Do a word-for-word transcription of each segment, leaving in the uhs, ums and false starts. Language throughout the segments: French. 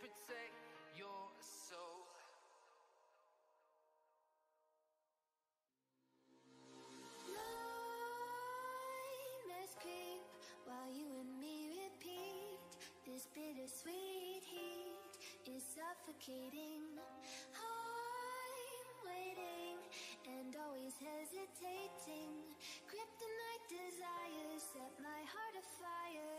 protect your soul. Nightmares creep while you and me repeat. This bittersweet heat is suffocating. I'm waiting and always hesitating. Kryptonite desires set my heart afire.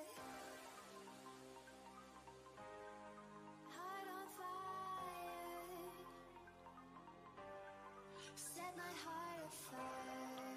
Heart on fire. Set my heart afire.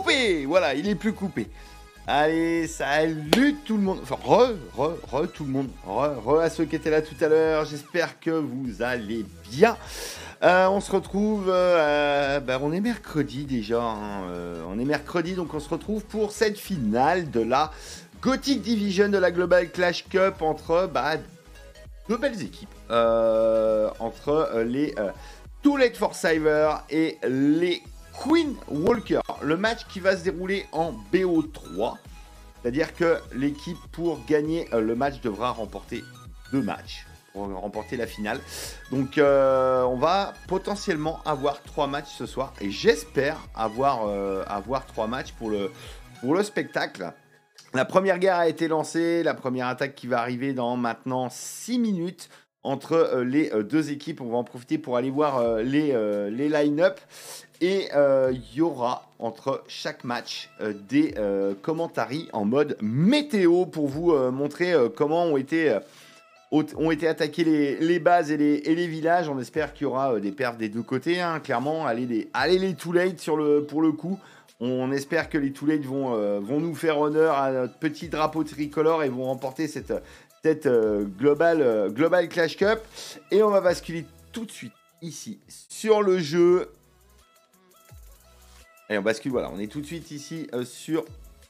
coupé. Voilà, il est plus coupé. Allez, salut tout le monde. Enfin, re, re, re tout le monde. Re, re à ceux qui étaient là tout à l'heure. J'espère que vous allez bien. Euh, on se retrouve, euh, bah, on est mercredi déjà, hein, euh, on est mercredi, donc on se retrouve pour cette finale de la Gothic Division de la Global Clash Cup entre bah, deux belles équipes, euh, entre euh, les euh, Too Late for Cyber et les Queen Walker. Le match qui va se dérouler en B O trois, c'est-à-dire que l'équipe pour gagner euh, le match devra remporter deux matchs. Pour remporter la finale. Donc euh, on va potentiellement avoir trois matchs ce soir et j'espère avoir, euh, avoir trois matchs pour le, pour le spectacle. La première guerre a été lancée, la première attaque qui va arriver dans maintenant six minutes entre euh, les euh, deux équipes. On va en profiter pour aller voir euh, les, euh, les line-up et il euh, y aura entre chaque match euh, des euh, commentaries en mode météo pour vous euh, montrer euh, comment ont été... Euh, ont été attaqués les, les bases et les, et les villages. On espère qu'il y aura euh, des perfs des deux côtés, hein, clairement. Allez les, allez les Too Late sur le, pour le coup. On espère que les Too Late vont, euh, vont nous faire honneur à notre petit drapeau tricolore et vont remporter cette, cette euh, global, euh, Global Clash Cup. Et on va basculer tout de suite ici sur le jeu. Et on bascule, voilà, on est tout de suite ici euh, sur...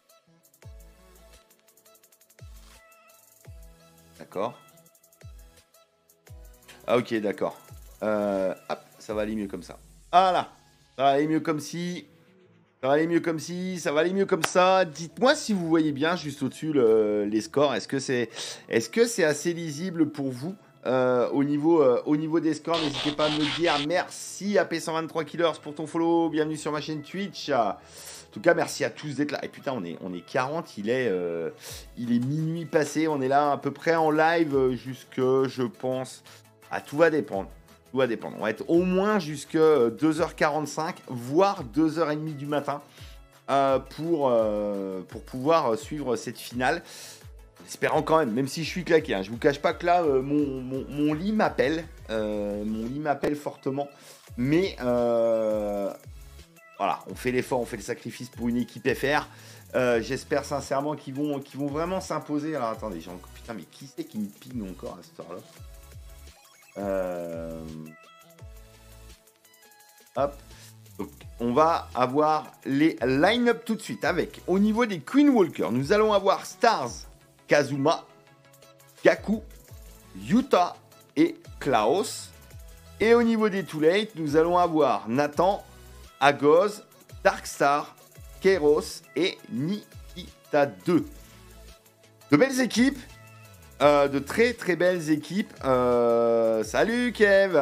D'accord. Ah ok, d'accord. Euh, hop, ça va aller mieux comme ça. Voilà, ça va aller mieux comme si. Ça va aller mieux comme si. Ça va aller mieux comme ça. Dites-moi si vous voyez bien juste au-dessus le, les scores. Est-ce que c'est, est-ce que c'est assez lisible pour vous euh, au niveau, euh, au niveau des scores? N'hésitez pas à me le dire. Merci A P cent vingt-trois Killers pour ton follow. Bienvenue sur ma chaîne Twitch. En tout cas, merci à tous d'être là. Et putain, on est, on est quarante. Il est, euh, il est minuit passé. On est là à peu près en live jusque, je pense. Ah, tout va dépendre. Tout va dépendre. On va être au moins jusqu'à deux heures quarante-cinq, voire deux heures trente du matin euh, pour, euh, pour pouvoir suivre cette finale. En espérant quand même, même si je suis claqué. Hein, je ne vous cache pas que là, euh, mon, mon, mon lit m'appelle. Euh, mon lit m'appelle fortement. Mais euh, voilà, on fait l'effort, on fait le sacrifice pour une équipe F R. Euh, J'espère sincèrement qu'ils vont, qu'ils vont vraiment s'imposer. Alors attendez, j'ai encore... putain, mais qui c'est qui me ping encore à cette heure-là? Euh... Hop. Donc, on va avoir les line-up tout de suite avec, au niveau des Queen Walker, nous allons avoir Stars, Kazuma, Gaku, Yuta et Klaus. Et au niveau des Too Late, nous allons avoir Nathan, Agoz, Darkstar, Kairos et Nikita deux. De belles équipes. Euh, de très très belles équipes. Euh, salut Kev.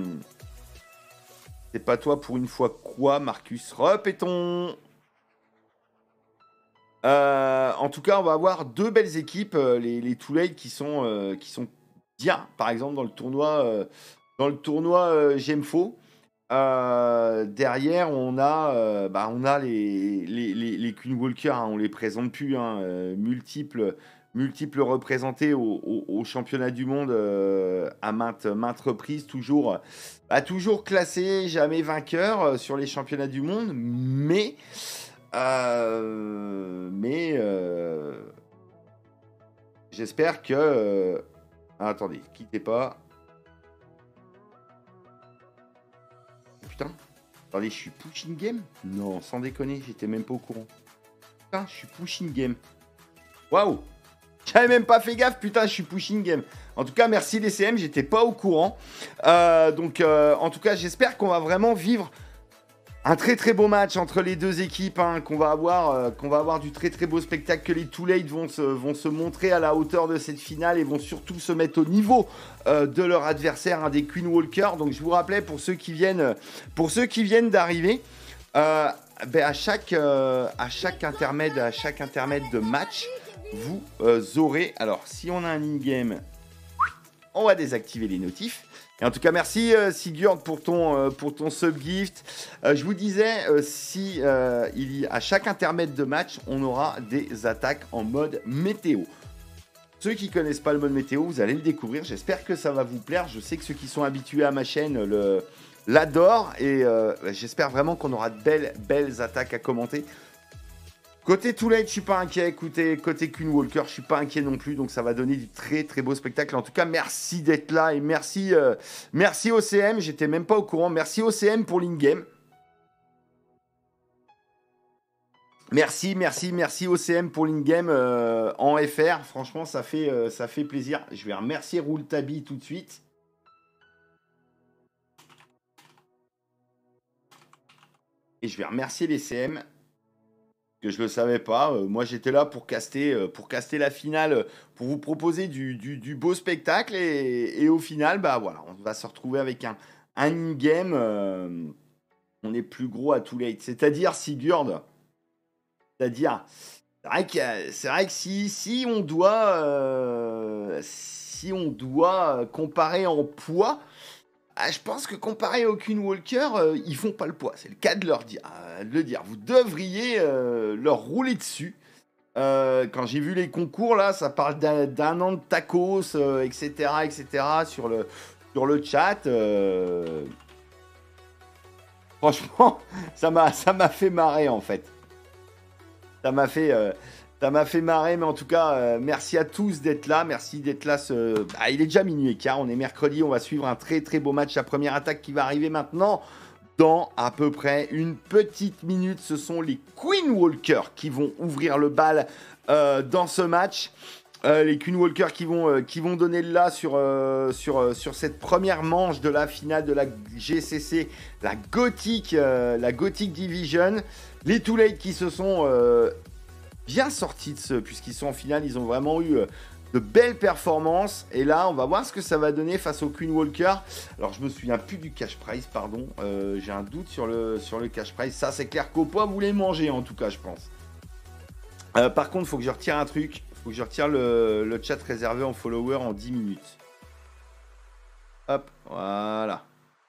C'est pas toi pour une fois quoi, Marcus? Repétons. Euh, en tout cas, on va avoir deux belles équipes, euh, les, les Too Late qui sont euh, qui sont bien. Par exemple, dans le tournoi, euh, dans le tournoi euh, Gemfo. Euh, derrière, on a, euh, bah, on a les les, les, les Queen Walker. Hein, on les présente plus. Hein, euh, multiples. multiples représentés au, au, au championnat du monde euh, à maintes, maintes reprises, toujours, bah, toujours classés, jamais vainqueurs euh, sur les championnats du monde, mais, euh, mais euh, j'espère que... Euh, ah, attendez, quittez pas. Putain, attendez, je suis pushing game? Non, sans déconner, j'étais même pas au courant. Putain, je suis pushing game. Waouh! J'avais même pas fait gaffe, putain, je suis pushing game. En tout cas, merci D C M, j'étais pas au courant. Euh, donc, euh, en tout cas, j'espère qu'on va vraiment vivre un très très beau match entre les deux équipes, hein, qu'on va avoir, euh, qu'on va avoir du très très beau spectacle, que les Too Late vont se, vont se montrer à la hauteur de cette finale et vont surtout se mettre au niveau euh, de leur adversaire, hein, des Queen Walker. Donc, je vous rappelais pour ceux qui viennent, pour ceux qui viennent d'arriver. Euh, ben à chaque, euh, à chaque intermède, à chaque intermède de match. Vous euh, aurez, alors si on a un in-game, on va désactiver les notifs. Et en tout cas, merci euh, Sigurd pour ton, euh, pour ton sub-gift. Euh, je vous disais, euh, si euh, il y a, à chaque intermède de match, on aura des attaques en mode météo. Ceux qui ne connaissent pas le mode météo, vous allez le découvrir. J'espère que ça va vous plaire. Je sais que ceux qui sont habitués à ma chaîne le, l'adorent. Et euh, j'espère vraiment qu'on aura de belles, belles attaques à commenter. Côté Too Late, je suis pas inquiet. Côté, côté Queen Walker, je suis pas inquiet non plus. Donc ça va donner du très très beau spectacle. En tout cas, merci d'être là et merci, euh, merci O C M. J'étais même pas au courant. Merci O C M pour l'in-game. Merci, merci, merci O C M pour l'in-game euh, en F R. Franchement, ça fait, euh, ça fait plaisir. Je vais remercier Roultabi tout de suite. Et je vais remercier les C M. Que je ne le savais pas. Euh, moi, j'étais là pour caster, euh, pour caster la finale, euh, pour vous proposer du, du, du beau spectacle. Et, et au final, bah voilà, on va se retrouver avec un, un in-game. Euh, on est plus gros à Too Late. C'est-à-dire, Sigurd. C'est-à-dire, c'est vrai que, c'est vrai que si, si on doit, euh, si on doit comparer en poids, ah, je pense que comparé au Queen Walker, euh, ils font pas le poids. C'est le cas de, leur dire, euh, de le dire. Vous devriez euh, leur rouler dessus. Euh, quand j'ai vu les concours, là, ça parle d'un, d'un an de tacos, euh, et cetera, et cetera, sur le, sur le chat. Euh... Franchement, ça m'a, ça m'a fait marrer, en fait. Ça m'a fait, euh, ça m'a fait marrer, mais en tout cas, euh, merci à tous d'être là. Merci d'être là. Ce... Bah, il est déjà minuit et quart, on est mercredi, on va suivre un très très beau match. La première attaque qui va arriver maintenant, dans à peu près une petite minute. Ce sont les Queen Walker qui vont ouvrir le bal euh, dans ce match. Euh, les Queen Walker qui vont, euh, qui vont donner le là sur, euh, sur, euh, sur cette première manche de la finale de la G C C, la Gothic, euh, la Gothic Division. Les Too Late qui se sont euh, bien sortis de ce, puisqu'ils sont en finale, ils ont vraiment eu euh, de belles performances. Et là, on va voir ce que ça va donner face au Queen Walker. Alors, je me souviens plus du cash prize, pardon. Euh, j'ai un doute sur le, sur le cash prize. Ça, c'est clair qu'au poids, vous les mangez, en tout cas, je pense. Euh, par contre, il faut que je retire un truc. Il faut que je retire le, le chat réservé en follower en dix minutes. Hop, voilà.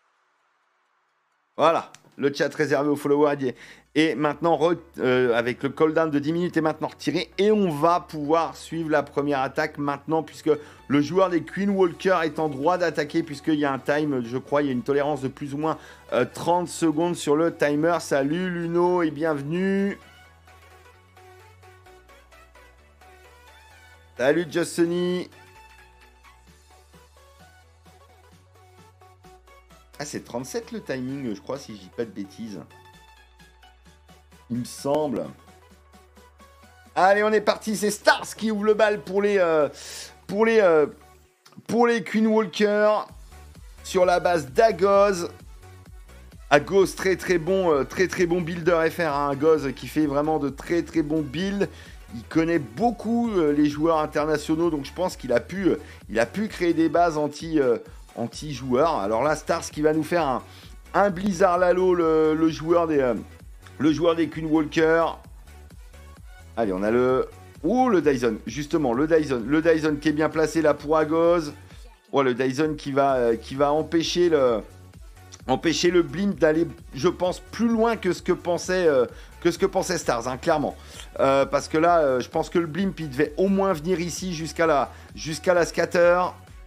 Voilà, le chat réservé aux followers. Et maintenant, re, euh, avec le cooldown de dix minutes est maintenant retiré. Et on va pouvoir suivre la première attaque maintenant, puisque le joueur des Queen Walker est en droit d'attaquer, puisqu'il y a un time, je crois, il y a une tolérance de plus ou moins euh, trente secondes sur le timer. Salut Luno et bienvenue. Salut Jossony. Ah, c'est trente-sept le timing, je crois, si je dis pas de bêtises. Il me semble. Allez, on est parti. C'est Stars qui ouvre le bal pour les, euh, pour les, euh, pour les Queen Walker sur la base d'Agoz. Agoz, très très bon, euh, très très bon builder F R. Hein. Agoz qui fait vraiment de très très bons builds. Il connaît beaucoup euh, les joueurs internationaux, donc je pense qu'il a pu, euh, il a pu créer des bases anti. Euh, anti-joueur. Alors là, Stars qui va nous faire un, un Blizzard Lalo, le, le, joueur des, euh, le joueur des Queen Walker. Allez, on a le... Ouh, le Dyson, justement, le Dyson. Le Dyson qui est bien placé là pour Agoz. Oh, le Dyson qui va, euh, qui va empêcher le... empêcher le Blimp d'aller, je pense, plus loin que ce que pensait, euh, que ce que pensait Stars, hein, clairement. Euh, parce que là, euh, je pense que le Blimp, il devait au moins venir ici jusqu'à la, jusqu'à la scatter.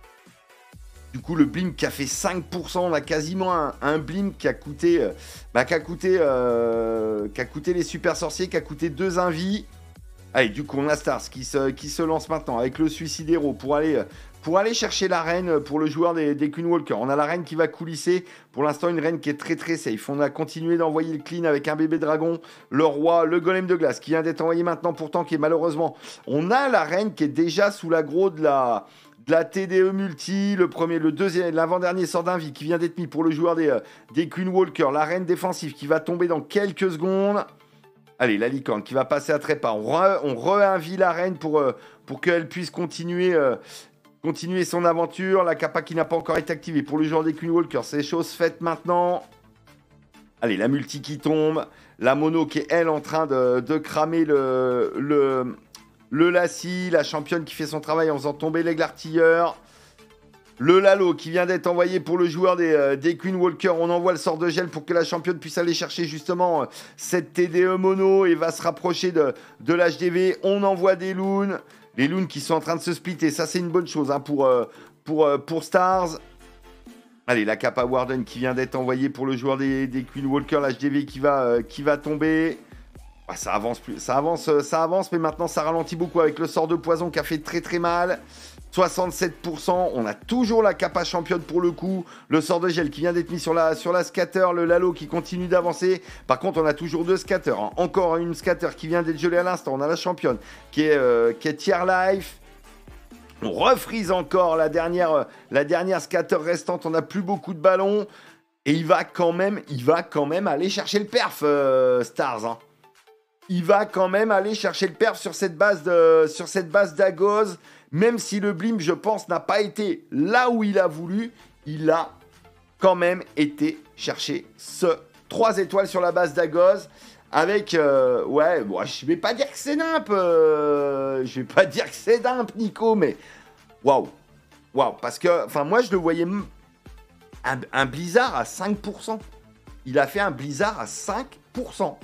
Du coup, le Blimp qui a fait cinq pour cent, on a quasiment un, un Blimp qui a coûté, euh, bah, qui a coûté, euh, qui a coûté les super sorciers, qui a coûté deux invis. Allez, du coup, on a Stars qui se, qui se lance maintenant avec le Suicide Hero pour aller, pour aller chercher la reine pour le joueur des, des Queen Walker. On a la reine qui va coulisser. Pour l'instant, une reine qui est très très safe. On a continué d'envoyer le clean avec un bébé dragon, le roi, le golem de glace qui vient d'être envoyé maintenant, pourtant qui est malheureusement. On a la reine qui est déjà sous l'aggro de la. De la T D E multi, le premier, le deuxième, l'avant-dernier sort d'invie qui vient d'être mis pour le joueur des, euh, des Queen Walker. La reine défensive qui va tomber dans quelques secondes. Allez, la licorne qui va passer à trépas. On, re, on re-invie la reine pour, euh, pour qu'elle puisse continuer, euh, continuer son aventure. La capa qui n'a pas encore été activée pour le joueur des Queen Walker. C'est chose faite maintenant. Allez, la multi qui tombe. La mono qui est, elle, en train de, de cramer le... le Le Lassie, la championne qui fait son travail en faisant tomber l'aigle artilleur. Le Lalo qui vient d'être envoyé pour le joueur des, euh, des Queen Walker. On envoie le sort de gel pour que la championne puisse aller chercher justement euh, cette T D E mono et va se rapprocher de, de l'H D V. On envoie des loons. Les loons qui sont en train de se splitter. Ça, c'est une bonne chose hein, pour, euh, pour, euh, pour Stars. Allez, la Kappa Warden qui vient d'être envoyée pour le joueur des, des Queen Walker. L'H D V qui va, euh, qui va tomber. Ouais, ça avance plus, ça avance, ça avance, mais maintenant ça ralentit beaucoup avec le sort de poison qui a fait très très mal. soixante-sept pour cent, on a toujours la capa championne pour le coup. Le sort de gel qui vient d'être mis sur la, sur la scatter, le Lalo qui continue d'avancer. Par contre, on a toujours deux scatters. Hein. Encore une scatter qui vient d'être gelée à l'instant. On a la championne qui est, euh, qui est tier life. On refreeze encore la dernière, la dernière scatter restante. On n'a plus beaucoup de ballons. Et il va quand même, il va quand même aller chercher le perf, euh, Stars. Hein. Il va quand même aller chercher le perf sur cette base de, sur cette base d'Agos. Même si le blimp, je pense, n'a pas été là où il a voulu, il a quand même été chercher ce trois étoiles sur la base d'Agos. Avec, euh, ouais, bon, je vais pas dire que c'est nimp, euh, je vais pas dire que c'est nimp, Nico, mais waouh, waouh, parce que, enfin, moi, je le voyais un, un blizzard à cinq pour cent. Il a fait un blizzard à cinq pour cent.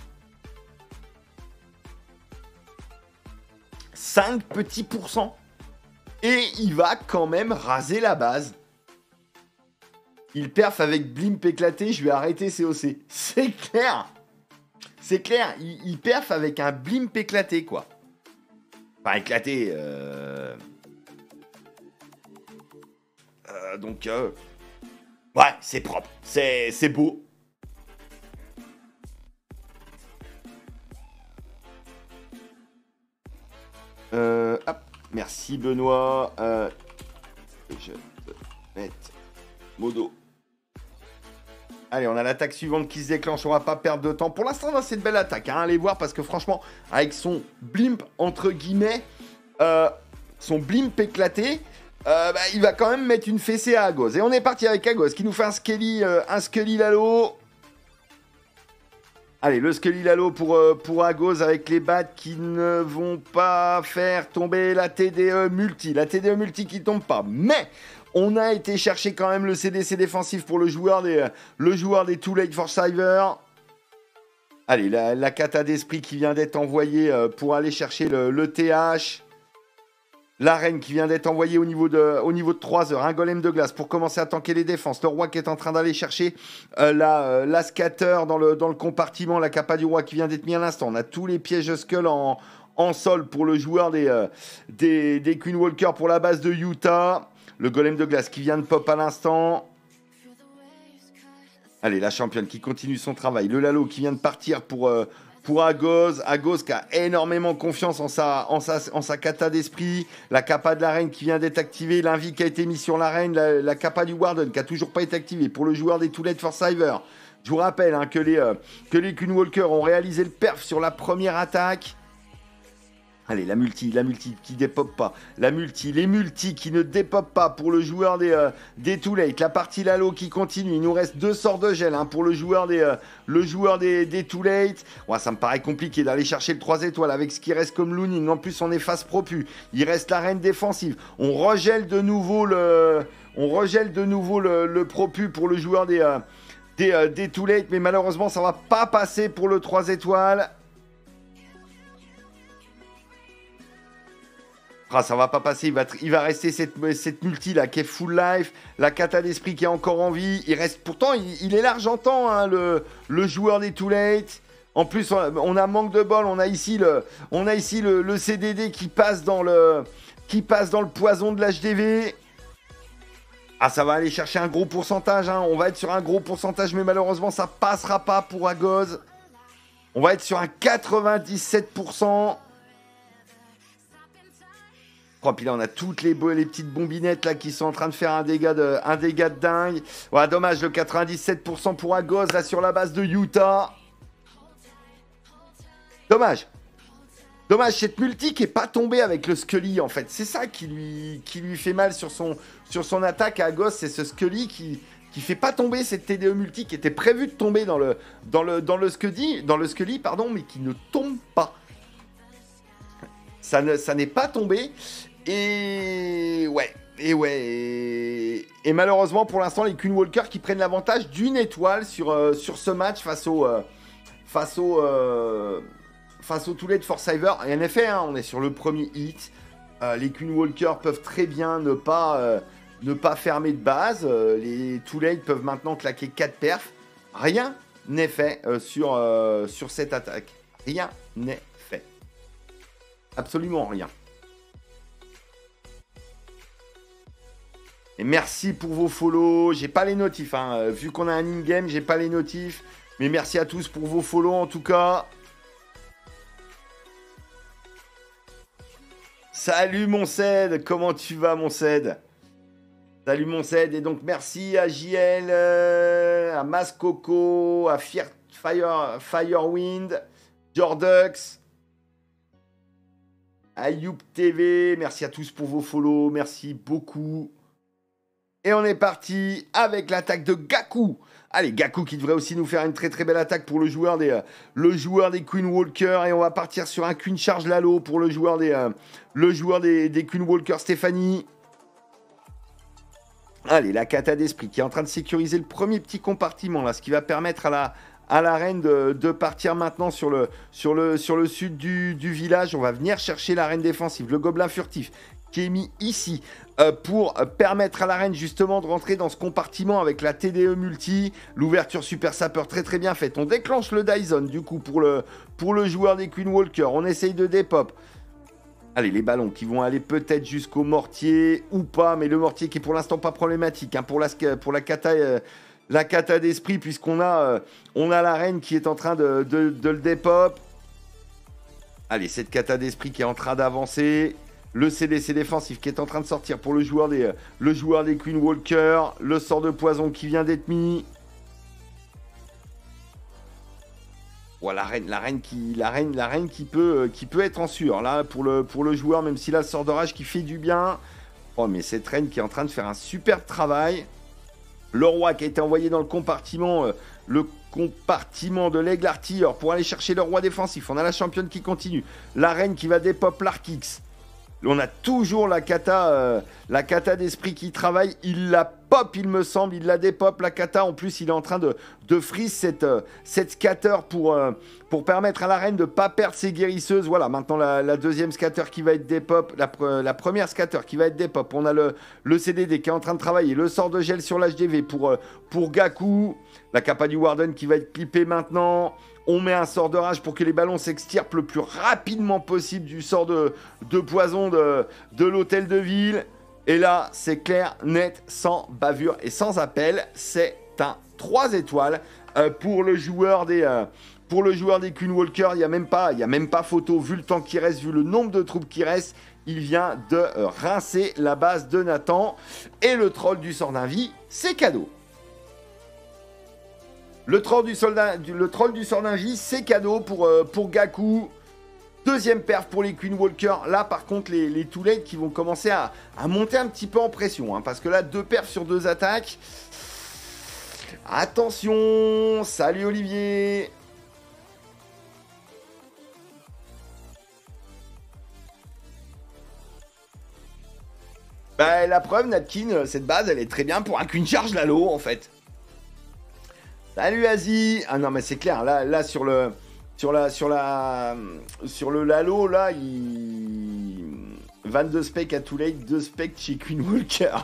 cinq petits pourcents. Et il va quand même raser la base. Il perf avec blimp éclaté, je vais arrêter C O C. C'est clair. C'est clair, il, il perf avec un blimp éclaté, quoi. Enfin, éclaté. Euh... Euh, donc, euh... ouais, c'est propre. C'est, c'est beau. Euh, hop. Merci Benoît. Euh, je vais mettre modo. Allez, on a l'attaque suivante qui se déclenche. On va pas perdre de temps. Pour l'instant, on a cette belle attaque. Hein. Allez voir parce que franchement, avec son blimp entre guillemets, euh, son blimp éclaté, euh, bah, il va quand même mettre une fessée à Agos. Et on est parti avec Agos qui nous fait un Skelly, euh, un Skelly Lalo. Allez, le Skelly Lalo pour, euh, pour Agos avec les bats qui ne vont pas faire tomber la T D E multi. La T D E multi qui tombe pas. Mais on a été chercher quand même le C D C défensif pour le joueur des, euh, le joueur des Too Late for Cyber. Allez, la, la kata d'esprit qui vient d'être envoyée euh, pour aller chercher le, le T H. L'arène qui vient d'être envoyée au niveau de, au niveau de trois heures. Un golem de glace pour commencer à tanker les défenses. Le roi qui est en train d'aller chercher euh, la, euh, la scatter dans le, dans le compartiment. La capa du roi qui vient d'être mis à l'instant. On a tous les pièges skull en, en sol pour le joueur des, euh, des, des Queen Walker pour la base de Utah. Le golem de glace qui vient de pop à l'instant. Allez, la championne qui continue son travail. Le Lalo qui vient de partir pour... Euh, Pour Agos, Agos qui a énormément confiance en sa, en sa, en sa kata d'esprit, la capa de l'arène qui vient d'être activée, l'invite qui a été mis sur l'arène, la, la capa du Warden qui a toujours pas été activée pour le joueur des Too Late for Cyber. Je vous rappelle hein, que les, euh, que les Queen Walker ont réalisé le perf sur la première attaque. Allez, la multi, la multi qui dépop pas. La multi, les multi qui ne dépop pas pour le joueur des, euh, des Too Late. La partie Lalo qui continue. Il nous reste deux sorts de gel hein, pour le joueur des, euh, le joueur des, des Too Late. Ouais, ça me paraît compliqué d'aller chercher le trois étoiles avec ce qui reste comme looning. En plus, on est face propu. Il reste l'arène défensive. On regèle de nouveau le, on regèle de nouveau le, le propu pour le joueur des, euh, des, euh, des Too Late. Mais malheureusement, ça va pas passer pour le trois étoiles. Ah, ça va pas passer, il va, il va rester cette, cette multi là qui est full life, la kata d'esprit qui est encore en vie, il reste, pourtant il, il est large en temps hein, le, le joueur des Too Late. En plus on a, on a manque de bol, on a ici le, on a ici le, le C D D qui passe dans le, qui passe dans le poison de l'H D V. Ah, ça va aller chercher un gros pourcentage, hein. On va être sur un gros pourcentage mais malheureusement ça passera pas pour Agos. On va être sur un quatre-vingt-dix-sept pour cent. Oh, puis là, on a toutes les, les petites bombinettes là, qui sont en train de faire un dégât de, un dégât de dingue. Ouais, dommage, le quatre-vingt-dix-sept pour cent pour Agos, là, sur la base de Utah. Dommage. Dommage, cette multi qui n'est pas tombée avec le Scully, en fait. C'est ça qui lui, qui lui fait mal sur son, sur son attaque à Agos. C'est ce Scully qui qui fait pas tomber cette T D E multi qui était prévue de tomber dans le, dans le, dans le Scully, dans le Scully, pardon, mais qui ne tombe pas. Ça, ne, ça n'est pas tombé. Et ouais, et ouais, et, et malheureusement pour l'instant les Queen Walker qui prennent l'avantage d'une étoile sur, euh, sur ce match face au euh, face au euh, face au Too Late for Cyber. Et en effet, hein, on est sur le premier hit. Euh, les Queen Walker peuvent très bien ne pas euh, ne pas fermer de base. Euh, les Too Late peuvent maintenant claquer quatre perfs. Rien n'est fait euh, sur euh, sur cette attaque. Rien n'est fait. Absolument rien. Et merci pour vos follow. J'ai pas les notifs. Hein. Vu qu'on a un in-game, j'ai pas les notifs. Mais merci à tous pour vos follow en tout cas. Salut mon Ced. Comment tu vas mon Ced? Salut mon Ced. Et donc merci à J L, euh, à Mascoco, à Fire, Fire, Firewind, Jordux, à Youp T V. Merci à tous pour vos follow. Merci beaucoup. Et on est parti avec l'attaque de Gaku. Allez, Gaku qui devrait aussi nous faire une très très belle attaque pour le joueur des, euh, le joueur des Queen Walker. Et on va partir sur un Queen Charge Lalo pour le joueur des, euh, le joueur des, des Queen Walker Stéphanie. Allez, la Kata d'Esprit qui est en train de sécuriser le premier petit compartiment là, ce qui va permettre à la, à la reine de, de partir maintenant sur le, sur le, sur le sud du, du village. On va venir chercher la reine défensive, le gobelin furtif, qui est mis ici euh, pour euh, permettre à la reine justement de rentrer dans ce compartiment avec la T D E multi, l'ouverture super sapeur très très bien faite. On déclenche le Dyson du coup pour le, pour le joueur des Queen Walker. On essaye de dépop. Allez, les ballons qui vont aller peut-être jusqu'au mortier ou pas, mais le mortier qui est pour l'instant pas problématique hein, pour, la, pour la Kata, euh, la Kata d'Esprit, puisqu'on a, euh, on a la reine qui est en train de, de, de le dépop. Allez, cette Kata d'Esprit qui est en train d'avancer. Le C D C défensif qui est en train de sortir pour le joueur des, le joueur des Queen Walker. Le sort de poison qui vient d'être mis. Voilà, la reine, la reine, qui, la reine, la reine qui, peut, qui peut être en sueur là, pour, le, pour le joueur, même si là, le sort d'orage qui fait du bien. Oh, mais cette reine qui est en train de faire un super travail. Le roi qui a été envoyé dans le compartiment, euh, le compartiment de l'aigle artilleur pour aller chercher le roi défensif. On a la championne qui continue. La reine qui va dépop l'Arkix. On a toujours la Kata, euh, la Kata d'Esprit qui travaille. Il la pop, il me semble. Il la dépop, la Kata. En plus, il est en train de, de freeze cette, euh, cette scatter pour, euh, pour permettre à la reine de ne pas perdre ses guérisseuses. Voilà, maintenant la, la deuxième scatter qui va être dépop. La, la première scatter qui va être dépop. On a le, le C D D qui est en train de travailler. Le sort de gel sur l'H D V pour, euh, pour Gaku. La Kappa du Warden qui va être clippée maintenant. On met un sort de rage pour que les ballons s'extirpent le plus rapidement possible du sort de, de poison de, de l'hôtel de ville. Et là, c'est clair, net, sans bavure et sans appel. C'est un trois étoiles euh, pour le joueur des... Euh, pour le joueur des Queen Walker, il n'y a même pas, il y a même pas photo, vu le temps qui reste, vu le nombre de troupes qui restent, il vient de euh, rincer la base de Nathan. Et le troll du sort d'invie, c'est cadeau. Le troll du, soldat, du, le troll du sort d'invie, c'est cadeau pour, euh, pour Gaku. Deuxième perf pour les Queen Walker. Là, par contre, les, les too late qui vont commencer à, à monter un petit peu en pression. Hein, parce que là, deux perfs sur deux attaques. Attention. Salut Olivier. Bah, la preuve, Natkin, cette base, elle est très bien pour un Queen Charge Lalo, en fait. Salut Asie. Ah non mais c'est clair, là, là sur le sur la sur la sur le Lalo là, il vingt-deux specs à too late, deux specs chez Queen Walker.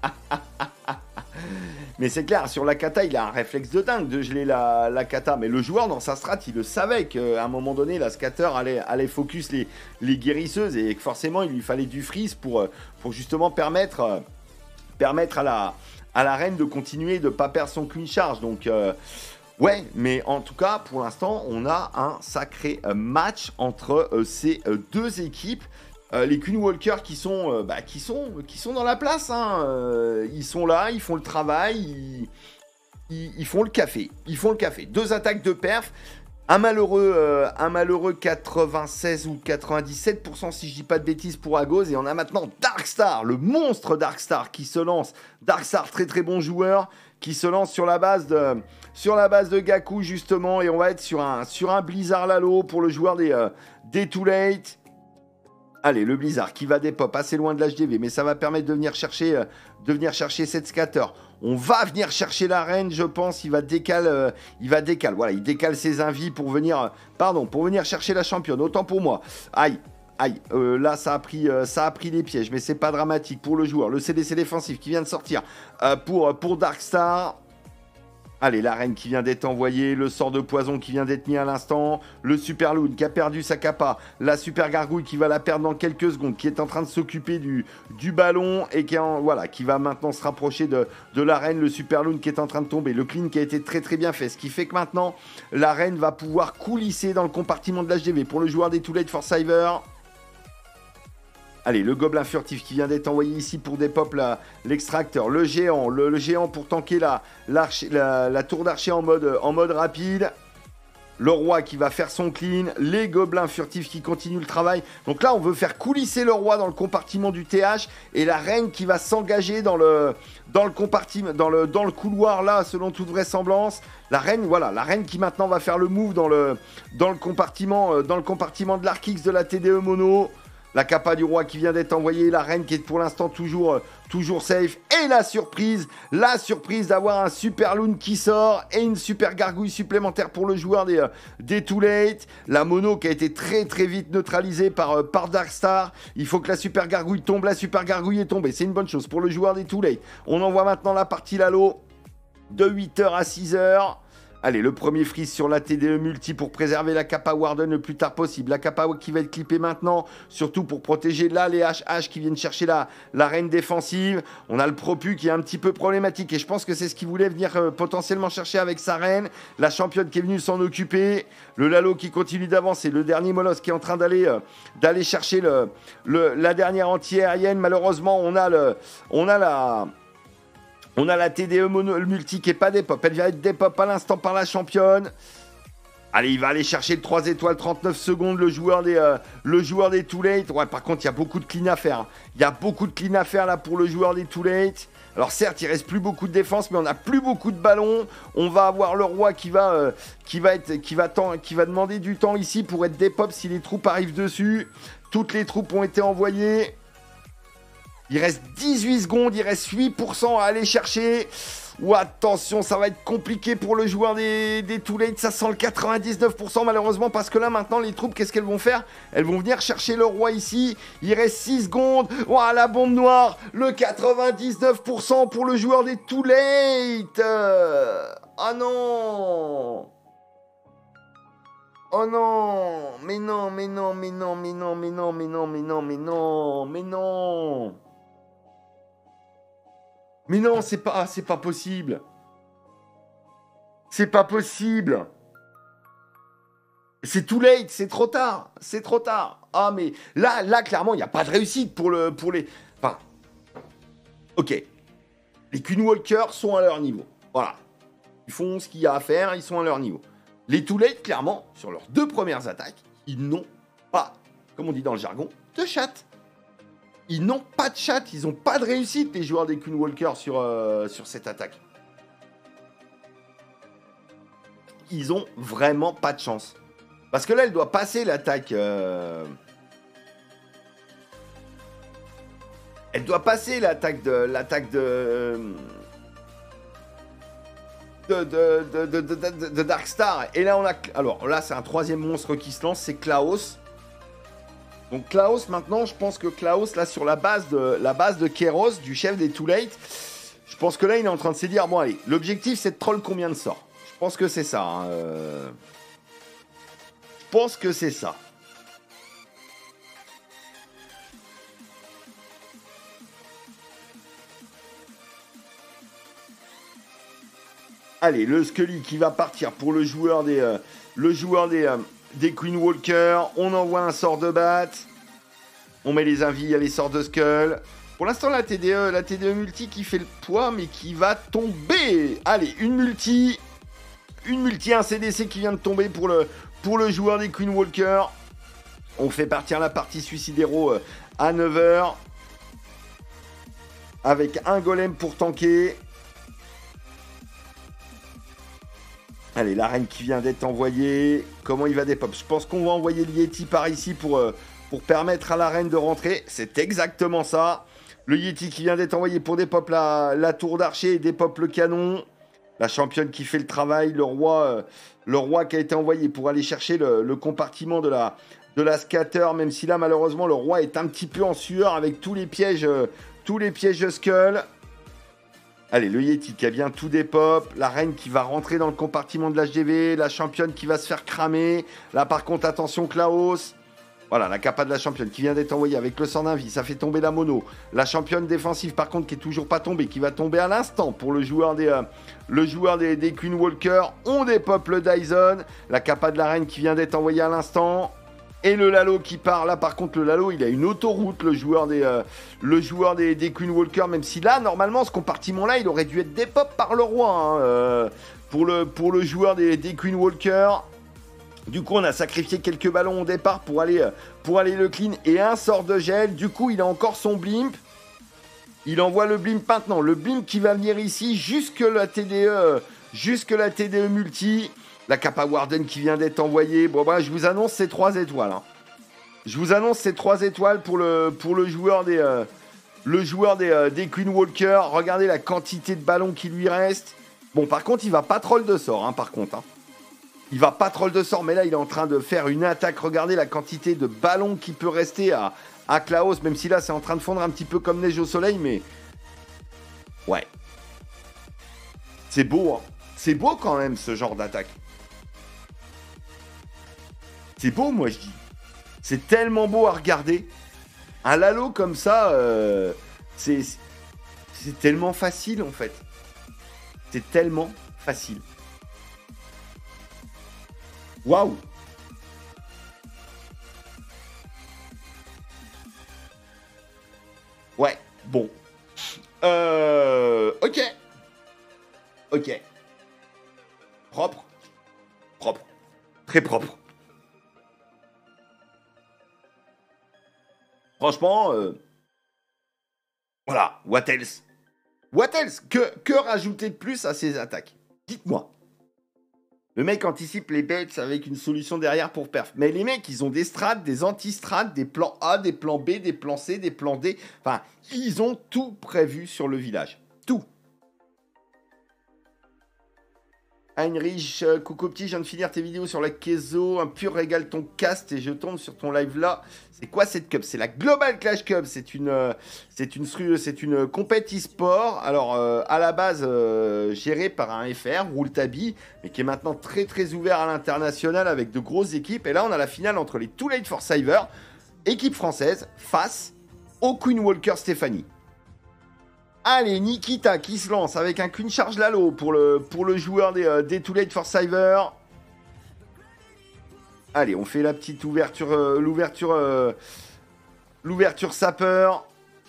Mais c'est clair, sur la Kata, il a un réflexe de dingue de geler la, la Kata. Mais le joueur dans sa strat, il le savait qu'à un moment donné, la scatter allait, allait focus les, les guérisseuses et que forcément il lui fallait du freeze pour, pour justement permettre, permettre à la à la reine de continuer de ne pas perdre son Queen Charge. Donc, euh, ouais, mais en tout cas, pour l'instant, on a un sacré euh, match entre euh, ces euh, deux équipes. Euh, les Queen Walker qui sont, euh, bah, qui sont, qui sont dans la place. Hein. Euh, ils sont là, ils font le travail, ils, ils, ils font le café. Ils font le café. Deux attaques de perf. Un malheureux, euh, un malheureux quatre-vingt-seize ou quatre-vingt-dix-sept pour cent si je dis pas de bêtises pour Agos. Et on a maintenant Darkstar, le monstre Darkstar qui se lance. Darkstar, très très bon joueur, qui se lance sur la base de, sur la base de Gaku justement. Et on va être sur un, sur un Blizzard Lalo pour le joueur des, euh, des Too Late. Allez, le Blizzard qui va dépop assez loin de l'H D V, mais ça va permettre de venir chercher, euh, de venir chercher cette scatter. On va venir chercher la reine, je pense. Il va décaler, euh, il va décaler. Voilà, il décale ses invies pour venir, euh, pardon, pour venir chercher la championne. Autant pour moi. Aïe, aïe. Euh, là, ça a pris, euh, ça a pris les pièges, mais c'est pas dramatique pour le joueur. Le C D C défensif qui vient de sortir euh, pour pour Darkstar. Allez, la reine qui vient d'être envoyée, le sort de poison qui vient d'être mis à l'instant, le super loon qui a perdu sa capa, la super gargouille qui va la perdre dans quelques secondes, qui est en train de s'occuper du, du ballon et qui, en, voilà, qui va maintenant se rapprocher de, de la reine, le super loon qui est en train de tomber, le clean qui a été très très bien fait, ce qui fait que maintenant, la reine va pouvoir coulisser dans le compartiment de l'H D V pour le joueur des Too Late for Cyber. Allez, le gobelin furtif qui vient d'être envoyé ici pour dépop l'extracteur, le géant, le, le géant pour tanker la, la, la tour d'archer en mode, en mode rapide. Le roi qui va faire son clean, les gobelins furtifs qui continuent le travail. Donc là, on veut faire coulisser le roi dans le compartiment du T H et la reine qui va s'engager dans le, dans le compartiment, dans le, dans le couloir là, selon toute vraisemblance. La reine, voilà, la reine qui maintenant va faire le move dans le, dans le compartiment, dans le compartiment de l'Arkix de la T D E mono. La capa du roi qui vient d'être envoyée, la reine qui est pour l'instant toujours, euh, toujours safe. Et la surprise, la surprise d'avoir un super loon qui sort et une super gargouille supplémentaire pour le joueur des, euh, des Too Late. La mono qui a été très très vite neutralisée par, euh, par Darkstar. Il faut que la super gargouille tombe, la super gargouille est tombée. C'est une bonne chose pour le joueur des Too Late. On envoie maintenant la partie Lalo de huit heures à six heures. Allez, le premier freeze sur la T D E multi pour préserver la capa Warden le plus tard possible. La capa qui va être clippée maintenant, surtout pour protéger là les H H qui viennent chercher la, la reine défensive. On a le Propu qui est un petit peu problématique et je pense que c'est ce qu'il voulait venir euh, potentiellement chercher avec sa reine. La championne qui est venue s'en occuper. Le Lalo qui continue d'avancer. Le dernier Molosse qui est en train d'aller euh, d'aller chercher le, le, la dernière anti-aérienne. Malheureusement, on a, le, on a la... On a la T D E mono, le multi qui n'est pas dépop. Elle vient être dépop à l'instant par la championne. Allez, il va aller chercher le trois étoiles, trente-neuf secondes, le joueur des, euh, le joueur des Too Late. Ouais, par contre, il y a beaucoup de clean à faire. Il y a beaucoup de clean à faire là pour le joueur des Too Late. Alors certes, il reste plus beaucoup de défense, mais on n'a plus beaucoup de ballons. On va avoir le roi qui va, euh, qui va, être, qui va, temps, qui va demander du temps ici pour être dépop si les troupes arrivent dessus. Toutes les troupes ont été envoyées. Il reste dix-huit secondes, il reste huit pour cent à aller chercher. Ou attention, ça va être compliqué pour le joueur des, des Too Late. Ça sent le quatre-vingt-dix-neuf pour cent malheureusement parce que là maintenant les troupes, qu'est-ce qu'elles vont faire? Elles vont venir chercher le roi ici. Il reste six secondes. Ouah, la bombe noire. Le quatre-vingt-dix-neuf pour cent pour le joueur des Too Late. Ah non. Oh non. Mais non, mais non, mais non, mais non, mais non, mais non, mais non, mais non, mais non. Mais non, c'est pas, c'est pas possible. C'est pas possible. C'est too late, c'est trop tard, c'est trop tard. Ah mais là, là clairement, il n'y a pas de réussite pour le, pour les. Enfin, ok. Les Kunwalkers sont à leur niveau. Voilà. Ils font ce qu'il y a à faire, ils sont à leur niveau. Les Too Late, clairement, sur leurs deux premières attaques, ils n'ont pas, comme on dit dans le jargon, de chat. Ils n'ont pas de chat, ils n'ont pas de réussite, les joueurs des Kunwalkers sur, euh, sur cette attaque. Ils ont vraiment pas de chance. Parce que là, elle doit passer l'attaque... Euh... Elle doit passer l'attaque de... L'attaque de... De, de, de, de, de, de, de Darkstar. Et là, on a... Alors, là, c'est un troisième monstre qui se lance, c'est Klaus. Donc Klaus, maintenant, je pense que Klaus, là, sur la base de, la base de Kéros, du chef des Too Late, je pense que là, il est en train de se dire, bon, allez, l'objectif, c'est de troll combien de sorts. Je pense que c'est ça. Hein, euh... Je pense que c'est ça. Allez, le Scully qui va partir pour le joueur des, euh, le joueur des, euh, des Kunwalkers. On envoie un sort de bat. On met les invis à les sorts de Skull. Pour l'instant, la T D E, la T D E multi qui fait le poids, mais qui va tomber. Allez, une multi. Une multi, un C D C qui vient de tomber pour le, pour le joueur des Kunwalkers. On fait partir la partie Suicidero euh, à neuf heures. Avec un golem pour tanker. Allez, la reine qui vient d'être envoyée. Comment il va dépop? Je pense qu'on va envoyer le Yeti par ici pour, euh, pour permettre à la reine de rentrer. C'est exactement ça. Le Yeti qui vient d'être envoyé pour dépop la, la tour d'archer et dépop le canon. La championne qui fait le travail. Le roi, euh, le roi qui a été envoyé pour aller chercher le, le compartiment de la, de la scatter. Même si là, malheureusement, le roi est un petit peu en sueur avec tous les pièges, euh, tous les pièges de Skull. Allez, le Yeti qui a bien tout dépop, la reine qui va rentrer dans le compartiment de l'H D V, la championne qui va se faire cramer. Là, par contre, attention, Klaus. Voilà, la capa de la championne qui vient d'être envoyée avec le sang d'un vie, ça fait tomber la mono. La championne défensive, par contre, qui est toujours pas tombée, qui va tomber à l'instant pour le joueur des, euh, le joueur des, des Queen Walker. On dépop le Dyson. La capa de la reine qui vient d'être envoyée à l'instant. Et le Lalo qui part. Là, par contre, le Lalo, il a une autoroute, le joueur des, euh, le joueur des, des Queen Walker. Même si là, normalement, ce compartiment-là, il aurait dû être dépop par le roi. Hein, euh, pour, le, pour le joueur des, des Queen Walker. Du coup, on a sacrifié quelques ballons au départ pour aller, euh, pour aller le clean. Et un sort de gel. Du coup, il a encore son blimp. Il envoie le blimp maintenant. Le blimp qui va venir ici jusque la T D E, jusque la T D E multi. La Kappa Warden qui vient d'être envoyée. Bon, bah, je vous annonce ces trois étoiles. Hein. Je vous annonce ces trois étoiles pour le, pour le joueur des, euh, le joueur des, euh, des Queen Walker. Regardez la quantité de ballons qui lui reste. Bon, par contre, il va pas troll de sort, hein, par contre. Hein. Il va pas troll de sort, mais là, il est en train de faire une attaque. Regardez la quantité de ballons qui peut rester à, à Klaus, même si là, c'est en train de fondre un petit peu comme neige au soleil, mais... Ouais. C'est beau, hein. C'est beau quand même, ce genre d'attaque. C'est beau, moi, je dis. C'est tellement beau à regarder. Un Lalo comme ça, euh, c'est, c'est tellement facile, en fait. C'est tellement facile. Waouh! Ouais, bon. Euh, ok. Ok. Propre. Propre. Très propre. Franchement, euh, voilà, what else? What else? Que, que rajouter de plus à ces attaques? Dites-moi. Le mec anticipe les baits avec une solution derrière pour perf. Mais les mecs, ils ont des strats, des anti-strats, des plans A, des plans B, des plans C, des plans D. Enfin, ils ont tout prévu sur le village. Tout. Heinrich, euh, coucou petit, je viens de finir tes vidéos sur la Kezo, un pur régal ton cast et je tombe sur ton live là. C'est quoi cette cup? C'est la Global Clash Cup, c'est une, euh, c'est une, c'est une compète e-sport. Alors euh, à la base euh, gérée par un F R, Rouletabille, mais qui est maintenant très très ouvert à l'international avec de grosses équipes. Et là on a la finale entre les Too Late for Cyber, équipe française, face au Queen Walker Stéphanie. Allez, Nikita qui se lance avec un Queen Charge Lalo pour le, pour le joueur des, euh, des Too Late for Cyber. Allez, on fait la petite ouverture, euh, l'ouverture, euh, l'ouverture sapeur.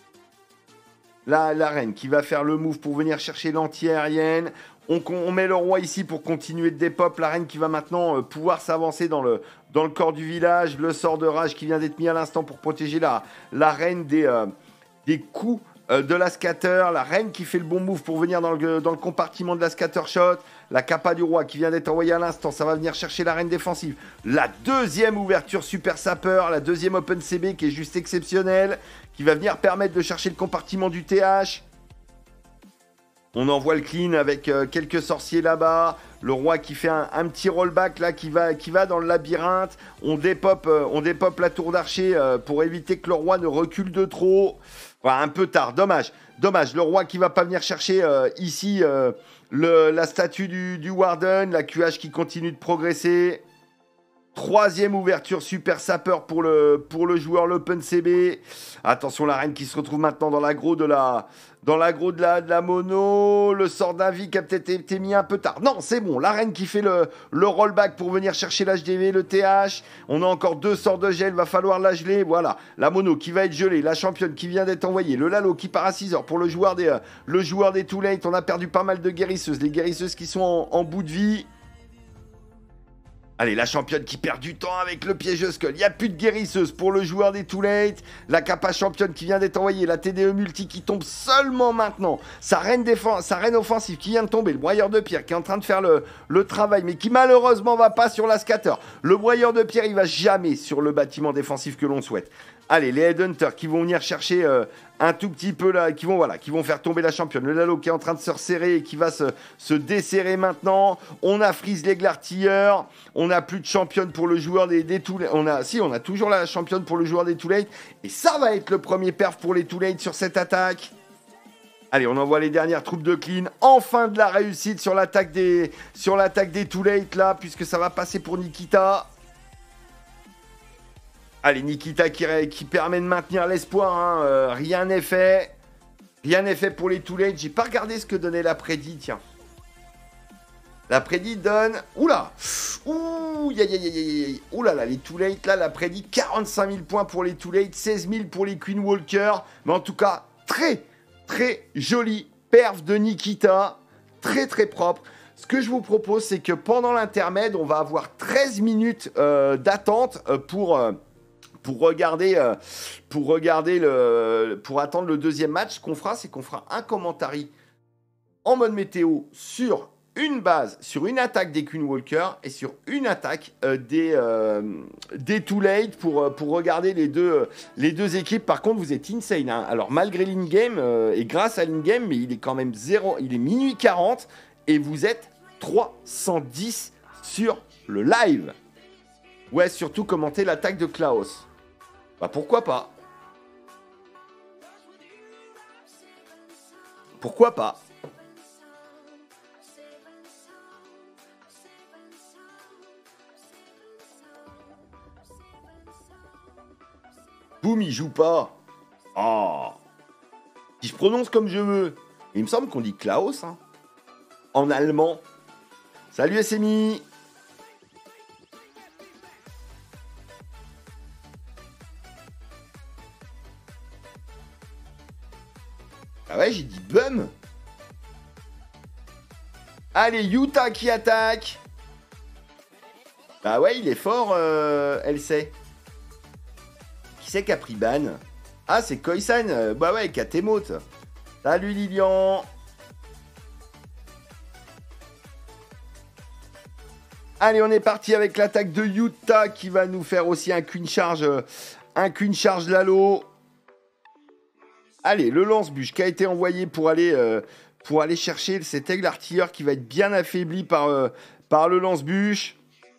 Là, la reine qui va faire le move pour venir chercher l'anti-aérienne. On, on met le roi ici pour continuer de dépop. La reine qui va maintenant euh, pouvoir s'avancer dans le, dans le corps du village. Le sort de rage qui vient d'être mis à l'instant pour protéger la, la reine des, euh, des coups de la scatter, la reine qui fait le bon move pour venir dans le, dans le compartiment de la scatter shot, la capa du roi qui vient d'être envoyée à l'instant, ça va venir chercher la reine défensive, la deuxième ouverture super sapeur, la deuxième open C B qui est juste exceptionnelle, qui va venir permettre de chercher le compartiment du T H. On envoie le clean avec euh, quelques sorciers là-bas, le roi qui fait un, un petit rollback là, qui va, qui va dans le labyrinthe, on dépop, euh, on dépop la tour d'archer euh, pour éviter que le roi ne recule de trop. Enfin, un peu tard, dommage, dommage. Le roi qui va pas venir chercher euh, ici euh, le, la statue du, du Warden, la Q H qui continue de progresser. Troisième ouverture super sapeur pour le, pour le joueur l'Open C B. Attention, la reine qui se retrouve maintenant dans l'aggro de la, dans l'aggro de la, de la mono. Le sort d'invie qui a peut-être été mis un peu tard. Non, c'est bon. La reine qui fait le, le rollback pour venir chercher l'H D V, le T H. On a encore deux sorts de gel. Va falloir la geler. Voilà. La mono qui va être gelée. La championne qui vient d'être envoyée. Le Lalo qui part à six heures pour le joueur des, euh, le joueur des Too Late. On a perdu pas mal de guérisseuses. Les guérisseuses qui sont en, en bout de vie. Allez, la championne qui perd du temps avec le piégeux skull. Il n'y a plus de guérisseuse pour le joueur des Too Late. La capa championne qui vient d'être envoyée. La T D E multi qui tombe seulement maintenant. Sa reine, défense, sa reine offensive qui vient de tomber. Le broyeur de pierre qui est en train de faire le, le travail, mais qui malheureusement va pas sur la scatter. Le broyeur de pierre, il va jamais sur le bâtiment défensif que l'on souhaite. Allez, les Headhunters qui vont venir chercher euh, un tout petit peu là, qui vont, voilà, qui vont faire tomber la championne. Le Lalo qui est en train de se resserrer et qui va se, se desserrer maintenant. On a Freeze l'aigle artilleur. On n'a plus de championne pour le joueur des, des Too Late. On a, si, on a toujours la championne pour le joueur des Too Late. Et ça va être le premier perf pour les Too Late sur cette attaque. Allez, on envoie les dernières troupes de clean. Enfin de la réussite sur l'attaque des, sur l'attaque des Too Late, là, puisque ça va passer pour Nikita. Allez, Nikita qui, qui permet de maintenir l'espoir. Hein. Euh, rien n'est fait. Rien n'est fait pour les Too Late. J'ai pas regardé ce que donnait la prédit, tiens. La prédit donne... Oula. Ouh, ya, ya, ya, ya, ya. Ouh là là, les Too Late, là, la prédit quarante-cinq mille points pour les Too Late, seize mille pour les Queen Walker. Mais en tout cas, très, très joli perf de Nikita. Très, très propre. Ce que je vous propose, c'est que pendant l'intermède, on va avoir treize minutes euh, d'attente euh, pour... Euh, Pour regarder, euh, pour regarder le, pour attendre le deuxième match, ce qu'on fera, c'est qu'on fera un commentary en mode météo sur une base, sur une attaque des Queen Walker et sur une attaque euh, des, euh, des Too Late pour, pour regarder les deux, euh, les deux équipes. Par contre, vous êtes insane. Hein. Alors, malgré l'in-game euh, et grâce à l'in-game, mais il est quand même zéro, il est minuit quarante et vous êtes trois cent dix sur le live. Ouais, surtout commenter l'attaque de Klaus. Bah pourquoi pas? Pourquoi pas? Boum, il joue pas. Oh. Si je prononce comme je veux. Il me semble qu'on dit Klaus, hein. En allemand. Salut S M I. Ah ouais, j'ai dit bum. Allez, Utah qui attaque. Bah ouais, il est fort, euh, elle sait. Qui c'est qui a pris ban? Ah, c'est Koisan. Euh, bah ouais, Katemote. Salut Lilian. Allez, on est parti avec l'attaque de Utah qui va nous faire aussi un queen charge. Euh, un queen charge Lalo. Allez, le lance-bûche qui a été envoyé pour aller, euh, pour aller chercher cet aigle artilleur qui va être bien affaibli par, euh, par le lance-bûche.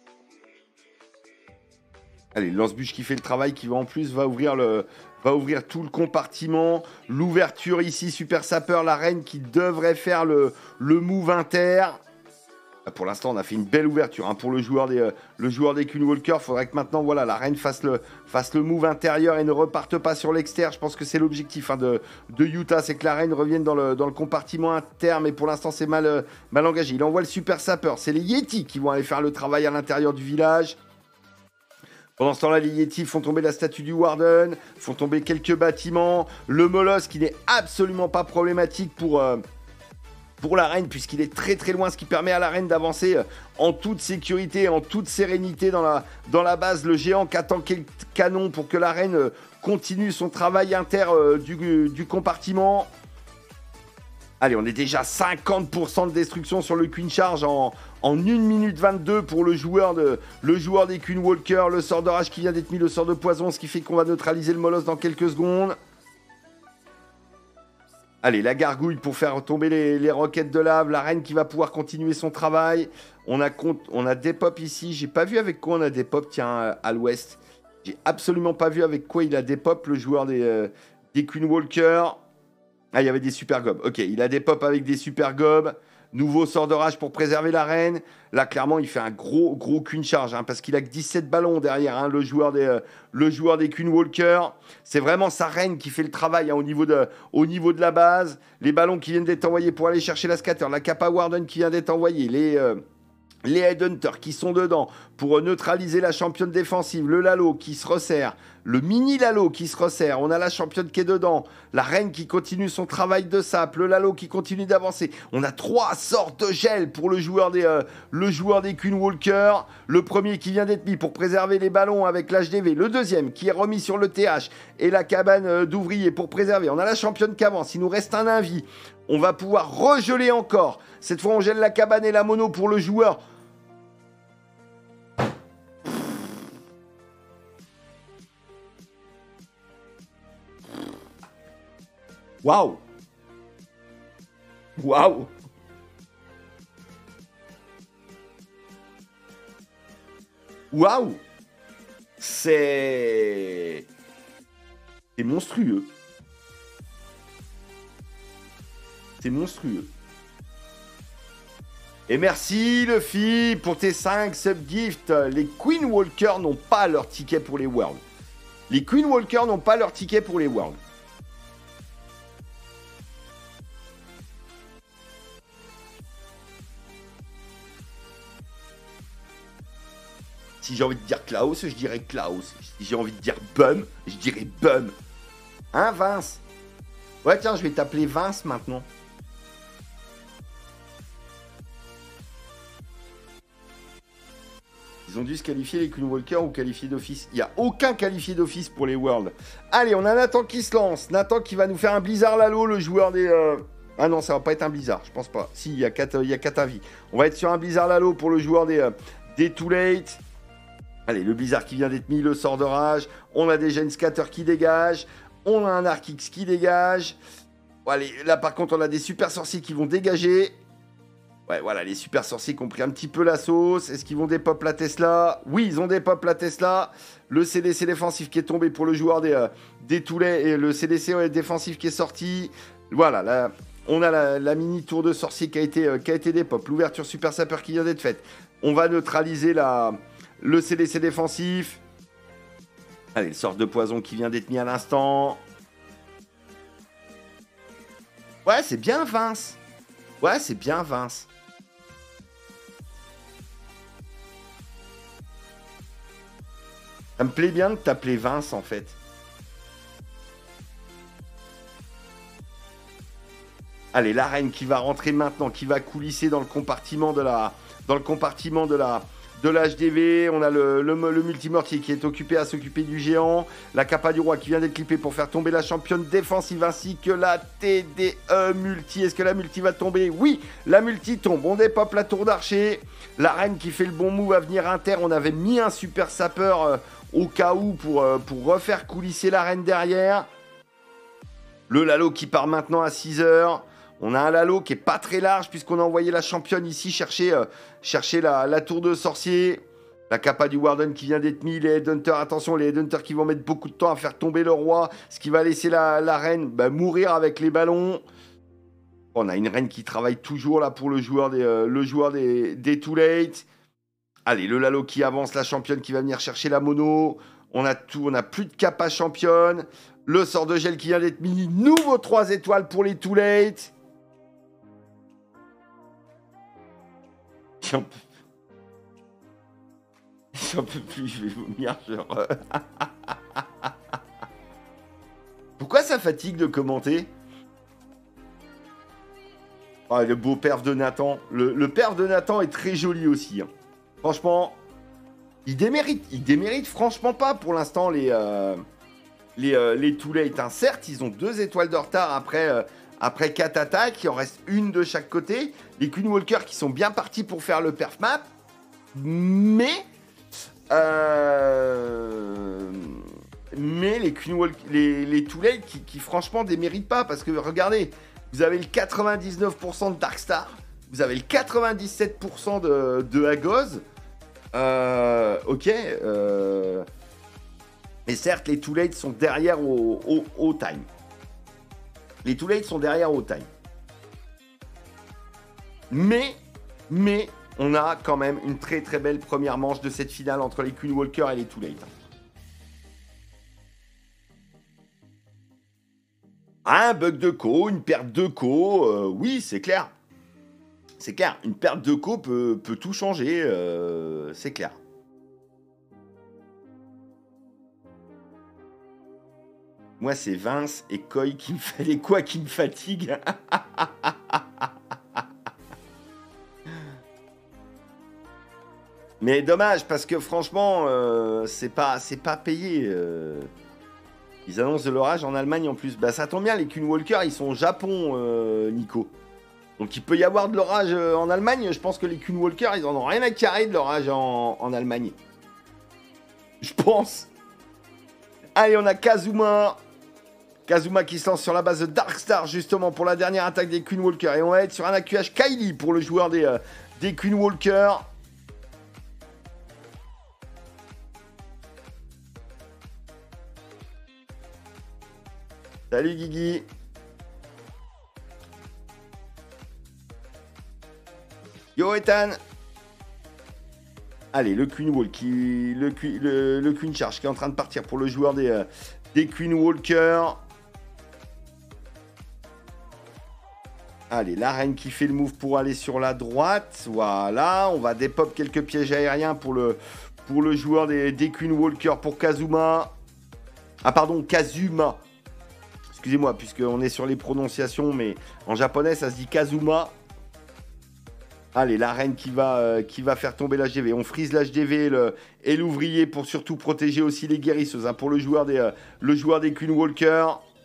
Allez, le lance-bûche qui fait le travail, qui va en plus va ouvrir, le, va ouvrir tout le compartiment. L'ouverture ici, super sapeur, la reine qui devrait faire le, le move inter. Pour l'instant, on a fait une belle ouverture hein, pour le joueur des, euh, le joueur des Queen Walker. Il faudrait que maintenant, voilà, la reine fasse le, fasse le move intérieur et ne reparte pas sur l'extérieur. Je pense que c'est l'objectif hein, de, de Utah, c'est que la reine revienne dans le, dans le compartiment interne. Mais pour l'instant, c'est mal, euh, mal engagé. Il envoie le super sapeur. C'est les Yeti qui vont aller faire le travail à l'intérieur du village. Pendant ce temps-là, les Yeti font tomber la statue du Warden, font tomber quelques bâtiments. Le Molosse qui n'est absolument pas problématique pour... Euh, pour la reine, puisqu'il est très très loin, ce qui permet à la reine d'avancer en toute sécurité, en toute sérénité dans la, dans la base. Le géant qui attend quel canon pour que la reine continue son travail inter euh, du, du compartiment. Allez, on est déjà cinquante pour cent de destruction sur le Queen Charge en, en une minute vingt-deux pour le joueur, de, le joueur des Queen Walker. Le sort d'orage qui vient d'être mis, le sort de poison, ce qui fait qu'on va neutraliser le Molosse dans quelques secondes. Allez, la gargouille pour faire tomber les, les roquettes de lave. La reine qui va pouvoir continuer son travail. On a, on a des pop ici. J'ai pas vu avec quoi on a des pop, tiens, à l'ouest. J'ai absolument pas vu avec quoi il a des pop, le joueur des, euh, des Queen Walker. Ah, il y avait des super gobs. Ok, il a des pop avec des super gobs. Nouveau sort de rage pour préserver la reine. Là, clairement, il fait un gros, gros Queen Charge, hein, parce qu'il a que dix-sept ballons derrière, hein, le, joueur des, euh, le joueur des Queen Walker. C'est vraiment sa reine qui fait le travail hein, au, niveau de, au niveau de la base. Les ballons qui viennent d'être envoyés pour aller chercher la scatter. La Kappa Warden qui vient d'être envoyée. Les... Euh, Les Headhunters qui sont dedans pour neutraliser la championne défensive. Le Lalo qui se resserre. Le mini Lalo qui se resserre. On a la championne qui est dedans. La reine qui continue son travail de sape. Le Lalo qui continue d'avancer. On a trois sortes de gel pour le joueur des, euh, le joueur des Queen Walker. Le premier qui vient d'être mis pour préserver les ballons avec l'H D V. Le deuxième qui est remis sur le T H. Et la cabane euh, d'ouvriers pour préserver. On a la championne qui avance. Il nous reste un invi. On va pouvoir regeler encore. Cette fois, on gèle la cabane et la mono pour le joueur. Waouh! Waouh! Waouh! C'est... C'est monstrueux. C'est monstrueux. Et merci Luffy pour tes cinq subgifts. Les Queen Walker n'ont pas leur ticket pour les Worlds. Les Queen Walker n'ont pas leur ticket pour les Worlds. Si j'ai envie de dire Klaus, je dirais Klaus. Si j'ai envie de dire Bum, je dirais Bum. Hein, Vince? Ouais, tiens, je vais t'appeler Vince maintenant. Ils ont dû se qualifier les Queen Walker ou qualifier d'office. Il n'y a aucun qualifié d'office pour les Worlds. Allez, on a Nathan qui se lance. Nathan qui va nous faire un Blizzard Lalo, le joueur des... Euh... Ah non, ça va pas être un Blizzard, je pense pas. Si, il y a quatre, il y a quatre avis. On va être sur un Blizzard Lalo pour le joueur des, euh, des Too Late. Allez, le Blizzard qui vient d'être mis, le sort de rage. On a déjà une Scatter qui dégage. On a un Arc X qui dégage. Bon, allez, là par contre, on a des super sorciers qui vont dégager. Ouais, voilà, les super sorciers qui ont pris un petit peu la sauce. Est-ce qu'ils vont dépop la Tesla? Oui, ils ont dépop la Tesla. Le C D C défensif qui est tombé pour le joueur des, euh, des Toulets. Et le C D C défensif qui est sorti. Voilà, là, on a la, la mini tour de sorcier qui a été, euh, qui a été dépop. L'ouverture super sapeur qui vient d'être faite. On va neutraliser la, le C D C défensif. Allez, le sort de poison qui vient d'être mis à l'instant. Ouais, c'est bien Vince. Ouais, c'est bien Vince. Ça me plaît bien de t'appeler Vince, en fait. Allez, la reine qui va rentrer maintenant, qui va coulisser dans le compartiment de la, dans le compartiment de la, de l'H D V. On a le, le, le multimortier qui est occupé à s'occuper du géant. La capa du roi qui vient d'être clippée pour faire tomber la championne défensive ainsi que la T D E multi. Est-ce que la multi va tomber? Oui, la multi tombe. On dépop la tour d'archer. La reine qui fait le bon move à venir inter. On avait mis un super sapeur euh, au cas où pour, euh, pour refaire coulisser la reine derrière. Le Lalo qui part maintenant à six heures. On a un Lalo qui est pas très large puisqu'on a envoyé la championne ici chercher, euh, chercher la, la tour de sorcier. La capa du Warden qui vient d'être mis. Les Headhunters, attention, les Headhunters qui vont mettre beaucoup de temps à faire tomber le roi. Ce qui va laisser la, la reine bah, mourir avec les ballons. On a une reine qui travaille toujours là pour le joueur des, euh, le joueur des, des Too Late. Allez, le Lalo qui avance, la championne qui va venir chercher la mono. On a tout, on a plus de capa championne. Le sort de gel qui vient d'être mis. Nouveau trois étoiles pour les Too Late. J'en peux... J'en peux plus, je vais vomir, genre... Pourquoi ça fatigue de commenter? Ah, le beau perf de Nathan. Le, le perf de Nathan est très joli aussi. Hein. Franchement, il démérite. Il démérite franchement pas pour l'instant les, euh, les, euh, les Too Late. Hein. Certes, ils ont deux étoiles de retard après... Euh, Après quatre attaques, il en reste une de chaque côté. Les Queen Walker qui sont bien partis pour faire le perf map. Mais... Euh, mais les Queen Walker... Les, les Too Late qui, qui franchement déméritent pas. Parce que regardez, vous avez le quatre-vingt-dix-neuf pour cent de Darkstar. Vous avez le quatre-vingt-dix-sept pour cent de, de Agoz. Euh, ok. Euh, mais certes, les Too Late sont derrière au, au, au time. Les Too Late sont derrière au time. Mais, mais, on a quand même une très très belle première manche de cette finale entre les Queen Walker et les Too Late. Un bug de co, une perte de co, euh, oui, c'est clair. C'est clair, une perte de co peut, peut tout changer, euh, c'est clair. Moi, c'est Vince et Koi qui me fait les quoi qui me fatigue. Mais dommage, parce que franchement, euh, c'est pas, c'est pas payé. Euh... Ils annoncent de l'orage en Allemagne en plus. Bah, ça tombe bien, les Queen Walker, ils sont au Japon, euh, Nico. Donc, il peut y avoir de l'orage en Allemagne. Je pense que les Queen Walker, ils en ont rien à carrer de l'orage en, en Allemagne. Je pense. Allez, on a Kazuma. Kazuma qui se lance sur la base de Darkstar justement pour la dernière attaque des Queen Walker. Et on va être sur un A Q H Kylie pour le joueur des, euh, des Queen Walker. Salut Guigui. Yo Ethan. Allez, le Queen Wall qui... Le, le, le Queen Charge qui est en train de partir pour le joueur des, euh, des Queen Walker. Allez, la reine qui fait le move pour aller sur la droite. Voilà, on va dépop quelques pièges aériens pour le, pour le joueur des, des Queen Walker pour Kazuma. Ah pardon, Kazuma. Excusez-moi, puisqu'on est sur les prononciations, mais en japonais, ça se dit Kazuma. Allez, la reine qui va, euh, qui va faire tomber l'H D V. On freeze l'H D V le, et l'ouvrier pour surtout protéger aussi les guérisseuses. Hein, pour le joueur des, euh, le joueur des Queen Walker.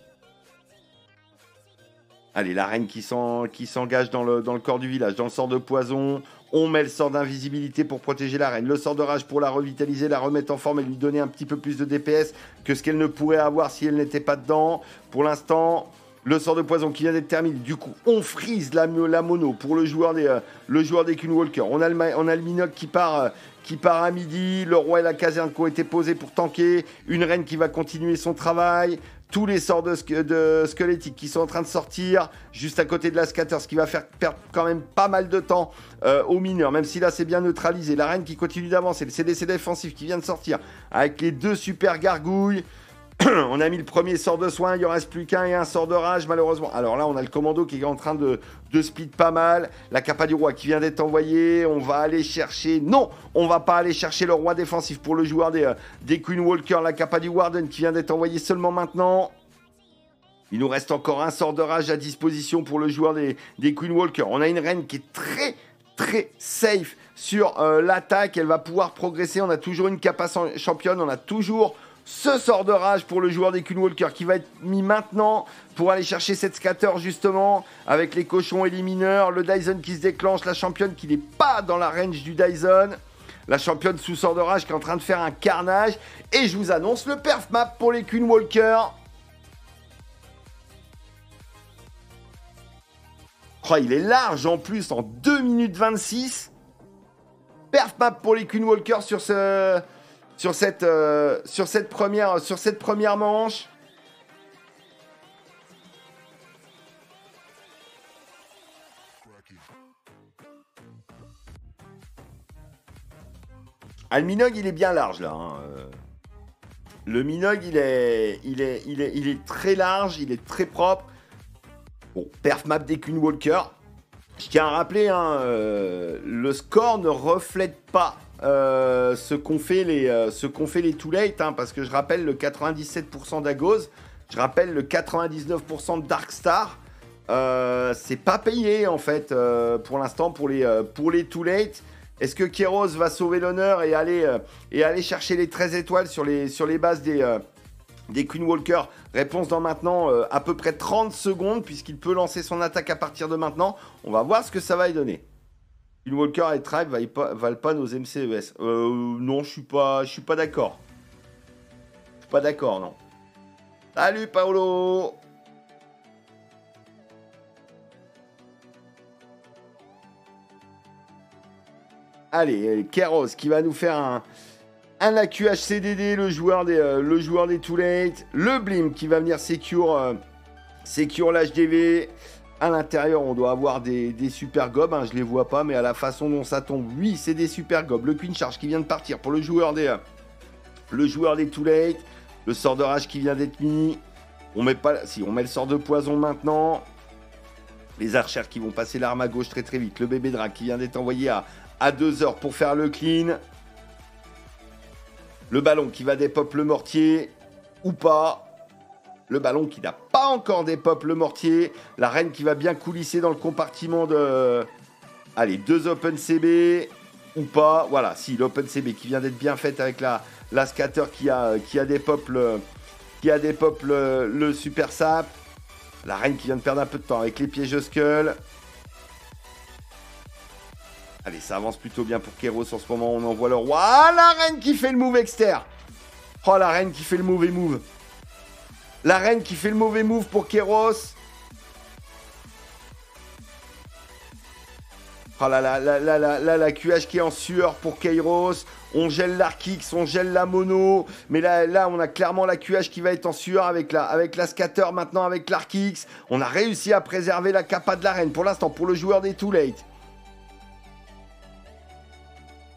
Allez, la reine qui s'engage dans le, dans le corps du village, dans le sort de poison. On met le sort d'invisibilité pour protéger la reine. Le sort de rage pour la revitaliser, la remettre en forme et lui donner un petit peu plus de D P S que ce qu'elle ne pourrait avoir si elle n'était pas dedans. Pour l'instant, le sort de poison qui vient d'être terminé. Du coup, on freeze la, la mono pour le joueur des, euh, le joueur des Queen Walker. On a le, on a le Minoc qui part, euh, qui part à midi. Le roi et la caserne qui ont été posés pour tanker. Une reine qui va continuer son travail. Tous les sorts de, de squelettiques qui sont en train de sortir juste à côté de la scatter, ce qui va faire perdre quand même pas mal de temps euh, aux mineurs, même si là c'est bien neutralisé. La reine qui continue d'avancer, le C D C défensif qui vient de sortir avec les deux super gargouilles. On a mis le premier sort de soin, il ne reste plus qu'un et un sort de rage malheureusement. Alors là on a le commando qui est en train de, de speed pas mal. La capa du roi qui vient d'être envoyée. On va aller chercher... Non, on va pas aller chercher le roi défensif pour le joueur des, des Queen Walker. La capa du Warden qui vient d'être envoyée seulement maintenant. Il nous reste encore un sort de rage à disposition pour le joueur des, des Queen Walker. On a une reine qui est très très safe sur euh, l'attaque. Elle va pouvoir progresser. On a toujours une capa championne. On a toujours... ce sort de rage pour le joueur des Queen Walker qui va être mis maintenant pour aller chercher cette scatter justement avec les cochons et les mineurs. Le Dyson qui se déclenche, la championne qui n'est pas dans la range du Dyson. La championne sous sort de rage qui est en train de faire un carnage. Et je vous annonce le perf map pour les Queen Walker. Oh, il est large en plus en deux minutes vingt-six. Perf map pour les Queen Walker sur ce... Sur cette, euh, sur, cette première, sur cette première manche. Ah, le Minogue, il est bien large, là. Hein. Le Minogue, il est, il, est, il, est, il est très large, il est très propre. Bon, perf map des Queen Walker. Je tiens à rappeler, hein, euh, le score ne reflète pas Euh, ce qu'ont fait les euh, ce qu'ont fait les Too Late, hein, parce que je rappelle le quatre-vingt-dix-sept pour cent d'Agos, je rappelle le quatre-vingt-dix-neuf pour cent de Darkstar. Euh, c'est pas payé en fait euh, pour l'instant pour les euh, pour les Too Late. Est-ce que Kéros va sauver l'honneur et aller euh, et aller chercher les treize étoiles sur les sur les bases des euh, des Queen Walker? Réponse dans maintenant euh, à peu près trente secondes, puisqu'il peut lancer son attaque à partir de maintenant. On va voir ce que ça va y donner. Queen Walker et Tribe valent pas, valent pas nos M C E S. Euh, non, je suis pas, je suis pas d'accord. Je suis pas d'accord, non. Salut, Paolo. Allez, Kéros qui va nous faire un, un A Q H C D D, le joueur des, euh, le joueur des Too Late. Le Blim qui va venir secure, euh, secure l'H D V. À l'intérieur, on doit avoir des, des super gobs, hein, je les vois pas, mais à la façon dont ça tombe, oui, c'est des super gobs. Le Queen Charge qui vient de partir pour le joueur des, euh, le joueur des Too Late. Le sort de rage qui vient d'être mis. On met pas, si on met le sort de poison maintenant. Les archers qui vont passer l'arme à gauche très très vite. Le bébé drac qui vient d'être envoyé à, à deux heures pour faire le clean. Le ballon qui va dépop le mortier ou pas. Le ballon qui n'a pas encore dépop le mortier. La reine qui va bien coulisser dans le compartiment de... Allez, deux Open C B ou pas. Voilà, si, l'Open C B qui vient d'être bien faite avec la, la scatter qui a, qui a dépop le, qui a dépop le, le super sap. La reine qui vient de perdre un peu de temps avec les pièges skull. Allez, ça avance plutôt bien pour Kéros en ce moment. On envoie le roi. Ah, la reine qui fait le move externe. Oh, la reine qui fait le mauvais move. La reine qui fait le mauvais move pour Kéros. Oh là là, là, là, là, là, la Q H qui est en sueur pour Kairos. On gèle l'Arkix, on gèle la mono. Mais là, là, on a clairement la Q H qui va être en sueur avec la, avec la scatter maintenant, avec l'Arkix. On a réussi à préserver la capa de la reine pour l'instant, pour le joueur des Too Late.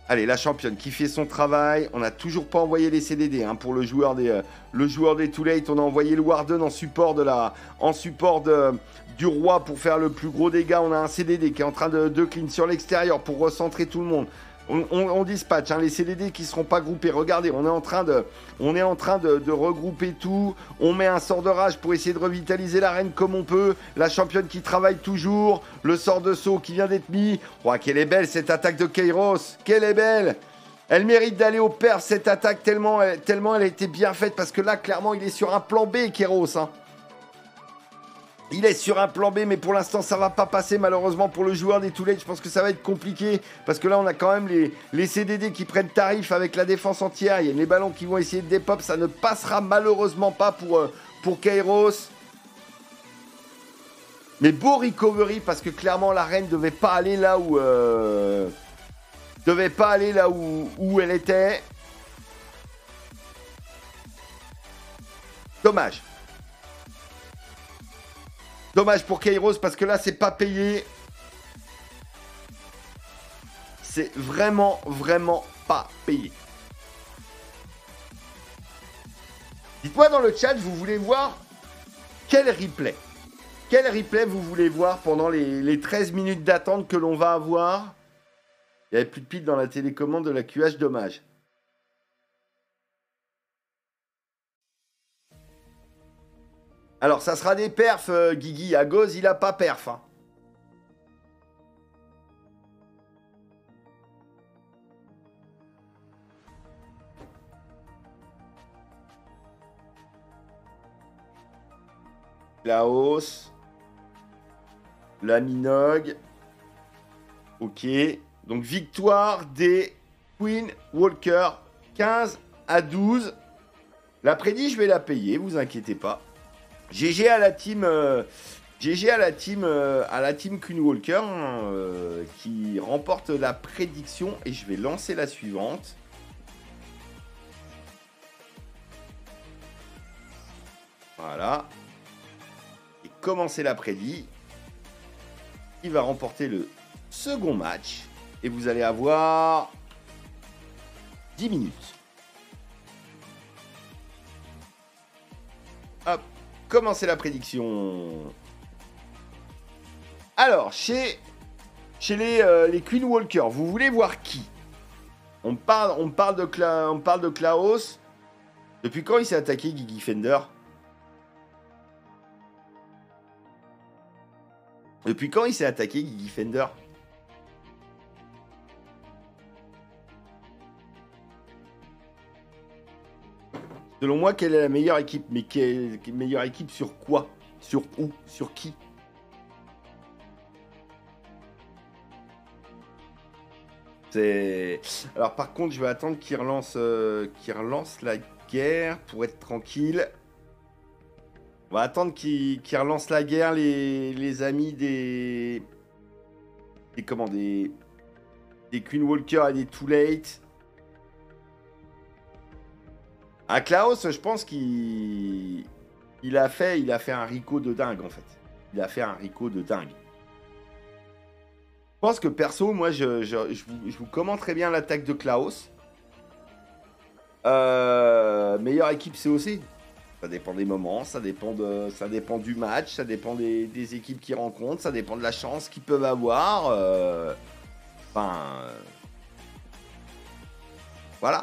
Allez, la championne qui fait son travail. On n'a toujours pas envoyé les C D D hein, pour le joueur des, euh, le joueur des Too Late. On a envoyé le Warden en support, de la, en support de, du roi pour faire le plus gros dégât. On a un C D D qui est en train de, de clean sur l'extérieur pour recentrer tout le monde. On, on, on dispatch hein, les C D D qui ne seront pas groupés. Regardez, on est en train, de, on est en train de, de regrouper tout. On met un sort de rage pour essayer de revitaliser l'arène comme on peut. La championne qui travaille toujours. Le sort de saut qui vient d'être mis. Oh, quelle est belle cette attaque de Kairos. Quelle est belle. Elle mérite d'aller au perf cette attaque tellement, tellement elle a été bien faite. Parce que là, clairement, il est sur un plan B, Kairos. Hein. Il est sur un plan B, mais pour l'instant, ça va pas passer malheureusement pour le joueur des Too Late. Je pense que ça va être compliqué parce que là, on a quand même les, les C D D qui prennent tarif avec la défense entière. Il y a les ballons qui vont essayer de dépop. Ça ne passera malheureusement pas pour, euh, pour Kairos. Mais beau recovery parce que clairement, la reine devait pas aller là où... Euh, devait pas aller là où, où elle était. Dommage. Dommage pour Kairos parce que là, c'est pas payé. C'est vraiment, vraiment pas payé. Dites-moi dans le chat, vous voulez voir quel replay Quel replay vous voulez voir pendant les, les treize minutes d'attente que l'on va avoir. Il n'y avait plus de pile dans la télécommande de la Q H, dommage. Alors, ça sera des perfs, euh, Guigui. À Goz, il a pas perf. Hein. La hausse. La Minogue. Ok. Donc, victoire des Queen Walker. quinze à douze. La prédit, je vais la payer, vous inquiétez pas. G G à la team, euh, G G à la team, euh, à la team Queen Walker hein, euh, qui remporte la prédiction et je vais lancer la suivante. Voilà. Et commencer la prédit. Il va remporter le second match et vous allez avoir dix minutes. Hop. Commencez la prédiction. Alors, chez, chez les, euh, les Queen Walker, vous voulez voir qui? On parle, on parle de Cla, on parle de Klaus. Depuis quand il s'est attaqué, Gigi Fender? Depuis quand il s'est attaqué, Gigi Fender? Selon moi, quelle est la meilleure équipe? Mais quelle meilleure équipe sur quoi? Sur où? Sur qui? C'est... Alors par contre, je vais attendre qu'il relance, euh, qu'il relance la guerre pour être tranquille. On va attendre qu'il qu'il relance la guerre, les, les amis des... Des comment? Des... Des Queen Walker et des Too Late. À Klaus, je pense qu'il il a fait, il a fait un Rico de dingue en fait. Il a fait un Rico de dingue. Je pense que perso, moi, je, je, je, vous, je vous commenterai bien l'attaque de Klaus. Euh, meilleure équipe C O C. Ça dépend des moments, ça dépend de, ça dépend du match, ça dépend des, des équipes qu'ils rencontrent, ça dépend de la chance qu'ils peuvent avoir. Euh, enfin, euh, voilà.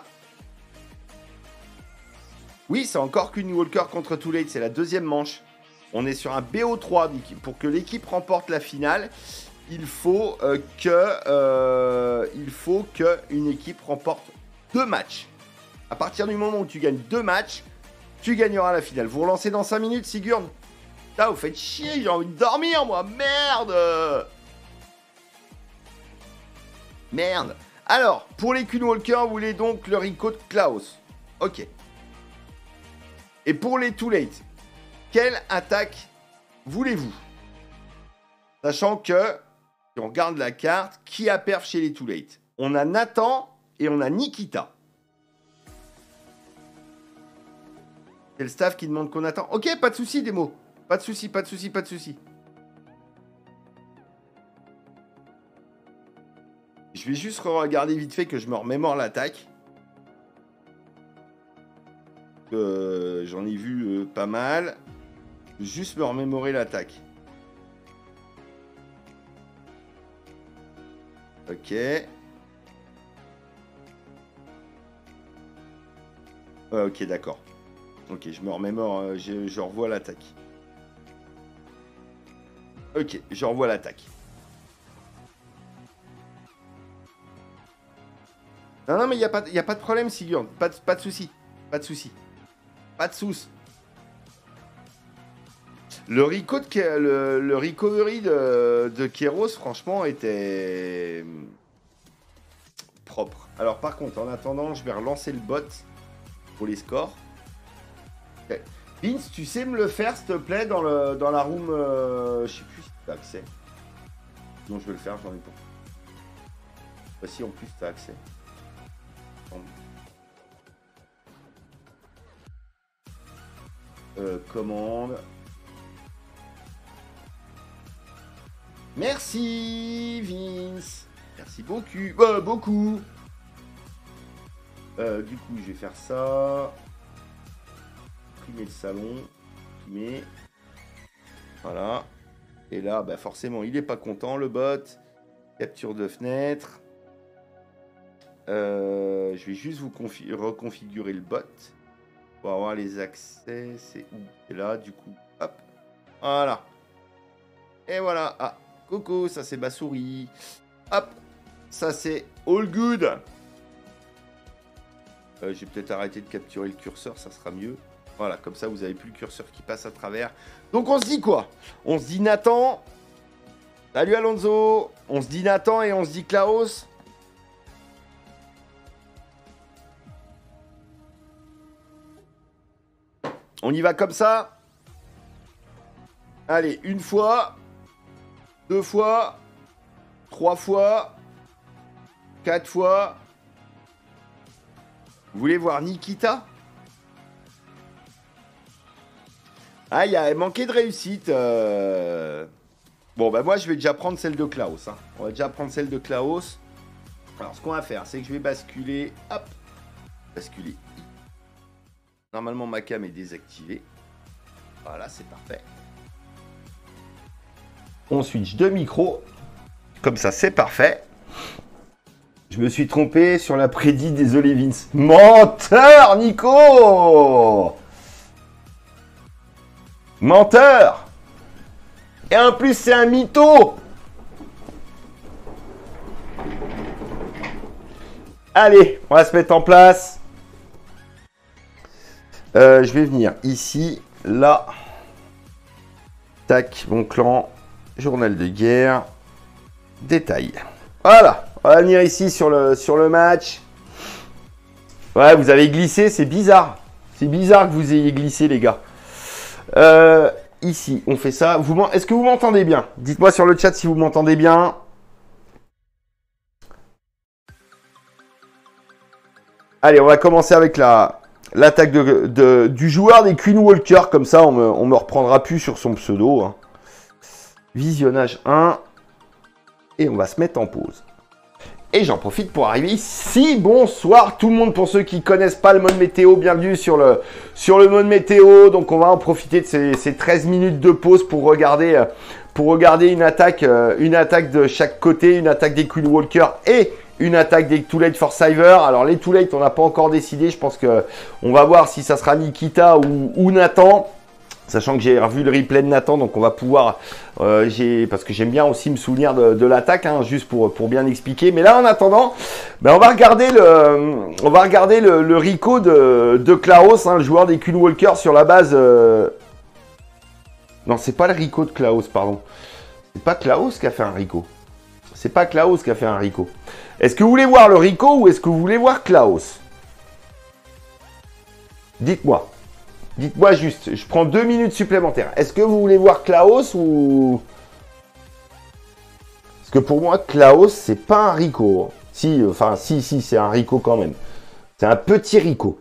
Oui, c'est encore Queen Walker contre Too Late. C'est la deuxième manche. On est sur un B O trois. Pour que l'équipe remporte la finale, il faut euh, que euh, il faut que une équipe remporte deux matchs. À partir du moment où tu gagnes deux matchs, tu gagneras la finale. Vous relancez dans cinq minutes, Sigurd? Là, vous faites chier. J'ai envie de dormir, moi. Merde. Merde. Alors, pour les Queen Walker, vous voulez donc le Rico de Klaus. Ok. Et pour les Too Late, quelle attaque voulez-vous? Sachant que, si on regarde la carte, qui a perf chez les Too Late? On a Nathan et on a Nikita. C'est le staff qui demande qu'on attend. Ok, pas de souci, Demo. Pas de souci, pas de souci, pas de souci. Je Je vais juste regarder vite fait que je me remémore l'attaque. Euh, J'en ai vu euh, pas mal. Juste me remémorer l'attaque. Ok. Euh, ok, d'accord. Ok, je me remémore, euh, je, je revois l'attaque. Ok, je revois l'attaque. Non, non, mais il n'y a, a pas de problème, Sigurd. Pas de, pas de souci. Pas de souci. Pas de souci. Le, reco de, le, le recovery de, de Kéros, franchement, était propre. Alors, par contre, en attendant, je vais relancer le bot pour les scores. Okay. Vince, tu sais me le faire, s'il te plaît, dans, le, dans la room. Euh, je sais plus si tu as accès. Sinon, je vais le faire, j'en ai pas. Voici, en plus, tu as accès. Euh, commande. Merci Vince. Merci beaucoup. Euh, beaucoup. Euh, du coup, je vais faire ça. Imprimer le salon. Imprimer. Voilà. Et là, bah forcément, il n'est pas content, le bot. Capture de fenêtre. Euh, je vais juste vous reconfigurer le bot pour avoir les accès. C'est où? C'est là, du coup. Hop. Voilà. Et voilà. Ah, coucou, ça c'est ma souris. Hop. Ça c'est all good. Euh, je vais peut-être arrêter de capturer le curseur, ça sera mieux. Voilà, comme ça vous n'avez plus le curseur qui passe à travers. Donc on se dit quoi? On se dit Nathan. Salut Alonso. On se dit Nathan et on se dit Klaus. On y va comme ça. Allez, une fois, deux fois, trois fois, quatre fois. Vous voulez voir Nikita? Ah, il y a manqué de réussite. Euh... Bon, bah moi, je vais déjà prendre celle de Klaus. Hein. On va déjà prendre celle de Klaus. Alors, ce qu'on va faire, c'est que je vais basculer. Hop. Basculer. Normalement, ma cam est désactivée. Voilà, c'est parfait. On switch de micro. Comme ça, c'est parfait. Je me suis trompé sur la prédit, désolé Vince. Menteur, Nico! Menteur! Et en plus, c'est un mytho! Allez, on va se mettre en place. Euh, je vais venir ici, là. Tac, mon clan. Journal de guerre. Détail. Voilà. On va venir ici sur le, sur le match. Ouais, vous avez glissé, c'est bizarre. C'est bizarre que vous ayez glissé, les gars. Euh, ici, on fait ça. Est-ce que vous m'entendez bien? Dites-moi sur le chat si vous m'entendez bien. Allez, on va commencer avec la... l'attaque de, de, du joueur des Queen Walker, comme ça on me, on me reprendra plus sur son pseudo. Hein. Visionnage un. Et on va se mettre en pause. Et j'en profite pour arriver ici. Bonsoir tout le monde, pour ceux qui ne connaissent pas le mode météo, bienvenue sur le, sur le mode météo. Donc on va en profiter de ces, ces treize minutes de pause pour regarder, pour regarder une attaque, une attaque de chaque côté, une attaque des Queen Walker et une attaque des Too Late for Cyber. Alors les Too Late, on n'a pas encore décidé. Je pense que on va voir si ça sera Nikita ou, ou Nathan. Sachant que j'ai revu le replay de Nathan, donc on va pouvoir, euh, j'ai, parce que j'aime bien aussi me souvenir de, de l'attaque, hein, juste pour, pour bien expliquer. Mais là, en attendant, ben on va regarder le, on va regarder le, le Rico de, de Klaus, hein, le joueur des Queen Walker sur la base. Euh... Non, c'est pas le Rico de Klaus, pardon. C'est pas Klaus qui a fait un Rico. C'est pas Klaus qui a fait un Rico. Est-ce que vous voulez voir le Rico ou est-ce que vous voulez voir Klaus? Dites-moi. Dites-moi juste, je prends deux minutes supplémentaires. Est-ce que vous voulez voir Klaus ou... Parce que pour moi, Klaus, c'est pas un Rico. Si, enfin, si, si, c'est un Rico quand même. C'est un petit Rico.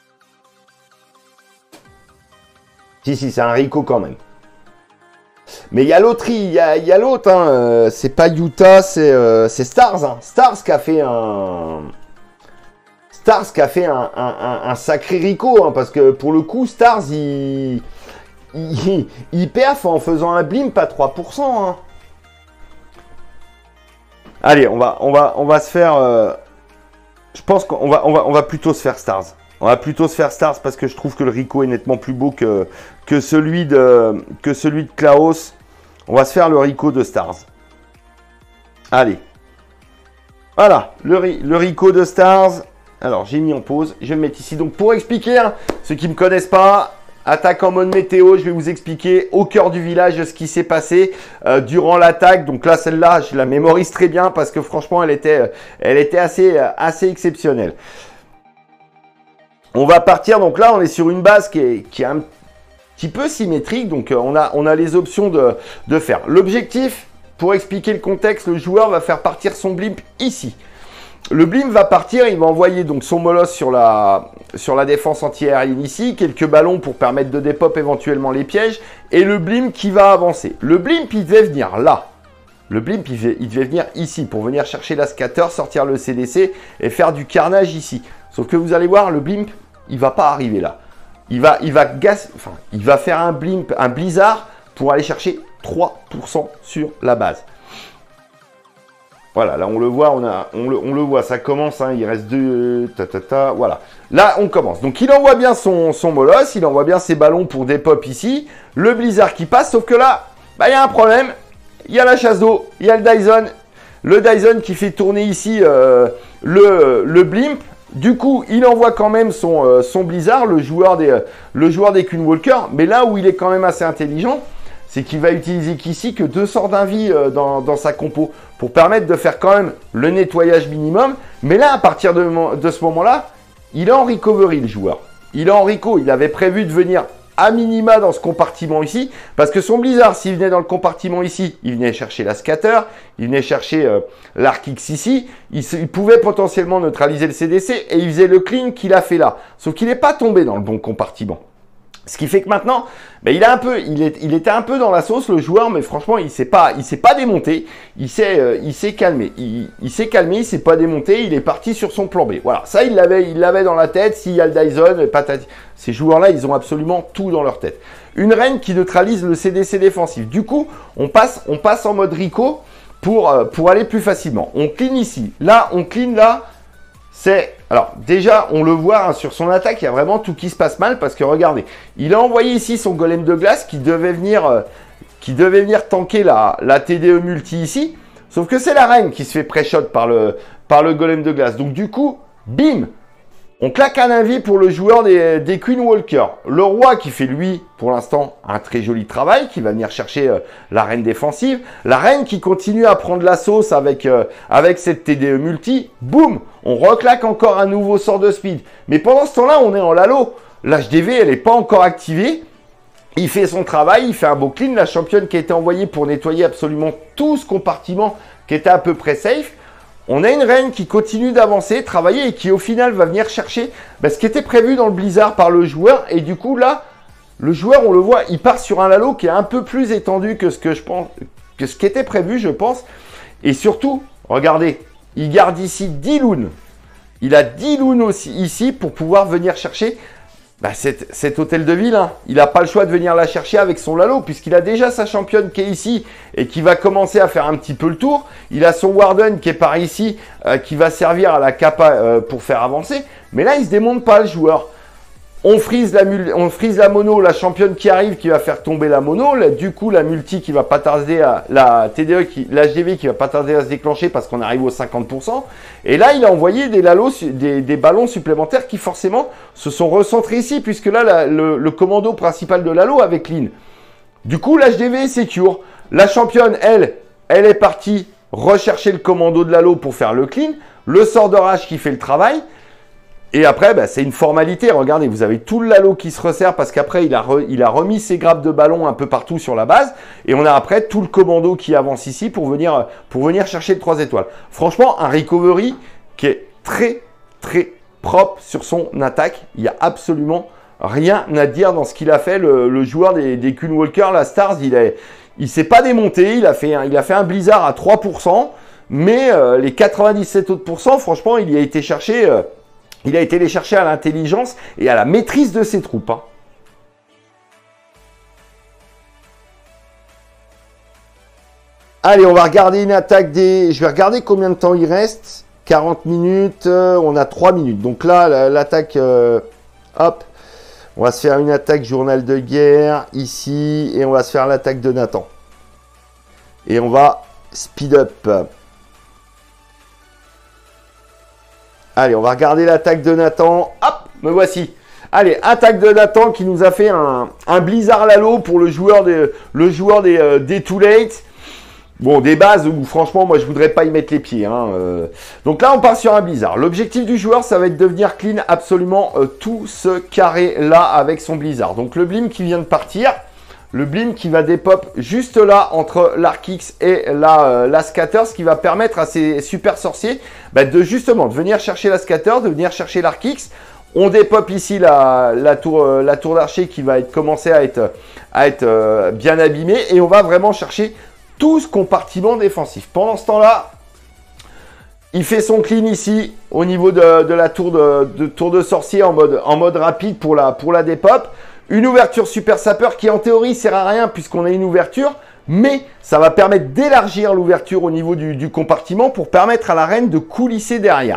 Si, si, c'est un Rico quand même. Mais il y a l'autre, il y a, il y a l'autre, hein. euh, c'est pas Utah, c'est euh, c'est Stars. Hein. Stars qui a fait un... Stars qui a fait un, un, un, un sacré Rico, hein, parce que pour le coup, Stars, il, il, il perf en faisant un blimp à trois pour cent. Hein. Allez, on va, on va, on va se faire... Euh, je pense qu'on va, on va, on va plutôt se faire Stars. On va plutôt se faire Stars parce que je trouve que le Rico est nettement plus beau que, que, celui, de, que celui de Klaus. On va se faire le Rico de Stars. Allez. Voilà, le, le Rico de Stars. Alors, j'ai mis en pause. Je vais me mettre ici. Donc, pour expliquer, hein, ceux qui ne me connaissent pas, attaque en mode météo, je vais vous expliquer au cœur du village ce qui s'est passé euh, durant l'attaque. Donc là, celle-là, je la mémorise très bien parce que franchement, elle était, elle était assez, assez exceptionnelle. On va partir. Donc là, on est sur une base qui est, qui est un petit peu symétrique. Donc, euh, on, a, on a les options de, de faire. L'objectif, pour expliquer le contexte, le joueur va faire partir son blimp ici. Le blimp va partir, il va envoyer donc son molosse sur la, sur la défense anti-aérienne ici, quelques ballons pour permettre de dépop éventuellement les pièges, et le blimp qui va avancer. Le blimp, il devait venir là. Le blimp, il devait, il devait venir ici pour venir chercher la scatter, sortir le C D C et faire du carnage ici. Sauf que vous allez voir, le blimp, il va pas arriver là. Il va, il va, gaz, enfin, il va faire un blimp, un blizzard pour aller chercher trois pour cent sur la base. Voilà, là on le voit, on, a, on, le, on le voit, ça commence, hein, il reste deux, ta, ta, ta, voilà. Là on commence, donc il envoie bien son, son molosse, il envoie bien ses ballons pour des pop ici, le blizzard qui passe, sauf que là, bah, il y a un problème, il y a la chasse d'eau, il y a le Dyson, le Dyson qui fait tourner ici euh, le, le blimp, du coup il envoie quand même son, euh, son blizzard, le joueur des, euh, le joueur des Queen Walker, mais là où il est quand même assez intelligent, c'est qu'il va utiliser qu'ici que deux sorts d'invie euh, dans, dans sa compo pour permettre de faire quand même le nettoyage minimum. Mais là, à partir de, de ce moment-là, il est en recovery, le joueur. Il est en reco. Il avait prévu de venir à minima dans ce compartiment ici, parce que son blizzard, s'il venait dans le compartiment ici, il venait chercher la scatter, il venait chercher euh, l'arc X ici, il, il pouvait potentiellement neutraliser le C D C et il faisait le clean qu'il a fait là. Sauf qu'il n'est pas tombé dans le bon compartiment. Ce qui fait que maintenant, ben, il, a un peu, il, est, il était un peu dans la sauce, le joueur, mais franchement, il ne s'est pas, il s'est pas démonté. Il s'est euh, il s'est calmé. Il, il s'est calmé, il ne s'est pas démonté. Il est parti sur son plan B. Voilà, ça, il l'avait il l'avait dans la tête. S'il y a le Dyson, patati. Ces joueurs-là, ils ont absolument tout dans leur tête. Une reine qui neutralise le C D C défensif. Du coup, on passe, on passe en mode Rico pour, euh, pour aller plus facilement. On clean ici. Là, on clean là. C'est, alors déjà, on le voit hein, sur son attaque, il y a vraiment tout qui se passe mal parce que regardez, il a envoyé ici son golem de glace qui devait venir, euh, qui devait venir tanker la, la T D E multi ici, sauf que c'est la reine qui se fait pré-shot par le, par le golem de glace. Donc du coup, bim, on claque un avis pour le joueur des, des Queen Walker. Le roi qui fait lui, pour l'instant, un très joli travail, qui va venir chercher euh, la reine défensive. La reine qui continue à prendre la sauce avec, euh, avec cette T D E multi. Boum, on reclaque encore un nouveau sort de speed. Mais pendant ce temps-là, on est en lalo. L'H D V, elle n'est pas encore activée. Il fait son travail, il fait un beau clean. La championne qui a été envoyée pour nettoyer absolument tout ce compartiment qui était à peu près safe. On a une reine qui continue d'avancer, travailler et qui au final va venir chercher ben, ce qui était prévu dans le blizzard par le joueur. Et du coup là, le joueur, on le voit, il part sur un lalo qui est un peu plus étendu que ce que je pense, que ce qui était prévu, je pense. Et surtout, regardez, il garde ici dix loons. Il a dix loons aussi ici pour pouvoir venir chercher bah, cet, cet hôtel de ville. Hein. Il n'a pas le choix de venir la chercher avec son lalo puisqu'il a déjà sa championne qui est ici et qui va commencer à faire un petit peu le tour. Il a son Warden qui est par ici euh, qui va servir à la capa euh, pour faire avancer. Mais là, il ne se démonte pas le joueur. On freeze, la on freeze la mono, la championne qui arrive qui va faire tomber la mono. Là, du coup, la multi qui va pas tarder à la T D E, qui, l'H D V qui va pas tarder à se déclencher parce qu'on arrive aux cinquante pour cent. Et là, il a envoyé des, lalos, des, des ballons supplémentaires qui forcément se sont recentrés ici puisque là, la, le, le commando principal de l'Halo avait clean. Du coup, l'H D V est secure. La championne, elle, elle est partie rechercher le commando de l'Halo pour faire le clean. Le sort de rage qui fait le travail. Et après, bah, c'est une formalité. Regardez, vous avez tout le lalo qui se resserre parce qu'après, il a, re, il a remis ses grappes de ballon un peu partout sur la base. Et on a après tout le commando qui avance ici pour venir, pour venir chercher le trois étoiles. Franchement, un recovery qui est très, très propre sur son attaque. Il n'y a absolument rien à dire dans ce qu'il a fait. Le, le joueur des, des Queen Walker, la Stars, il est, Il s'est pas démonté, il a fait un, il a fait un blizzard à trois pour cent, mais euh, les quatre-vingt-dix-sept autres pourcents, franchement, il y a été chercher, euh, il a été les chercher à l'intelligence et à la maîtrise de ses troupes. Hein. Allez, on va regarder une attaque des... Je vais regarder combien de temps il reste. quarante minutes, euh, on a trois minutes. Donc là, l'attaque... Euh, hop, on va se faire une attaque journal de guerre ici. Et on va se faire l'attaque de Nathan. Et on va speed up. Allez, on va regarder l'attaque de Nathan. Hop, me voici. Allez, attaque de Nathan qui nous a fait un, un Blizzard Lalo pour le joueur des, le joueur des, euh, des Too Late. Bon, des bases où franchement, moi je voudrais pas y mettre les pieds. Hein, euh. Donc là, on part sur un Blizzard. L'objectif du joueur, ça va être de venir clean absolument euh, tout ce carré-là avec son Blizzard. Donc le Blim qui vient de partir, le Blim qui va dépop juste là entre l'Arkix et la, euh, la Scatter, ce qui va permettre à ces super sorciers bah, de justement de venir chercher la Scatter, de venir chercher l'Arkix. On dépop ici la, la tour, euh, la tour d'archer qui va être, commencer à être, à être euh, bien abîmée et on va vraiment chercher tout ce compartiment défensif. Pendant ce temps-là, il fait son clean ici au niveau de, de la tour de, de tour de sorcier en mode, en mode rapide pour la, pour la dépop. Une ouverture super sapeur qui en théorie sert à rien puisqu'on a une ouverture, mais ça va permettre d'élargir l'ouverture au niveau du, du compartiment pour permettre à la reine de coulisser derrière.